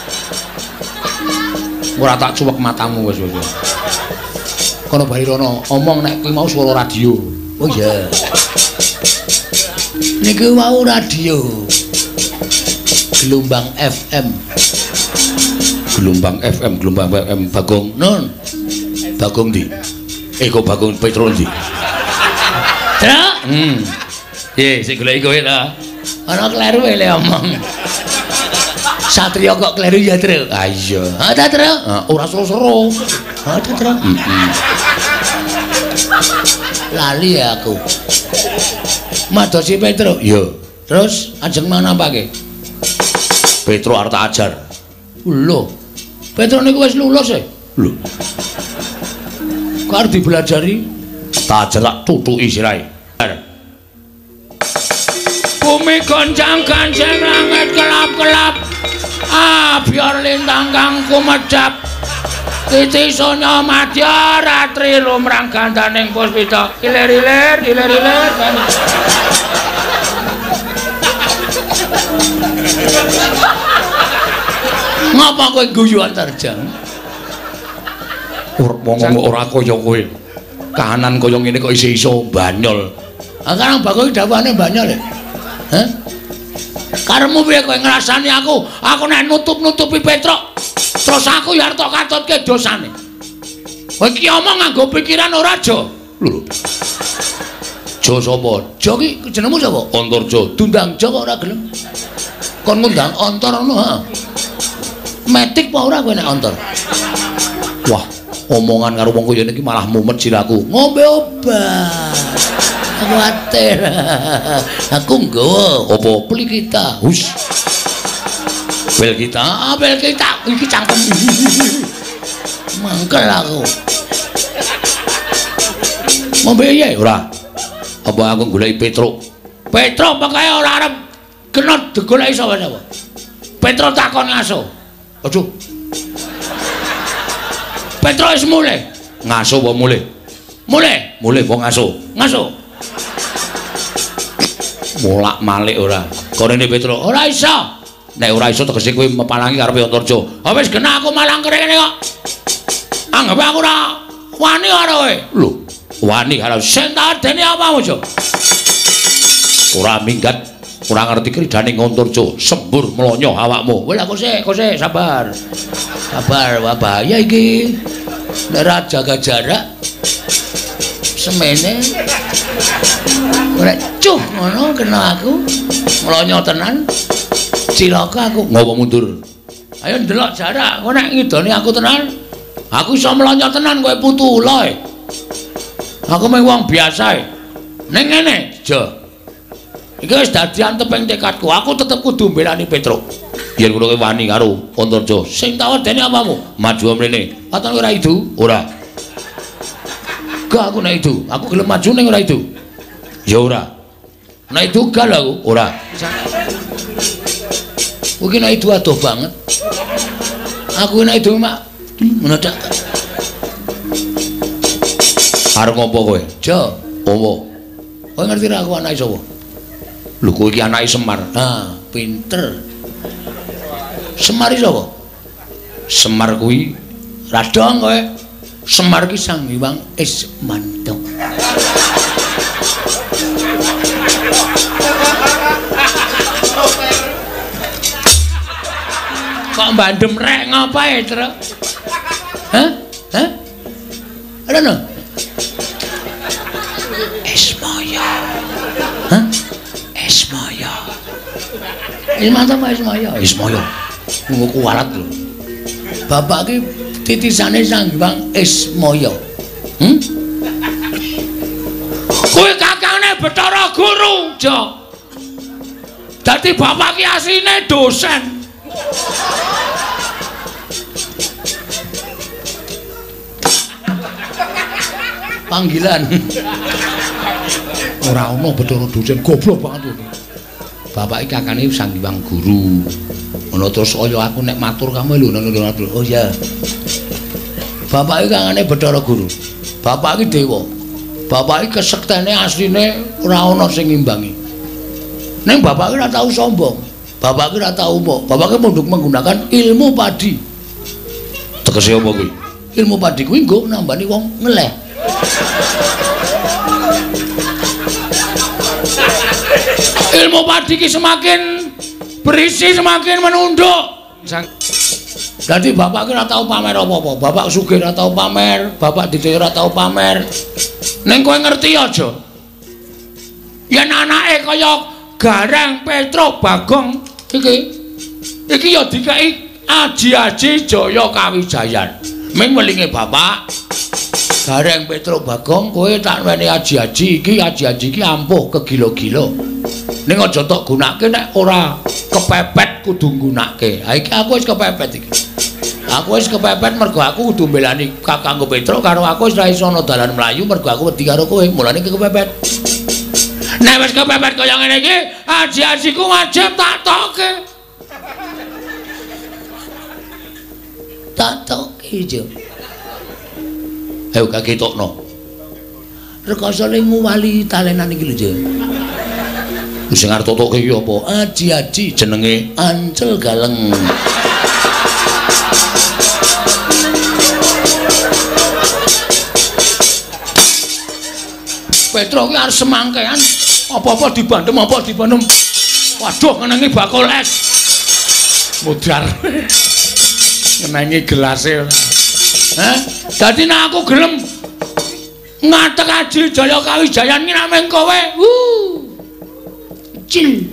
A: Ora tak cuwek matamu wis wis. Kono Bairono, omong nek kuwi mau swara radio.
B: Oh iya. Niku mau radio. Gelombang F M.
A: Gelombang F M, gelombang F M Bagong.
B: Nun.
A: Bagong ndi? Eh kok Bagong Petro ndi?
B: Tru,
A: Hmm. Ye, sing goleki kowe ta.
B: ana kleru e le omong. Satria kok kleru ya, Tru?
A: Ah iya.
B: Ha ta, Tru?
A: Ah, ora seru-seru.
B: Ha ta, Tru?
A: Heeh.
B: Lali ya aku. Madosi Petro.
A: Iya.
B: Terus ajeng mana pake?
A: Petro arep tak ajar.
B: Lho. Petro niku wis lulus e.
A: Lho,
B: Kok arep dibelajari?
A: tak ajar tak tutuki sirahe.
B: Bumi goncang ganceng langit kelap-kelap. Ah, biar lintang kang kumedhap. Titi sonya madya ratri lumrang gandaning puspita. Ilir-ilir, ilir-ilir. Ngapa kowe guyu Antarja?
A: Ora wong ora kaya kowe. Kahanan kaya ngene kok isih iso banyol.
B: Ah karang bakoke dawane banyol e. Hah? Karemu piye kowe ngrasani aku? Aku nek nutup-nutupi Petruk. Terus aku ya arep tok katutke dosane. Kowe iki omong nganggo pikiran ora, Jo?
A: Lho. Jo sapa?
B: Jo ki jenengmu sapa?
A: Antarja.
B: Dundang Jo kok ora gelem. Kon ngundang Antar ngono, ha. Metik apa ora kowe nek Antar?
A: Wah, omongan karo wong kaya iki malah mumet siraku.
B: Ngombe obat. Kuwatir. Aku nggawa
A: Apa?
B: peli kita.
A: Hus. Bel kita.
B: Ah, bel kita iki cangkem. Mangkel aku. Ngombe iya
A: Ora. Apa aku goleki Petro?
B: Petro pokoke ora arep kena digoleki sapa-sapa. Petro takon ngaso.
A: Aja.
B: Petro wis mulih.
A: Ngaso apa mulih?
B: Mulih,
A: Mulih apa ngaso?
B: ngaso.
A: Molak-malik ora. Korene Petro.
B: Ora iso.
A: Nek ora iso tegese kowe mepalangi karepe Antarja.
B: Ha wis kena aku malang kene kok. Anggap aku ora wani karo kowe.
A: Lho, wani karo
B: Sing tak adeni apa, Jo?
A: ora minggat, ora ngerti kridane Antarja, sembur mlonyo awakmu.
B: Wis aku sik, aku sik sabar. Sabar, wah bahaya iki. Nek ora jaga jarak semene. Ora cuh ngono kena aku. Mlonyo tenan. Cilaka aku.
A: Ngopo mundur?
B: Ayo ndelok jarak, kok nek ngidoni aku tenan. Aku iso mlonyo tenan kowe putu ula e. Aku mung wong biasa e. Ning ngene, Jo. Iki wis dadi anteping tekadku. Aku tetep kudu mbelani Petro.
A: Yen ngono kowe wani karo Antarja,
B: Sing tak wedeni apamu?
A: maju mrene.
B: Katon ora idu?
A: Ora.
B: Gak aku nek idu. Aku gelem maju ning ora idu.
A: Ya ora.
B: Nek idu gal aku.
A: Ora.
B: Iki nek idu adoh banget. Aku nek idu mak menedak.
A: Arep ngopo kowe?
B: Jo,
A: Apa?
B: kowe ngerti ra aku anake sapa?
A: Lho kowe iki anake Semar.
B: Nah, pinter. Semar iki sapa?
A: Semar kuwi
B: Radong kowe. Semar ki Sang Hyang Ismanto. Kok mbandem rek ngapae, Tru? Hah? Hah? Ada no? Ismaya. Ismanto Pak Ismaya. Ismaya. Nggo kuwalat lho. Bapak ki titisane Sang Hyang Ismaya. Hm? Kuwi kakangane Bathara Guru, Jo. Dadi bapak ki asline dosen. Panggilan. Ora ono Bathara dosen, goblok banget iki. Bapak iki kakane Sang Hyang Guru. Ono terus kaya aku nek matur kamu lho ngono matur. Oh iya. Bapak iki kakane Bathara Guru. Bapak iki dewa. Bapak iki kesektene asline ora ana sing ngimbangi. Neng bapak ki ora tau sombong. Bapak ki ora tau umuk. Bapak ki munduk menggunakan ilmu padi. Tegese apa kuwi? Ilmu padi kuwi nggo nambani wong ngeleh. Ilmu padi ki semakin berisi semakin menunduk. Jadi bapak ki ora tau pamer apa-apa. Bapak sugih ora tau pamer, bapak dicaya ora tau pamer. Ning kowe ngerti aja. Yen anake kaya Gareng Petro Bagong iki iki ya dikai aji-aji Jaya Kawijayan. Ming welinge bapak Gareng Petro Bagong kowe tak wene aji-aji iki aji-aji iki ampuh kegilo-gilo. Ning aja tok gunake nek ora kepepet kudu nggunake. Ha iki aku wis kepepet iki. Aku wis kepepet mergo aku kudu mbelani Kakangku Petro karo aku wis ra iso ana dalan mlayu mergo aku wedi karo kowe. Mulane iki kepepet. Nek wis kepepet kaya ngene iki, aji-ajiku wajib tak toke. Tak toke, Jo. Ayo gak ketokno. Rekoso lemu wali talenan iki lho, Jo. Sing arep toke iki apa? Aji-aji jenenge Ancel Galeng. Petro ki arep semangkean. Apa-apa dibandem, apa dibandem. Waduh, ngenengi bakul es. Mudar. Ngenengi gelase. Hah? Dadi nek aku gelem ngatek aji Jaya Kawijayan ki namung kowe. Wuh. Cil.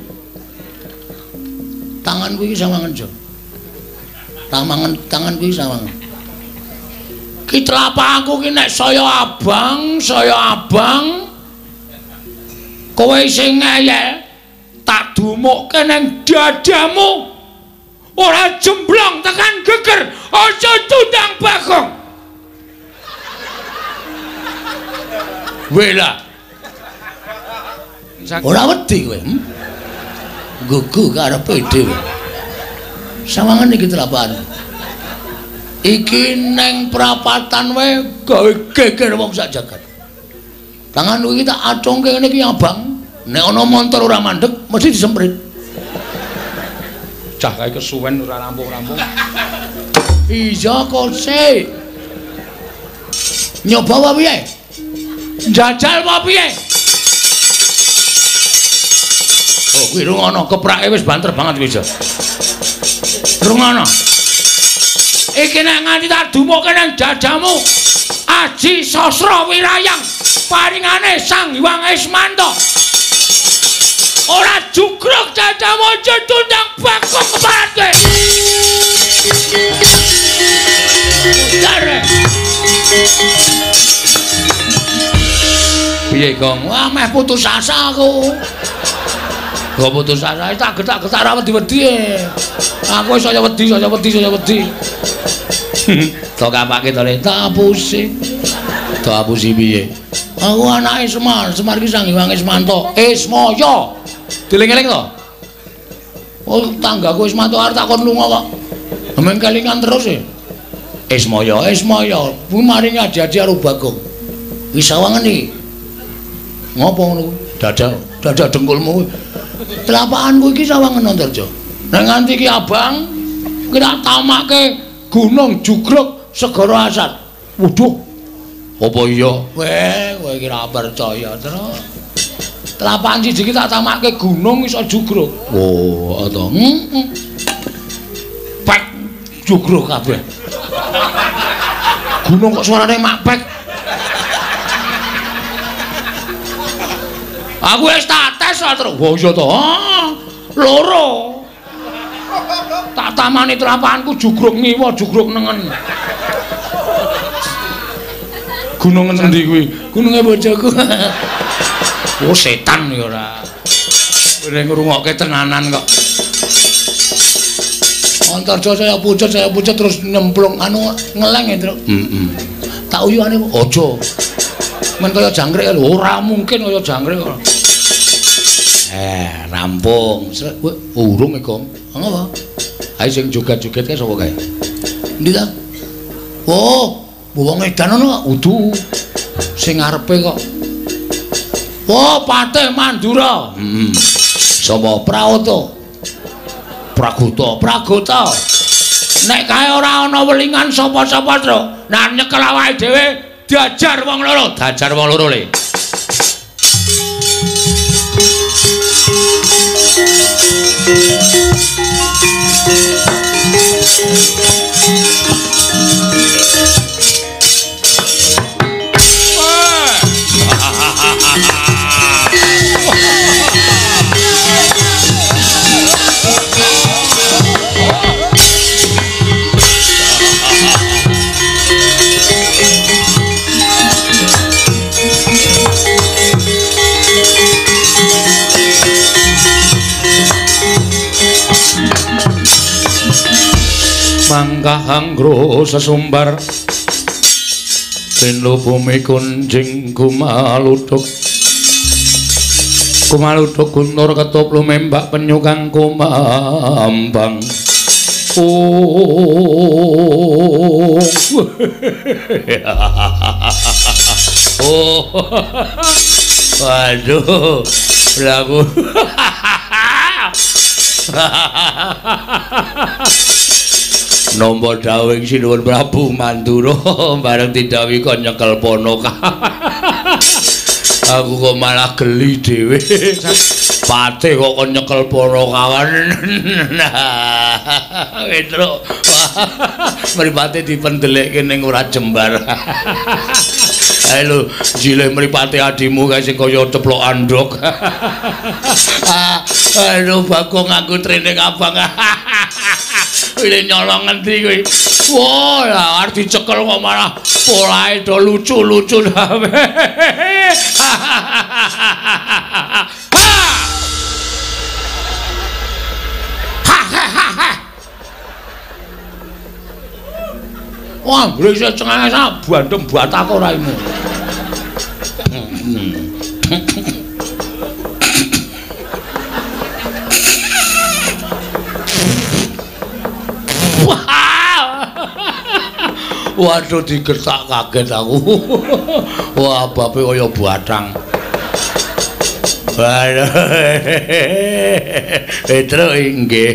B: Tanganku iki sawangen, Jo. Tamangan tanganku iki sawangen. Ki tlapakku ki nek saya abang, saya abang. Kowe sing ngeyel tak dumukke nang dadamu. Ora jemblong tekan geger, aja tundang Bagong. Wela. Ora wedi kowe. Hmm? Gugu karepe dhewe. Sawangen iki telapan. Iki neng prapatan wae gawe geger wong sak jagat. Tangan iki tak acungke ngene iki Abang. Nek ana montor ora mandeg mesti disemprit. Cah kae kesuwen ora rampung-rampung. Iya kok sik. Nyoba apa piye? Njajal apa piye? Oh kuwi rungono keprake wis banter banget kuwi, Jo. Rungono. Iki nek nganti tak dumukke nang dadamu Aji Sasra Wirayang paringane Sang Hyang Ismanto. Ora jugruk dadamu aja tundang Bagong keparat kowe. Dare. Piye, Gong? Wah, meh putus asa aku. Kok putus asa tak getak-getak ra wedi-wedi. Aku wis saya wedi, saya wedi, saya wedi. Tok apake to le tapusi. Tapusi piye? Aku anake Semar, Semar ki Sang Hyang Ismanto. Ismaya. Diling-eling to? Oh, tanggaku Ismanto arep takon lunga kok. Amen kelingan terus e. Ismaya, Ismaya, kuwi maring aji-aji karo Bagong. Wis sawangen iki. Ngopo ngono kuwi? Dadak, dadak dengkulmu. Telapakanku iki sawangen Antarja. Nek nganti iki Abang kira tamake Gunung Jugruk Segara Asat. Waduh. Apa iya? Weh, kowe iki ora percaya, Tru. Telapakan siji iki tak tamake gunung iso jugruk. Oh, to. Heeh. Pek jugruk kabeh. Gunung kok suarane makpek. Aku wis tak tes, Tru. Oh iya to. Loro. tak tamani telapahanku jugruk ngiwa jugruk nengen. Gunung endi kuwi? Gununge bojoku. Oh setan ya ora. Ora ngrungokke tenanan kok. Antarja saya pucet saya pucet terus nyemplung anu ngeleng ya, Tru.
A: Heeh.
B: Tak uyuane aja. Men kaya jangkrik lho, ora mungkin kaya jangkrik.
A: Eh, rampung.
B: Urung e, Gong. Ngopo?
A: Ayo sing joget-joget kae sapa kae?
B: Endi ta? Oh, wong edan ana udu. Sing ngarepe kok. Oh, Patih Mandura.
A: Heeh.
B: Sapa Praoto? Pragoto, Pragoto. Nek kae ora ana welingan sapa-sapa, Tru. Nah nyekel awake dhewe diajar wong loro,
A: Dajar wong loro le. Mangkah anggro sesumbar Tino bumi kunjing kumaluduk Kumaluduk gunur ketup lumembak penyukang kumambang Oh Oh Waduh lagu Nomor dawing sinuwun Prabu Mandura bareng didhawuhi kok nyekel Ponoka. Aku kok malah geli dhewe. Patih kok kon nyekel Ponokawan. Petro. Mripate dipendelekke ning ora jembar. Ayo lho, jile mripate adimu kae sing kaya ceplok andhok. Aduh, Bagong aku trene abang. Wile nyolong ngendi kuwi. Wah, lah arep dicekel kok malah polahe do lucu-lucu. Wah, gresik cengenge sak bandem batak ora imu. Waduh digertak kaget aku. Wah, bape kaya batang. Waduh. Petro inggih.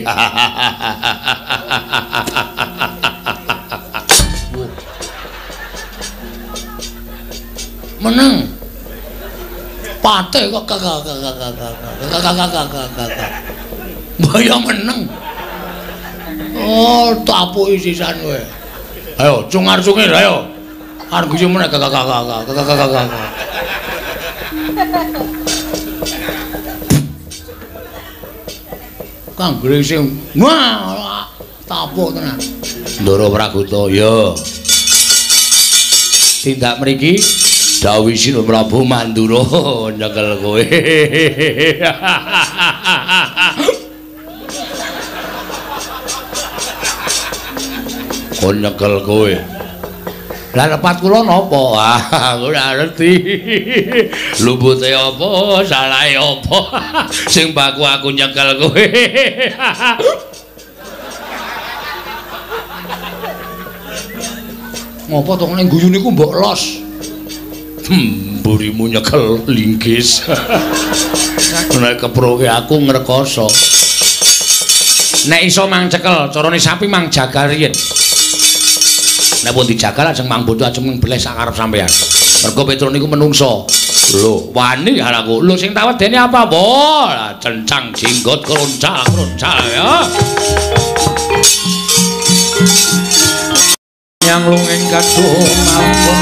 A: Meneng. Patih kok kakak kakak kakak kakak kakak kakak. Mbaya meneng. Oh, tapuki sisan kowe. Ayo, cungar-cungir, ayo. Arep guyu meneh kakak-kakak, kakak-kakak. Kang Gresik, wah, tapuk tenan. Ndara Pragoto, ya. Tindak mriki dawuh Sinuwun Prabu Mandura nyekel kowe. Kon nyekel kowe. Lah lepat kula napa? Ah, aku ora ngerti. Lumpute apa, salahe apa? Sing baku aku nyekel kowe. Ngopo to ning guyu niku mbok los? Hmm, mburimu nyekel linggis. Nek keproke aku ngrekoso. Nek iso mang cekel, carane sapi mang jagal riyen. Nek pun dijagal ajeng mang bodo ajeng mbleh sak arep sampean. Mergo Petro niku menungso. Lho, wani aku. Lho sing tawedene apa, Bo? Cencang jinggot kroncal-kroncal ya. Yang lungeng kadung ampun.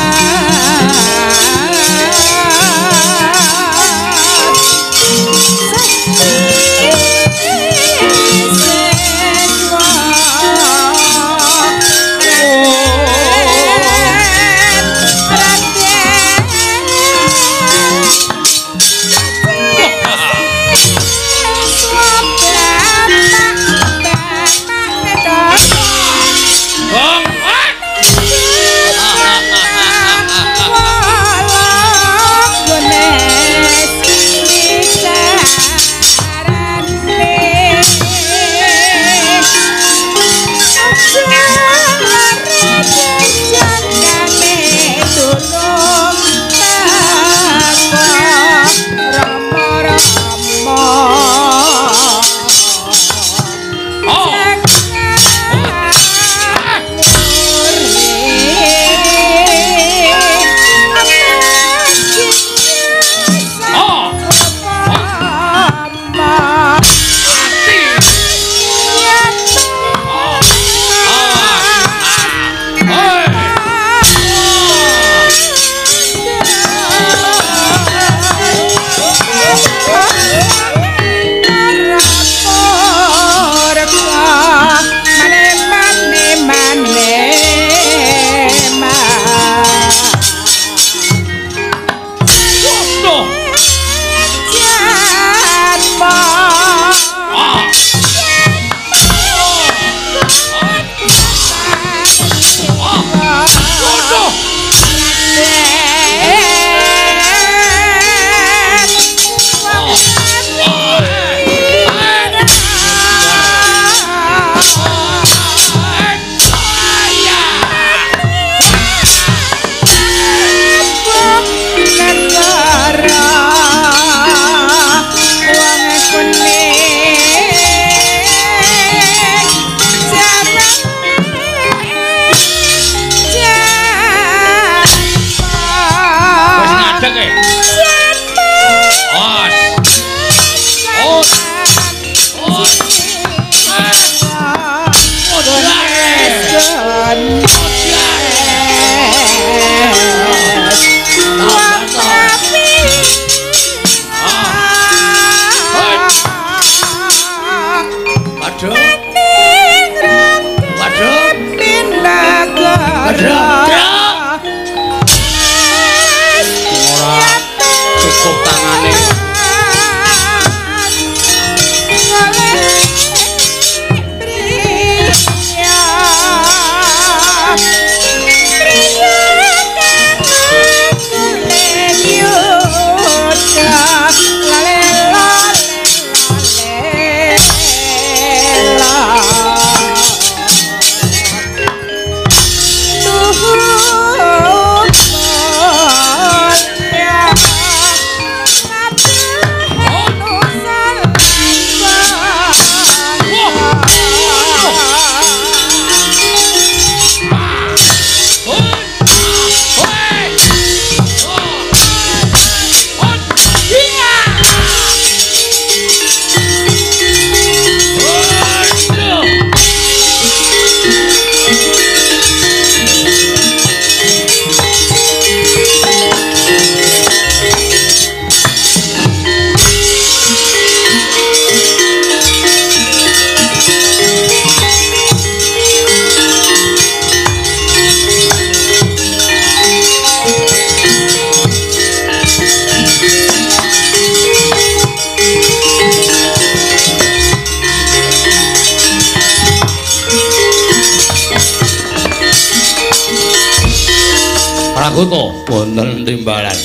B: Pragoto wonten timbalan.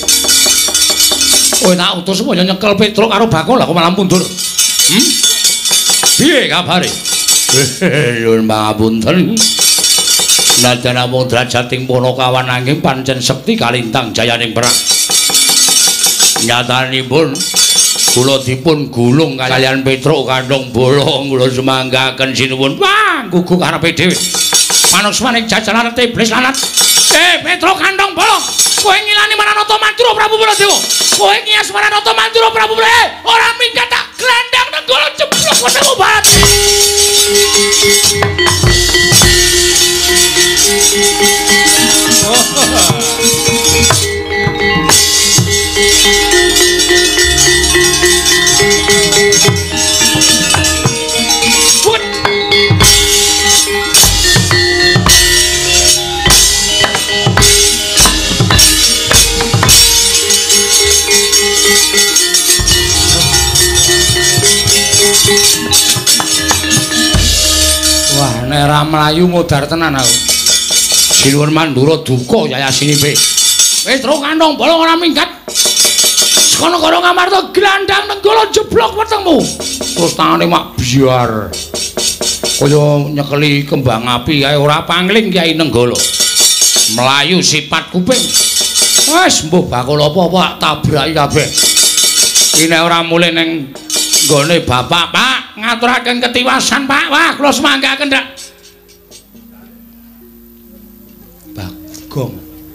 B: Kowe tak utus semono nyekel Petruk karo Bakul lah kok malah mundur. Hmm? Piye kabare? Nyuwun pangapunten. Najan namung drajating Punakawan nanging pancen sekti kalintang jayaning perang. Nyatanipun kula dipun gulung kaliyan Petruk kandhung bolong kula semanggaken sinuwun. Wah, guguk karepe dhewe. Manusmaning jajaran iblis lanat. Eh, Petruk kandhong bolong. Kowe ngilani Maranata Mantura Prabu Baladewa. Kowe ngias Maranata Mantura Prabu Baladewa. Ora minggat tak glendang nenggala jeblok ketemu barat. Wah, nek ra mlayu modar tenan aku. Sinuwun mandura duka yayasinipe. Petruk kandhong bolong ora minggat. Sekono karo ngamarta glandang nenggala jeblok wetengmu. Terus tangane mak biar. Kaya nyekeli kembang api kae ora pangling Kyai Nenggala. Melayu sipat kuping. Wes mbuh bakul apa-apa tabraki kabeh. Iki nek ora mulih ning nggone bapak, Pak, ngaturaken ketiwasan, Pak. Wah, kula semanggaken, Dak. Bagong.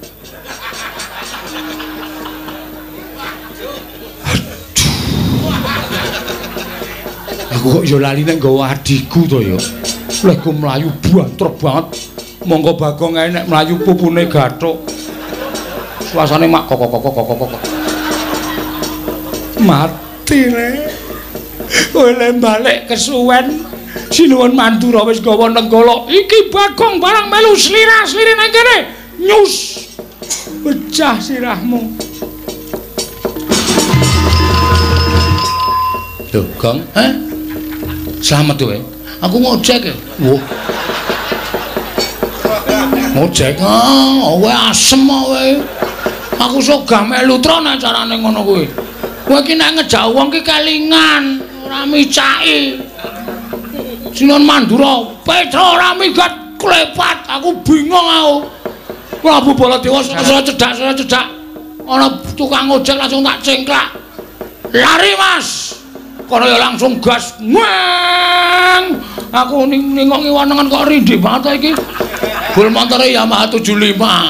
B: Aduh. Aku kok yo lali nek nggawa adhiku to ya. Leh ku mlayu banter banget. Monggo Bagong ae nek mlayu pupune gathuk. Suasane mak kok kok kok kok kok. Mati le. Kowe le balik kesuwen. Sinuwun Mandura wis gawa nenggala. Iki Bagong barang melu slira-sliri nang kene. Nyus. Pecah sirahmu.
A: Lho, Gong,
B: eh?
A: Slamet kowe.
B: Aku ngojek ya.
A: Wo. Ngojek.
B: Ah, kowe asem kowe. Aku sok gak melu tro nek carane ngono kuwi. Kowe iki nek ngejak wong ki kelingan, ora micaki. Sinon Mandura, Petra ora migat klepat. Aku bingung aku. Prabu Baladewa saya cedak, saya cedak. Ana tukang ojek langsung tak cengklak. Lari, Mas. Kono ya langsung gas. Weng. Aku ning ningoki wanengan kok rindih banget iki. Bul montore Yamaha tujuh lima.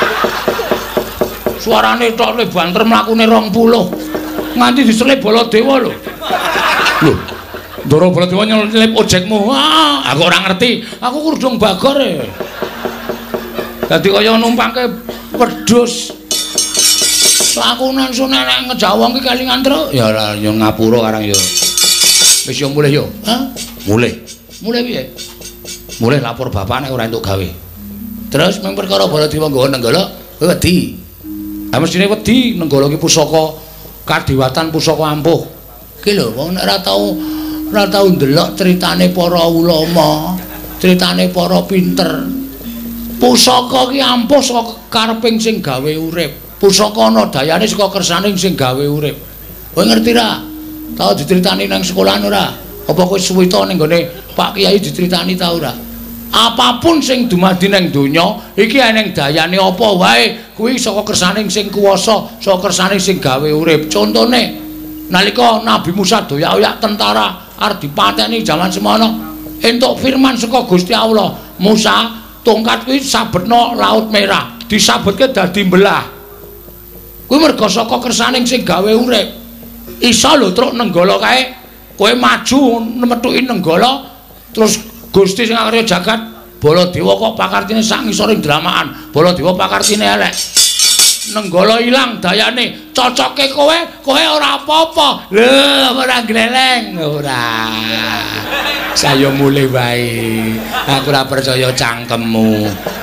B: Suarane tok le banter mlakune rong puluh. Nganti diselip Baladewa lho. Lho. Ndara Baladewa nyelip ojekmu. Ah, aku ora ngerti. Aku kurdung bagor e. Dadi kaya numpangke wedhus. Aku langsung nek ngejawang ki kelingan truk. Ya ora yo ngapura karang yo. Wis yo mulih yo. Hah? Mulih. Mulih piye? Mulih lapor bapak nek ora entuk gawe. Terus mung perkara Baladewa nggawa Nenggala, kowe wedi. Ha mestine wedi Nenggala ki pusaka kadiwatan pusaka ampuh. Ki lho wong nek ora tau ora tau ndelok critane para ulama, critane para pinter. Pusaka ki ampuh saka kareping sing gawe urip. Pusaka ana dayane saka kersaning sing gawe urip. Kowe ngerti ra? Tau dicritani nang sekolahan ora? Apa kowe suwita ning gone Pak Kiai dicritani ta ora? Apapun sing dumadi nang donya iki eneng dayane apa wae kuwi saka kersaning sing kuwasa, saka kersaning sing gawe urip. Contone nalika Nabi Musa doyak-oyak tentara arep dipateni jaman semono entuk firman saka Gusti Allah, Musa, tongkat kuwi sabetno Laut Merah, disabetke dadi belah. Kuwi merga saka kersaning sing gawe urip. Isa lho truk Nenggala kae, kowe maju metuki Nenggala terus Gusti sing ngarya jagat Baladewa kok pakartine sak ngisoring dramaan. Baladewa pakartine elek. Nenggala ilang dayane, cocoke kowe, kowe ora apa-apa. Lho, ora gleleng, ora. Saya mulih wae. Aku ora percaya cangkemmu.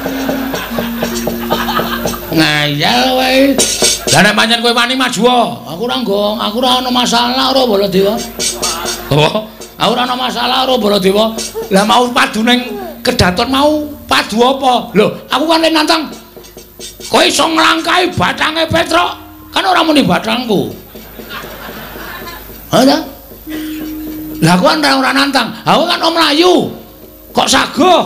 B: Ngayal wae. Lah nek pancen kowe wani maju, aku ora nggo, aku ora ana masalah karo Baladewa. Oh, aku ora ana masalah karo Baladewa. Lah mau padu ning kedaton mau padu apa? Lho, aku kan nantang kowe iso nglangkai bathange Petra. Kan ora muni bathangku. Ada? Lah aku kan ora nantang. Aku kan om Melayu. Kok saguh?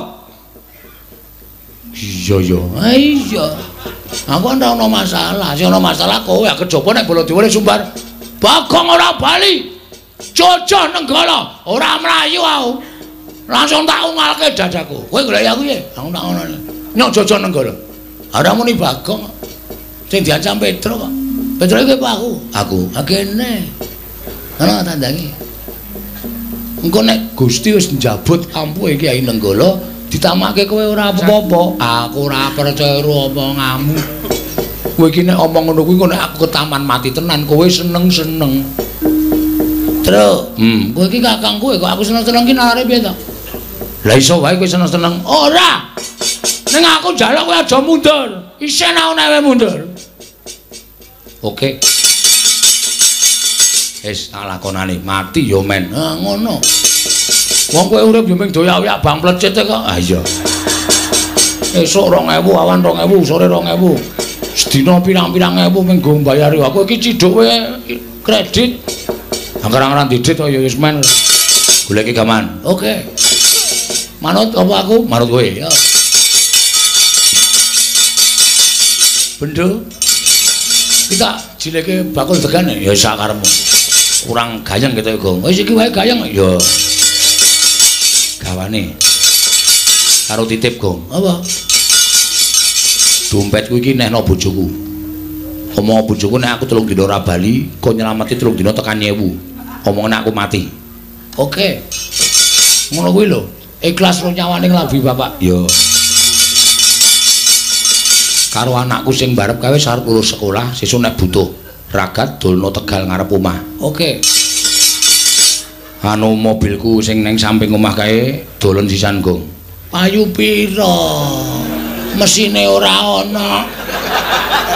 B: Iya ya. Ah iya. Aku kan ora ono masalah. Sing ono masalah kowe ya kejaba nek Baladewa sumbar. Bagong ora bali. Jojo Nenggala, ora Melayu aku. Langsung tak ungalke dadaku. Kowe golek aku piye? Aku tak ngono. Nyok Jojo Nenggala. Ora muni Bagong. Sing diancam Petra kok. Petra iki aku. Aku. Akene. Ana tandangi. Engko nek Gusti wis njabut ampuhe Kyai Nenggala, ditamake kowe ora apa-apa. Aku ora percaya omonganmu. Kowe iki nek omong ngono kuwi nek aku ke taman mati tenan, kowe seneng-seneng. Truk, hmm, kowe iki kakangku kok aku seneng-seneng ki nalare piye to? Lah iso wae kowe seneng-seneng. Ora. Ning aku njaluk kowe aja mundur. Isen aku nek mundur. Oke. Wis tak lakonane, mati yo men. Ha ngono. Wong kowe urip yo mung doyak-oyak bang plecet kok. Ah iya. Esuk rong ewu, awan rong ewu, sore rong ewu. Sedina pirang-pirang ewu mung go mbayari. Aku iki ciduk kowe kredit. Anggar-anggaran didit kok ya wis men. Goleki gaman. Oke. Manut apa aku? Manut kowe. Ya. Bendo. Kita jileke bakul degane ya sakarepmu. Kurang gayeng gitu Gong. Wis iki wae gayeng ya. Gawane. Karo titip Gong. Apa? Dompetku iki nehno bojoku. Omong bojoku nek aku telung dina ora bali, kok nyelameti telung dina tekan nyewu. Omongane aku mati. Oke. Ngono kuwi lho. Ikhlas ro nyawane nglabi Bapak. Ya. Karo anakku sing barep kae arep lulus sekolah, sesuk nek butuh ragat dolno Tegal ngarep omah. Oke. Anu mobilku sing ning samping omah kae dolen sisan Gong. Payu pira? Mesine ora ana.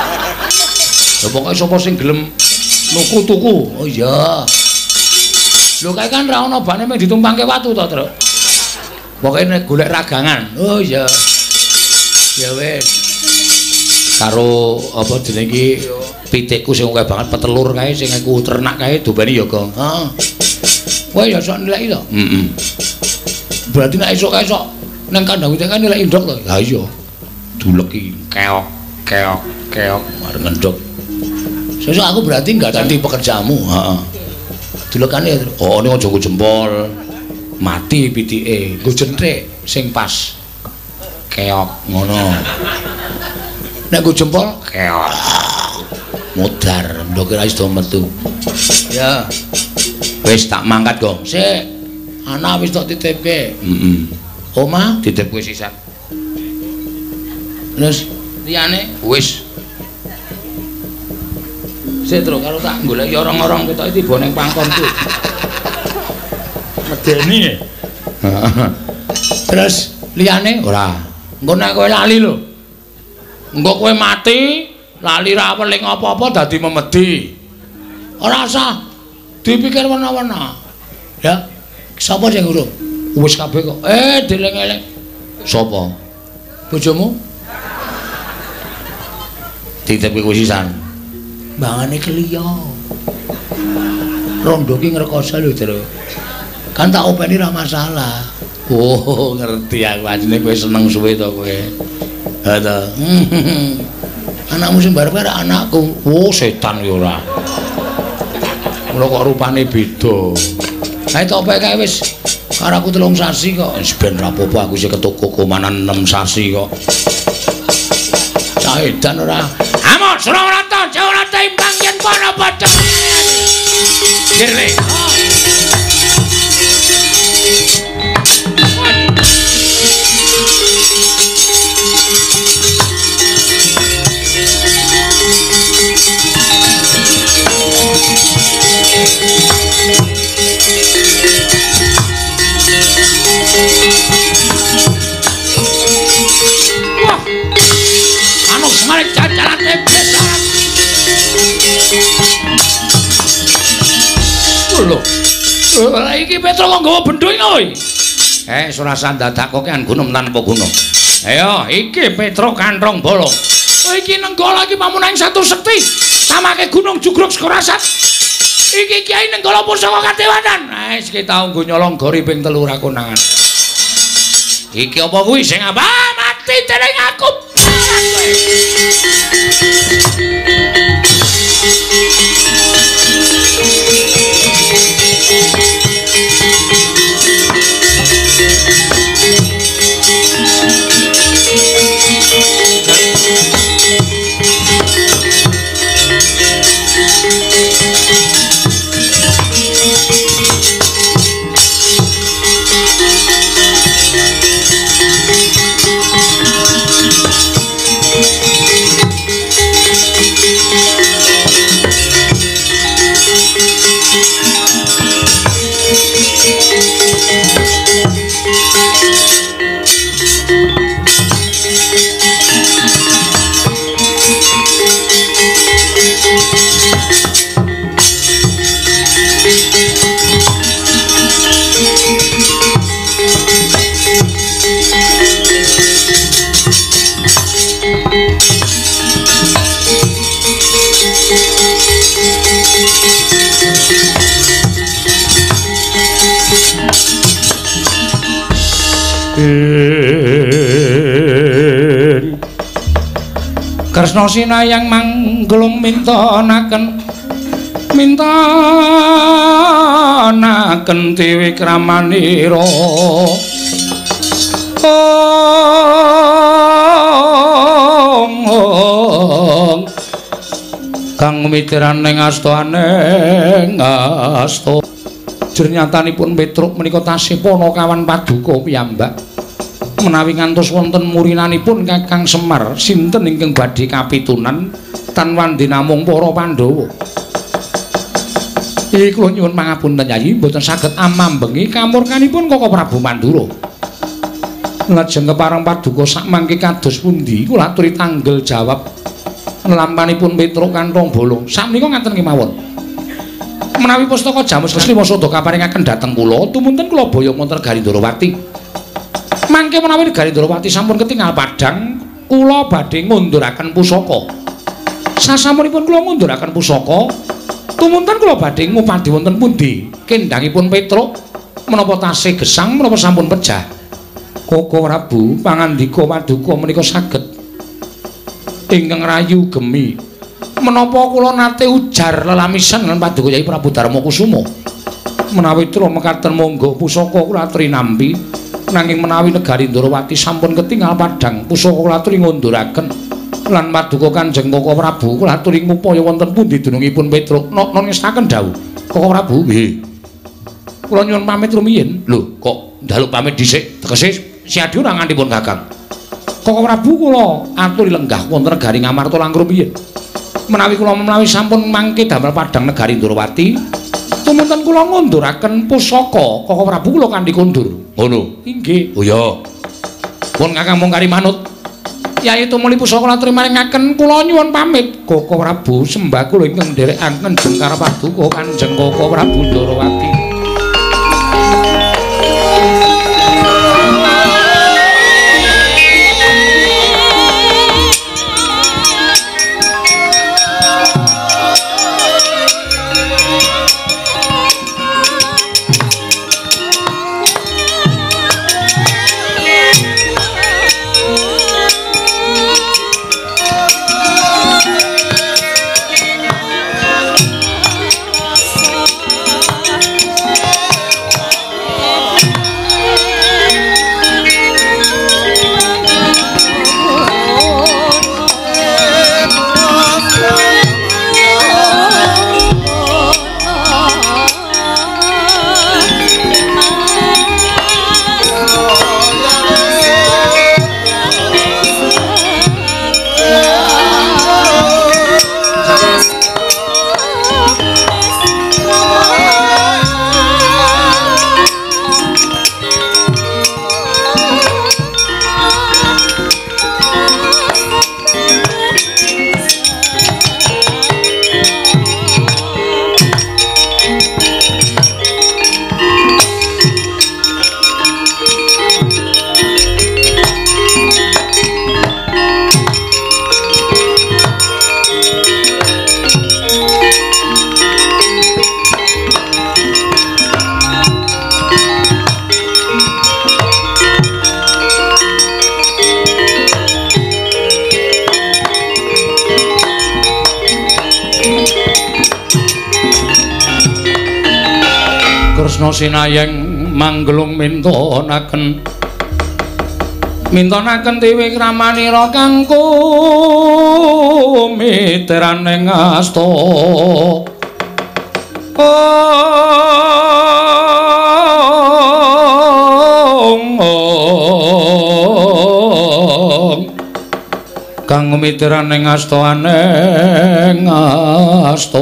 B: Lha pokoke sapa sing gelem nuku tuku? Oh iya. Lho kae kan ra ono bane mung ditumpangke watu to, Truk. Pokoke nek golek ragangan. Oh iya. Ya wis. Karo apa jenenge iki pitikku sing akeh banget petelur kae sing aku ternak kae dobane ya, Gong. Heeh. Kowe ya sok nilai to? Heeh. Berarti nek esuk kae sok nang kandang pitik kan nilai ndok to. Ha iya. Duleki keok keok keok arep ngendok. Sesuk aku berarti enggak ganti pekerjaanmu, heeh. Dulekane oh ini aja nggo jempol. Mati pitike, nggo jenthik sing pas. Keok ngono. Nek nggo jempol keok. Modar, ndok ora iso metu. Ya. Wis tak mangkat, Gong. Sik. Ana wis tak titipke. Heeh. Oma dititipke sisan. Terus liyane wis. Sik terus karo tak goleki orang-orang ketok tiba ning pangkonku. Medeni. Terus liyane ora. Engko nek kowe lali lho. Engko kowe mati, lali ra weling apa-apa dadi memedi. Ora usah dipikir wena-wena. Ya. Sapa sing urung? Wis kabeh kok. Eh, dileng-eleng. Sapa? Bojomu? Dititipke kowe sisan. Mbangane kliya. Rondo ki ngrekoso lho, Tru. Kan tak openi ra masalah. Oh, ngerti aku ajine kowe seneng suwe to kowe. Ha to. Anakmu sing barep karo anakku. Oh, setan ya ora. Mula kok rupane beda. Ae tok kae wis karo aku telung sasi kok. Wis ben ra apa-apa aku sing ketoko komanan enam sasi kok. Cah edan ora. Amo Surawarta, Jawata imbang yen para padha. Dirle. Wah. Anu semarek jajalan tebes. Lho. Lah iki Petro kok nggawa bendho iki kowe. Eh, Surasan dadakoke an gunung tanpa gunung. Ayo, iki Petro Kanthong Bolong. Oh, iki Nenggala iki pamunaing satu sekti. Samake gunung jugruk Skorasat. Iki Kyai Nenggala Pusaka Kadewanan. Ah, wis ki tau nggo nyolong gori ping telu ra konangan. Iki apa kuwi sing apa mati dening aku. Kresna sinayang manggelung mintanaken mintanaken dewi kramanira ong kang mitiraning astaning asta jernyatanipun Petruk menika tasih pana kawan paduka piyambak menawi ngantos wonten murinanipun Kakang Semar sinten ingkang badhe kapitunan tanwandi namung para Pandhawa. Iki kula nyuwun pangapunten Yayi mboten saged amambengi kamurkanipun Koko Prabu Mandura. Lajeng kepareng paduka sak mangke kados pundi kula aturi tanggel jawab lampanipun Petruk Kanthong Bolong. Sakmenika ngaten kemawon.
A: Menawi pustaka Jamus Lesli Wasada kaparingaken dhateng kula, tumunten kula boyong wonten Negari Ndrawati. Mangke menawi Negari Ndrawati sampun ketingal padhang, kula badhe ngunduraken pusaka. Sasampunipun kula ngunduraken pusaka, tumunten kula badhe ngupadi wonten pundi kendhangipun Petruk menapa tasih gesang menapa sampun pejah. Koko Prabu pangandika paduka menika saged ingkang rayu gemi. Menapa kula nate ujar lelamisan lan paduka Kyai Prabu Darma Kusuma. Menawi tra mekaten monggo pusaka kula aturi nampi, nanging menawi Negari Ndrawati sampun ketingal padhang, pusaka kula aturi ngunduraken lan paduka Kanjeng Koko Prabu kula aturi ngupaya wonten pundi dunungipun Petruk. Non ngestaken dawuh. Koko Prabu, nggih. Kula nyuwun pamit rumiyin. Lho, kok njaluk pamit dhisik? Tegese siadi ora ngantipun Kakang. Koko Prabu kula aturi lenggah wonten Negari Ngamarta langkung rumiyin. Menawi kula menawi sampun mangke damel padhang Negari Ndrawati, tumunten kula ngunduraken pusaka Koko Prabu kula kanthi kondur. Ngono. Inggih. Oh ya. Pun Kakang mung kari manut. Yai tumuli pusaka kula trimaringaken kula nyuwun pamit. Koko Prabu sembah kula ingkang nderekaken Jengkar Paduka Kanjeng Koko Prabu Ndrawati. Sinayeng manggelung mintonaken mintonaken tiwi kramanira kang kumiteraning asta ong ong kang kumiteraning asta aneng asta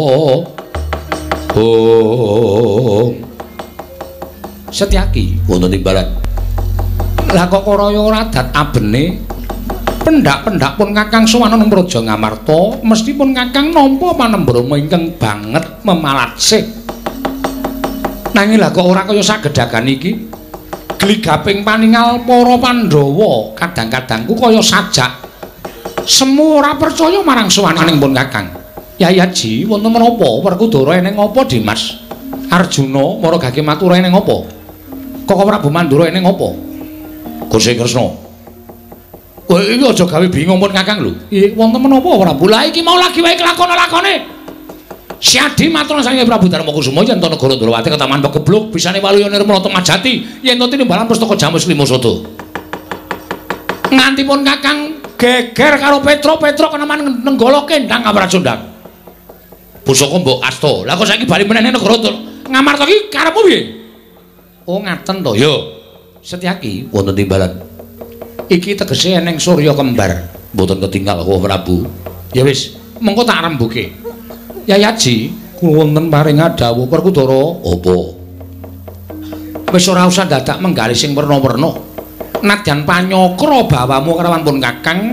A: ong Setyaki wonten ing barat. Lah kok raya ora dat abene pendak-pendak pun Kakang sowan nang Praja Ngamarta mesti pun Kakang nampa panembrama ingkang banget memalatsih. Nanging lah kok ora kaya sagedagan iki. Gligaping paningal para Pandhawa kadang-kadangku kaya sajak. Semu ora percaya marang sowaning pun Kakang. Yai Haji wonten menapa Werkudara eneng apa Dimas? Arjuna maragake matur eneng apa? Koko Prabu Mandura eneng apa? Gusti Kresna. Kowe iki aja gawe bingung pun Kakang lho. Nggih, wonten menapa Prabu? Lah iki mau lagi wae kelakon-lakone. Siadi matur saking Prabu Darma Kusuma yen to negara Ndrawati ketaman pegebluk bisane waluya nirmala Temajati yen to tinimbalan pustaka Jamus Limasada. Nganti pun Kakang geger karo Petruk, Petruk keneman nenggala kendhang Kaprajondang. Pusaka mbok asta. Lah kok saiki bali meneh negara Ngamarta iki karepmu piye? Oh ngaten to. Yo. Setyaki wonten timbalan. Iki tegese eneng Surya kembar, mboten ketinggal kok Prabu. Ya wis, mengko tak rembuke. Yai Haji, kula wonten paring dawuh Werkudara. Apa? Wis ora usah dadak menggali sing werna-werna. Nadyan panyokra bawamu karawan pun Kakang,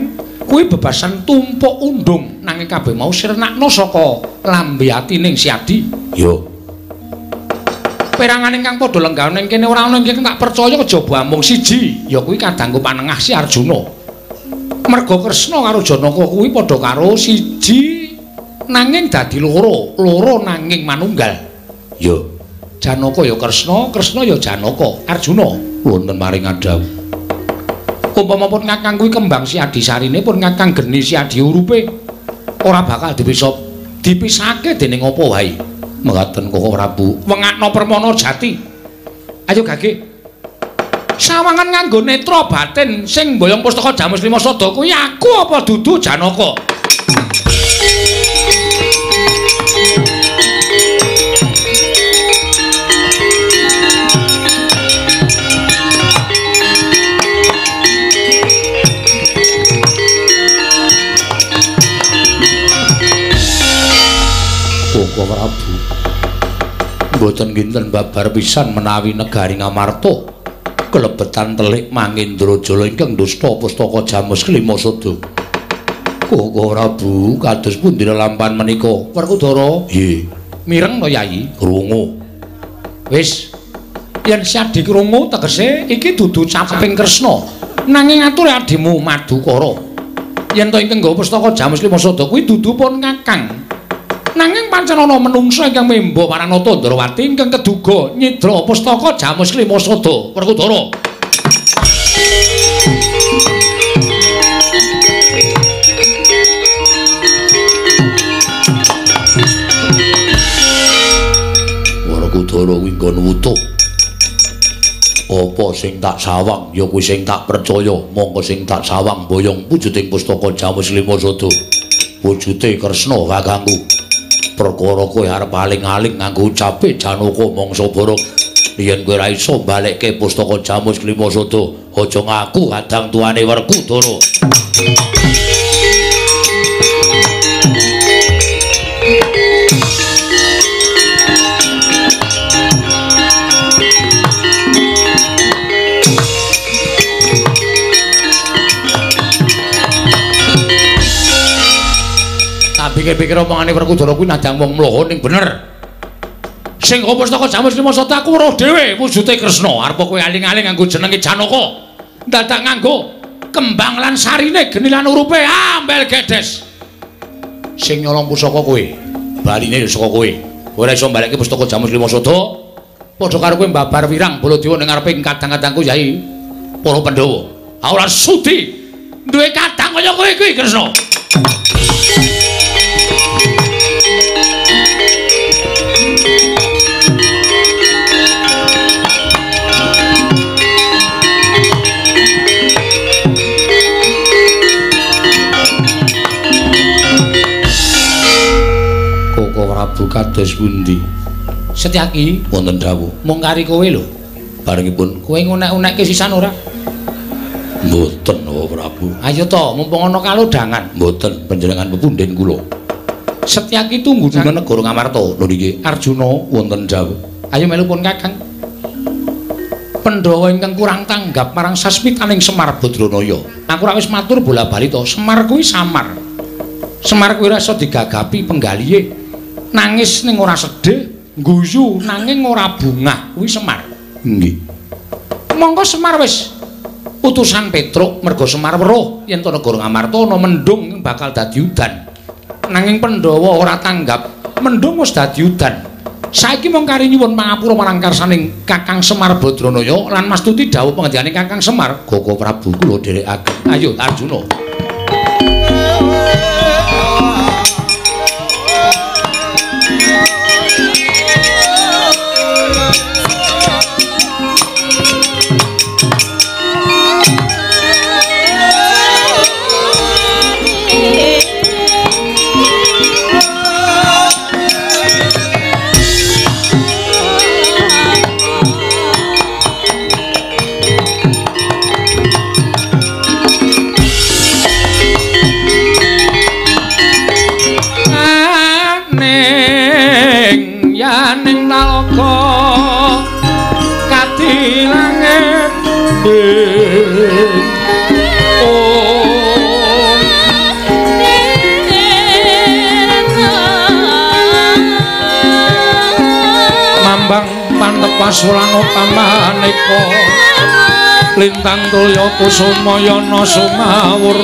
A: kuwi bebasan tumpuk undung nanging kabeh mau sirnakna saka lambe atining Si Adi. Yo. Perangan ingkang padha lenggah ning kene ora ana ingkang tak percaya kejaba mung siji, ya kuwi kadangku panengah Si Arjuna. Merga Kresna karo Janaka kuwi padha karo siji nanging dadi loro, loro nanging manunggal. Yo. Janaka ya Kresna, Kresna ya Janaka, Arjuna wonten maring adhawu. Umpama pun Kakang kuwi kembang Si Adi sarine pun Kakang geni Si Adi urupe ora bakal dipisa dipisake dening apa wae. Mekaten Koko Prabu, wengakna permana jati. Ayo Gage. Sawangan nganggo netra batin sing mboyong pustaka Jamus Lima Sada kuwi aku apa dudu Janaka? Koko Prabu, mboten kinten babar pisan menawi negari Ngamarta kelebetan telik Mangindrajala ingkang dusta pustaka Jamus Lima Sada. Koko Prabu, kados pundi lelampahan menika? Werkudara, nggih. Mireng to Yayi? Krungu. Wis, yen Si Adi krungu tegese iki dudu caping Kresna, nanging atur adimu Madukara. Yen to ingkang nggawa pustaka Jamus Lima Sada kuwi dudu pun Kakang. Nanging pancen ana menungsa ingkang memba Paranata Ndrawati ingkang keduga nyidra pustaka Jamus Lima Sada. Werkudara. Werkudara winggon wutuh. Apa sing tak sawang ya kuwi sing tak percaya, monggo sing tak sawang boyong wujuding pustaka Jamus Lima Sada. Wujude Kresna kakangku. Perkara kowe arep aling-aling nganggo ucape Janaka mangsa borok. Yen kowe ora iso balekke pustaka Jamus Lima Sada, aja ngaku kadang tuane Werkudara. Pikir-pikir omongane Werkudara kuwi nadang wong mloho ning bener. Sing nggawa pustaka Jamus Lima Sada aku weruh dhewe wujude Kresna. Arep kowe aling-aling nganggo jenenge Janaka. Dadak nganggo kembang lan sarine geni lan urupe ambel gedes. Sing nyolong pusaka kowe, baline saka kowe. Ora iso mbalekke pustaka Jamus Lima Sada. Padha karo kowe mbabar wirang Baladewa ning ngareping kadang-kadangku Yai para Pandhawa. Ora sudi duwe kadang kaya kowe kuwi Kresna. Prabu kados pundi? Setyaki wonten dawuh. Mung kari kowe lho. Barengipun kowe ngunek-unekke sisan ora? Mboten, oh Prabu. Ayo to, mumpung ana kalodhangan. Mboten, panjenengan pepundhen kula. Setyaki tunggu nang negara Ngamarta. Lho niki Arjuna wonten dawuh. Ayo melu pun Kakang. Pandhawa ingkang kurang tanggap marang sasmitaning Semar Badranaya. Aku ora wis matur bola-bali to, Semar kuwi samar. Semar kuwi ora iso digagapi penggalihe. Nangis ning ora sedih, guyu nanging ora bungah kuwi Semar. Nggih. Monggo Semar wis utusan Petruk merga Semar weruh yen to negara Ngamarta ana mendung bakal dadi udan. Nanging Pandhawa ora tanggap, mendung wis dadi udan. Saiki mung kari nyuwun pangapura marang karsaning Kakang Semar Badranaya lan mastuti dawuh pangendikane Kakang Semar, Koko Prabu kula dherekaken. Ayo Arjuna. Ning nalaka katilangen oh tepas wulan upamaneka lintang tulya kusuma yana sumawur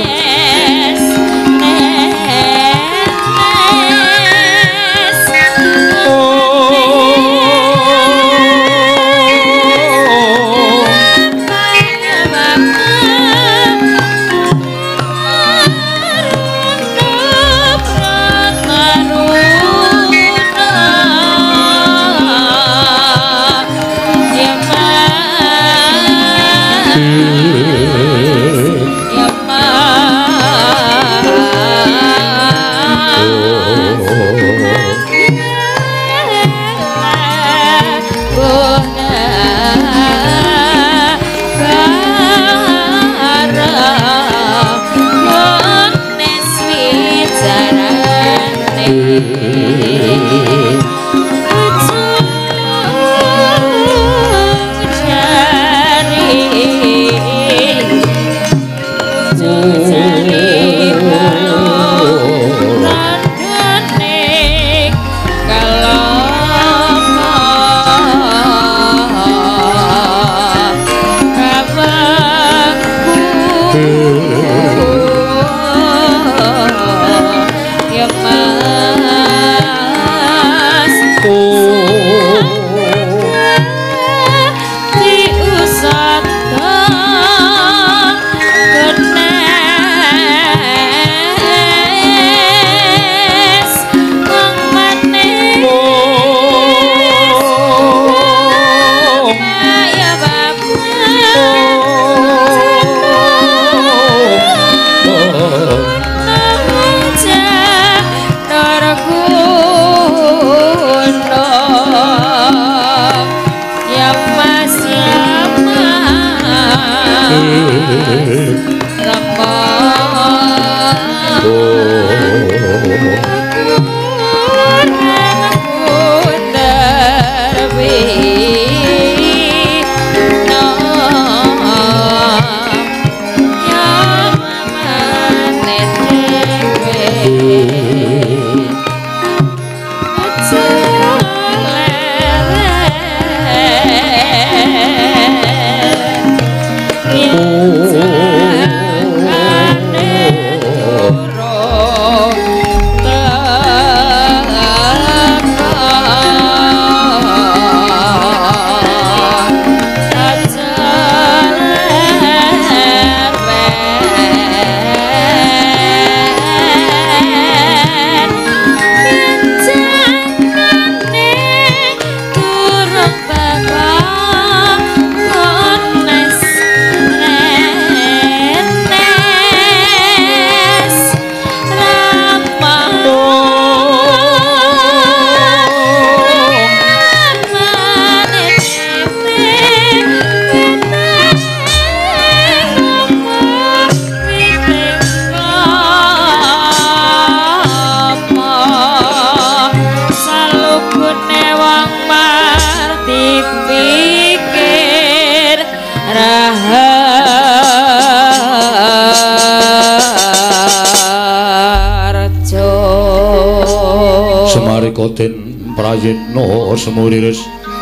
A: Prayitna semuriris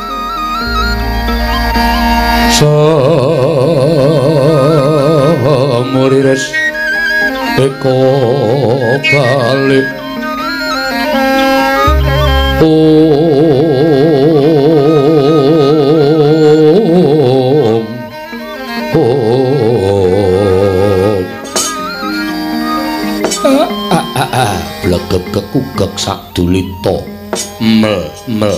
A: semuriris eko kalih om om blegek kekugek sadulita mel mel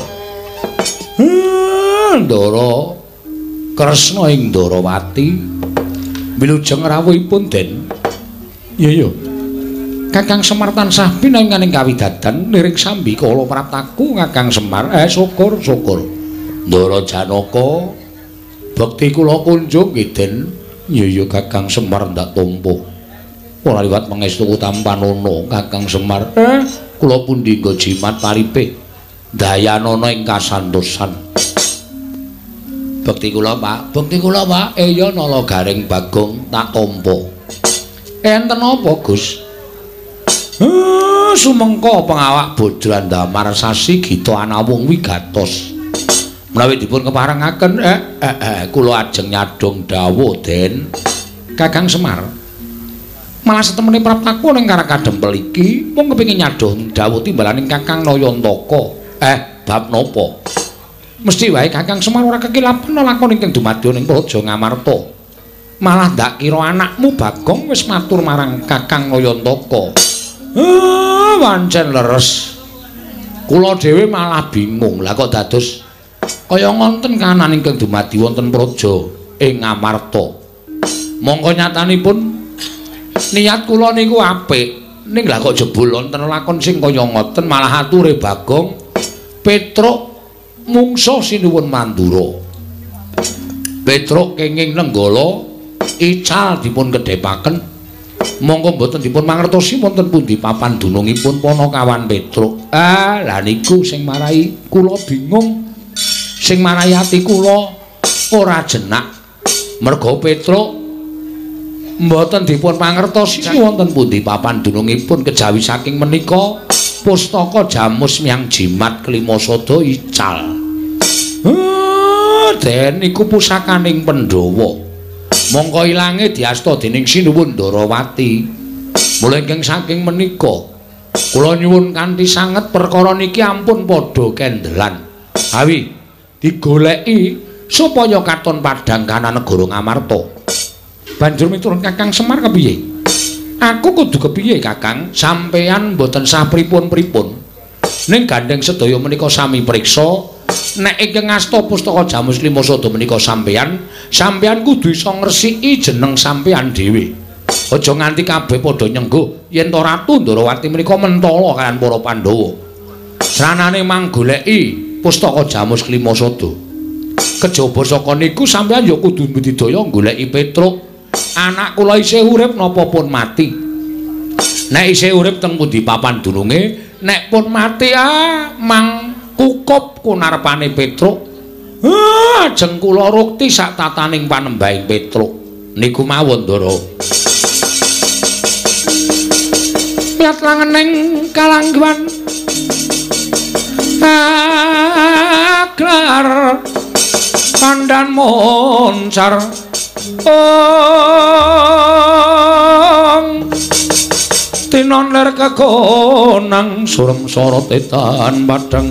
A: Ndara Kresna ing Ndarawati wilujeng rawuhipun den iya iya Kakang Semar tansah pinanganing kawidadan lirik sambi kala prataku Kakang Semar eh syukur syukur Ndara Janaka bekti kula kunjung nggih den iya iya Kakang Semar ndak tumpuh ora liwat pangestu Tampanono Kakang Semar eh kula pundi nggo jimat paripe dayanana ing kasantosan bekti kula Pak bekti kula Pak eh ya nala garing Bagong tak tampa enten apa Gus sumengka pengawak Bojrandamar sasi Gita Anawung wigatos Menawi dipun keparengaken eh, eh, eh kula ajeng nyadong dawuh Den Kakang Semar. Malah setemene praptaku ning Karakadempel iki mung kepengin nyadong dawuh timbalaning Kakang Nayantaka. Eh, bab napa? Mesti wae Kakang Semar ora kekilapan lakon ingkang dumadya ning Praja Ngamarta. Malah ndak kira anakmu Bagong wis matur marang Kakang Nayantaka. Ah, pancen leres. Kula dhewe malah bingung. Lah kok dados kaya ngonten kanan ingkang dumadi wonten praja ing Ngamarta. Monggo nyatanipun niat kula niku apik, ning lah kok jebul wonten lakon sing kaya ngoten malah ature Bagong Petruk mungsuh sinuwun Mandura. Petruk kenging nenggala ical dipun kedhepaken. Monggo mboten dipun mangertosi wonten pundi papan dunungipun Panakawan Petruk. Ah, lah niku sing marai kula bingung. Sing marai ati kula ora jenak. Merga Petruk mboten dipun mangertosi wonten pundi papan dunungipun kejawi saking menika pustaka Jamus Myang Jimat Klimasada ical. Ah, Den niku pusakaning Pandhawa. Mongko ilange diasta dening Sinuwun Ndarawati. Mula ingkang saking menika kula nyuwun kanthi sanget perkara niki ampun padha kendelan. Awi digoleki supaya katon padhang kana negara Ngamarta. Banjur miturut Kakang Semar kepiye? Aku kudu kepiye Kakang? Sampeyan mboten sah pripun-pripun. Ning gandeng sedaya menika sami priksa. Nek ingkang ngasta pustaka Jamus Klimasada menika sampeyan, sampeyan kudu iso ngresiki jeneng sampeyan dhewe. Aja nganti kabeh padha nyengguh yen to Ratu Ndarawati menika mentala kaliyan para Pandhawa. Sranane mang goleki pustaka Jamus Klimasada. Kejaba saka niku sampeyan ya kudu mbudidaya goleki Petruk. Anak kula isih urip napa pun mati. Nek isih urip teng pundi papan dununge, nek pun mati ah mang kukup kunarepane Petruk. Ah, ajeng kula rukti sak tataning panembahing Petruk. Niku mawon, Ndara. Miat langening kalangguan aglar pandan moncar om tinon ler kekonang surem sorot etan padang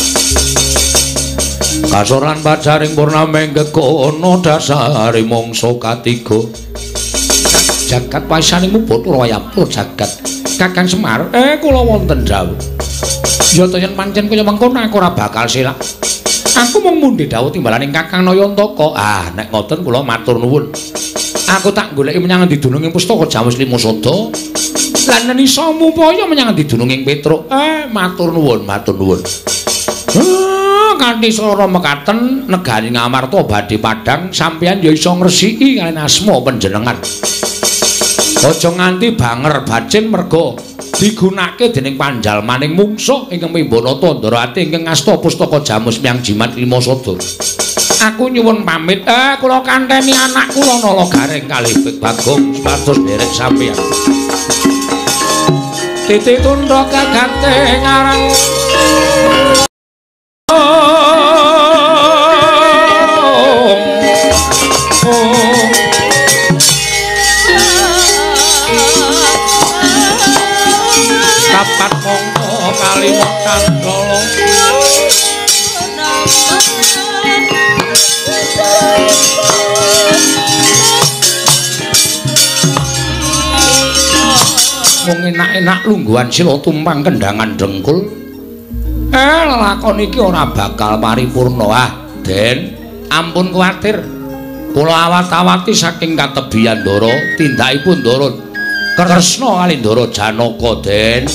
A: kasoran bajaring purnameng kekono dasari mongso katiga jagat paisanimu botur wayapur jagat Kakang Semar eh kula wonten dawuh ya to yen pancen kaya mengkono aku ora bakal silak aku mung mundhe dawuh timbalaning Kakang Nayantaka. Ah nek ngoten kula matur nuwun aku tak goleki menyang endi dununging pustaka Jamus Klimasada lan nisa mupaya menyang endi dununging Petruk. Eh matur nuwun matur nuwun. Ah kanthi swara mekaten negari Ngamarta badhe padhang sampeyan ya iso ngresiki kaliyan asma panjenengan. Aja nganti banger bacin merga digunakake dening panjalmaning mungsuh ingkang Mimbanata Ndarawati ingkang ngasta pustaka Jamus Myang Jimat Klimasada. Aku nyuwun pamit. Eh kula kanteni anak kula Nala Gareng kalih Bagong supados derek sampeyan. Titik tundha kagate ngarang kapat mongko Kalimantan Lolo mung enak-enak lungguhan sila tumpang kendangan dengkul. Eh lakon iki ora bakal paripurna. Ah Den ampun kuwatir kula awat-awati saking katebian Ndara tindakipun Ndara Kresna kali Ndara Janaka Den.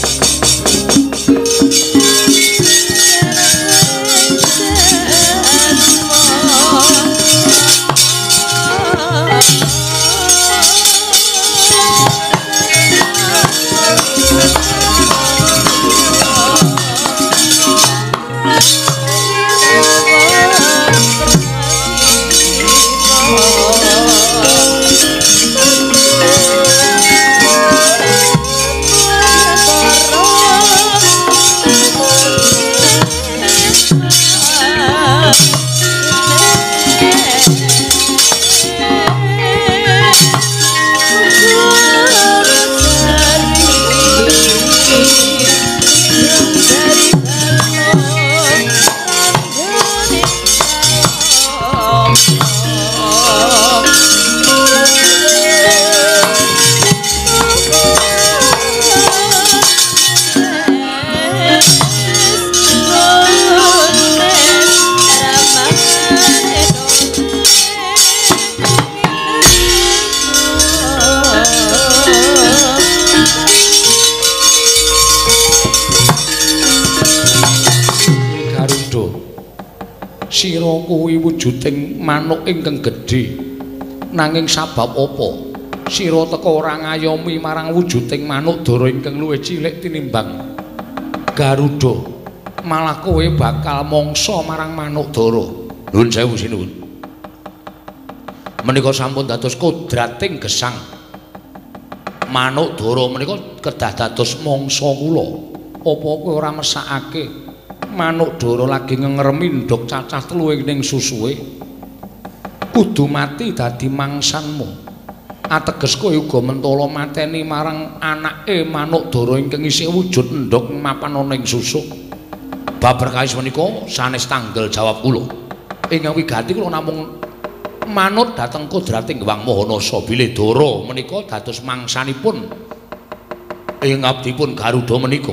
A: Garuda sira kuwi wujuding manuk ingkang gedhe nanging sabab apa sira teka ora ngayomi marang wujuding manuk dara ingkang luwih cilik tinimbang Garuda malah kowe bakal mangsa marang manuk dara. Nuwun sewu sinuwun. Menika sampun dados kodrating gesang. Manuk dara menika kedah dados mangsa kula. Apa kowe ora mesakake manuk dara lagi ngeremi ndok cacah telu ing susuhe? Kudu mati dadi mangsanmu. Ateges kowe uga mentala mateni marang anake manuk dara ingkang isih wujud endhog mapan ana ing susuk. Babar kawis menika sanes tanggal jawab kula. Ingkang wigati kula namung manut dhateng kodrating Hyang Mahanasa bilih dara menika dados mangsanipun ing abdipun Garuda menika.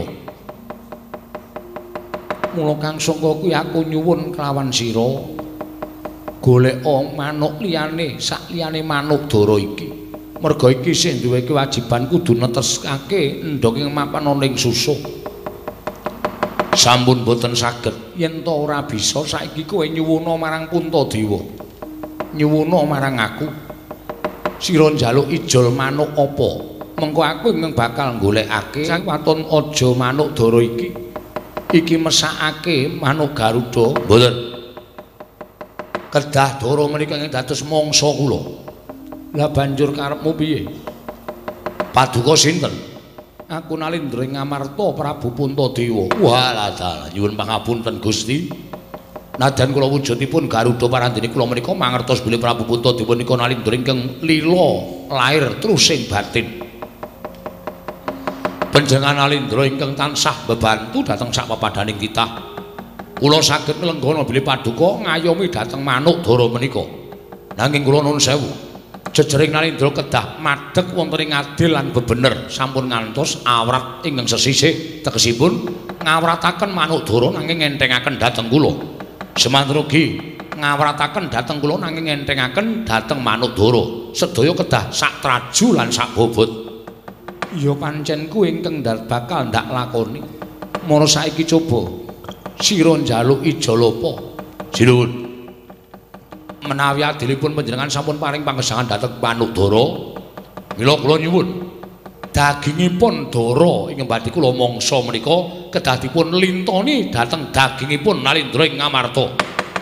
A: Mula Kang Sangka kuwi aku nyuwun kelawan sira goleka manuk liyane sak liyane manuk dara iki. Merga iki sing duwe kewajiban kudu neteskake endhog ing mapan ana ing susuk. Sampun boten saged yen to ora bisa saiki kowe nyuwuna marang Puntadewa. Nyuwuna marang aku. Sira njaluk ijol manuk apa? Mengko aku ingkang bakal golekake waton aja manuk dara iki. Iki mesakake manuk Garuda. Mboten. Kedah dara menika ing dados mangsa kula. Lah banjur karepmu piye? Paduka sinten? Aku Nalindra Ngamarta Prabu Puntadewa. Walah dalah nyuwun pangapunten Gusti. Nadan kula wujudipun Garuda parandene kula menika mangertos bilih Prabu Puntadewa nika Nalindra ingkang lila lair terus ing batin. Panjenengan Nalindra ingkang tansah bebantu dhateng sak papadaning titah. Kula saged nglenggana bilih Paduka ngayomi dhateng manuk dara menika. Nanging kula nuwun sewu. Jejering Nalindra kedah madheg wonten ing adil lan bebener sampun ngantos awrat ingkang sesisih tegesipun ngawrataken manuk dara nanging entengaken dhateng kula. Semantrugi ngawrataken dhateng kula nanging entengaken dhateng manuk dara. Sedaya kedah sak traju lan sak bobot. Ya pancen kuwi ingkang bakal ndak lakoni. Mara saiki coba sira njaluk ijol apa? Sinuwun. Menawi adilipun panjenengan sampun paring panggesangan dhateng manuk dara, mila kula nyuwun dagingipun dara ing badhe kula mangsa menika kedah dipun lintoni dhateng dagingipun Nalindra ing Ngamarta.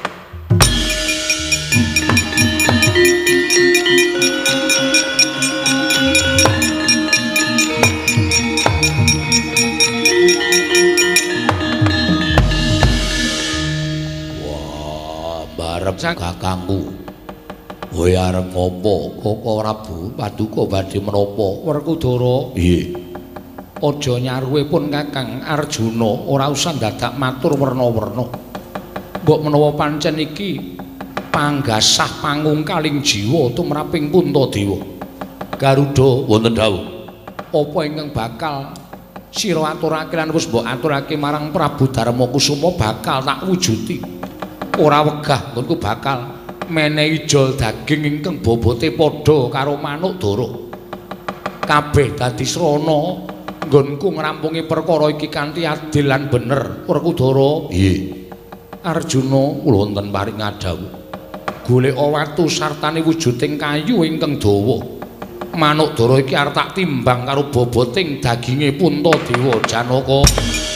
A: Arep kakangku. Kowe arep ngopo? Kok ora Bu Paduka badhe menapa? Werkudara. Nggih. Aja nyaruwe pun Kakang Arjuna, ora usah dadak matur werna-werna. Mbok menawa pancen iki panggasah pangungkaling jiwa tumraping Puntadewa. Garuda wonten dawuh. Apa ingkang bakal sira aturake lan wis mbok aturake marang Prabu Darmakusuma bakal tak wujuti. Ora wegah nggonku bakal menehi ijol daging ingkang bobote padha karo manuk dara. Kabeh dadi srana nggonku ngrampungi perkara iki kanthi adil lan bener. Werkudara. Nggih. Arjuna kula wonten paring ngadhawuh. Goleka watu sartane wujuding kayu ingkang dawa. Manuk dara iki arep tak timbang karo boboting daginge Puntadewa Janaka.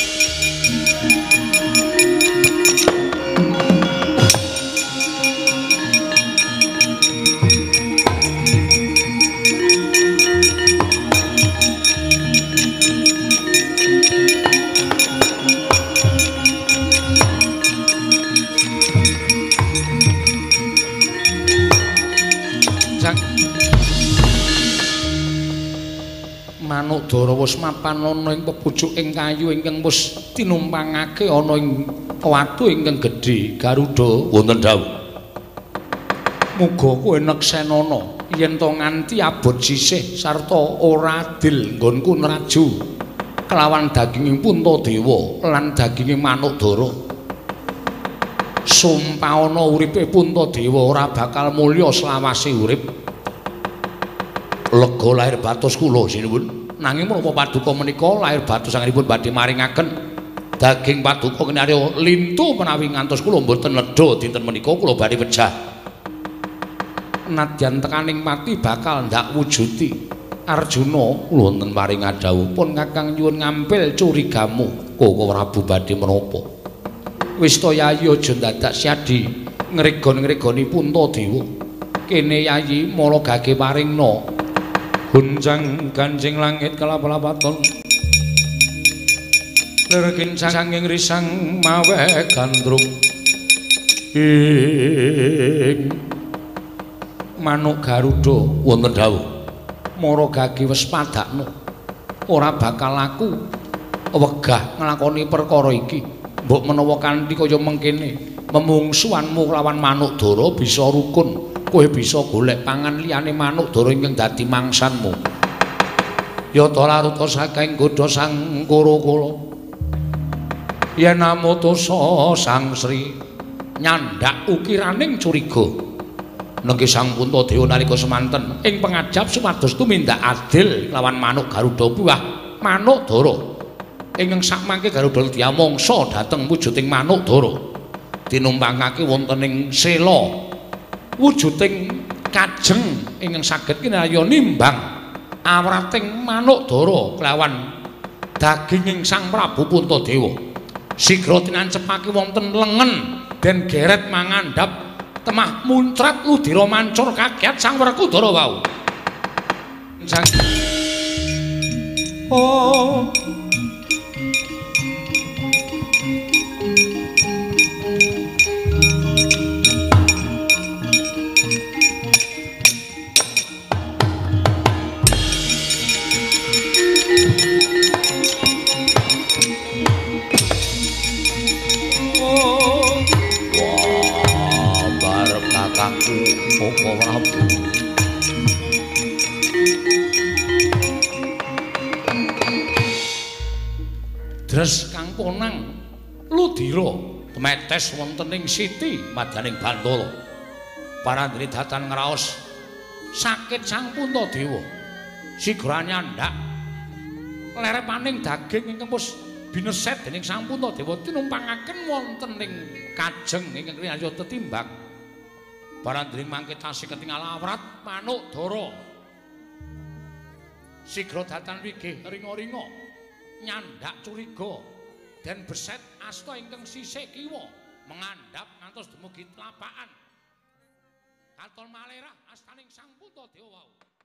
A: Manuk dara wis mapan ana ing pepucuking kayu ingkang wis tinumpangake ana ing watu ingkang gedhe. Garuda wonten dawuh. Muga kowe neksenana yen to nganti abot sisih sarta ora adil nggonku nraju kelawan daginging Puntadewa lan daginging manuk dara. Sumpah ana uripe Puntadewa ora bakal mulya selawase urip. Lega lahir batos kula sinuwun. Nanging menapa Paduka menika lahir batos anggenipun badhe maringaken daging paduka kinarya lintu menawi ngantos kula mboten nedha dinten menika kula badhe wejah nadyan tekaning mati bakal ndak wujuti Arjuna kula wonten paring adhawuh pun Kakang nyuwun ngampil curigamu Koko Prabu badhe menapa wis to Yayi aja dadak syadi ngregon-ngregoni Puntadewa kene Yayi mala gage paringna gunjang ganjing langit kelap-lapaton lerkin sanging risang mawe gandrung ing manuk Garuda wonten dawuh mara gage wis padakno ora bakal laku wegah nglakoni perkara iki mbok menawa kanthi kaya mengkene memungsuanmu lawan manuk Dara bisa rukun kowe bisa golek pangan liyane manuk Dara ingkang dadi mangsanmu yata laruta saking godha sang Kurakala yen amutusa sang Sri nyandak ukiraning curiga nengge sang Puntadewa nalika semanten ing pangajap supados tumindak adil lawan manuk Garuda buah manuk Dara ingkang sakmangke Garuda Lidya mangsa dhateng wujuding manuk Dara tinumpangake wonten ing sela wujuding kajeng ingkang saged kinarya nimbang awrating manuk Dara kelawan daging ing Sang Prabu Puntadewa sigra tinancepake wonten lengen den geret mangandhap temah muncrat ludira mancur kagiat Sang Werkudara wau. Sang Oh Koko Prabu Dres kang ponang ludira kemetes wonten ing siti madaning Bantala parandene datan ngraos sakit Sang Puntadewa sigra nyandak lerepaning daging ingkang pus bineset dening Sang Puntadewa tinumpangaken wonten ing kajeng ingkang kinarya tetimbang barandring mangke tasih ketingal awrat manuk Dara sigra datan wigih ringa-ringa nyandak curiga den beset asta ingkang sisih kiwa mengandhap ngantos dumugi tlapakan katon malerah astaning Sang Puntadewa wau.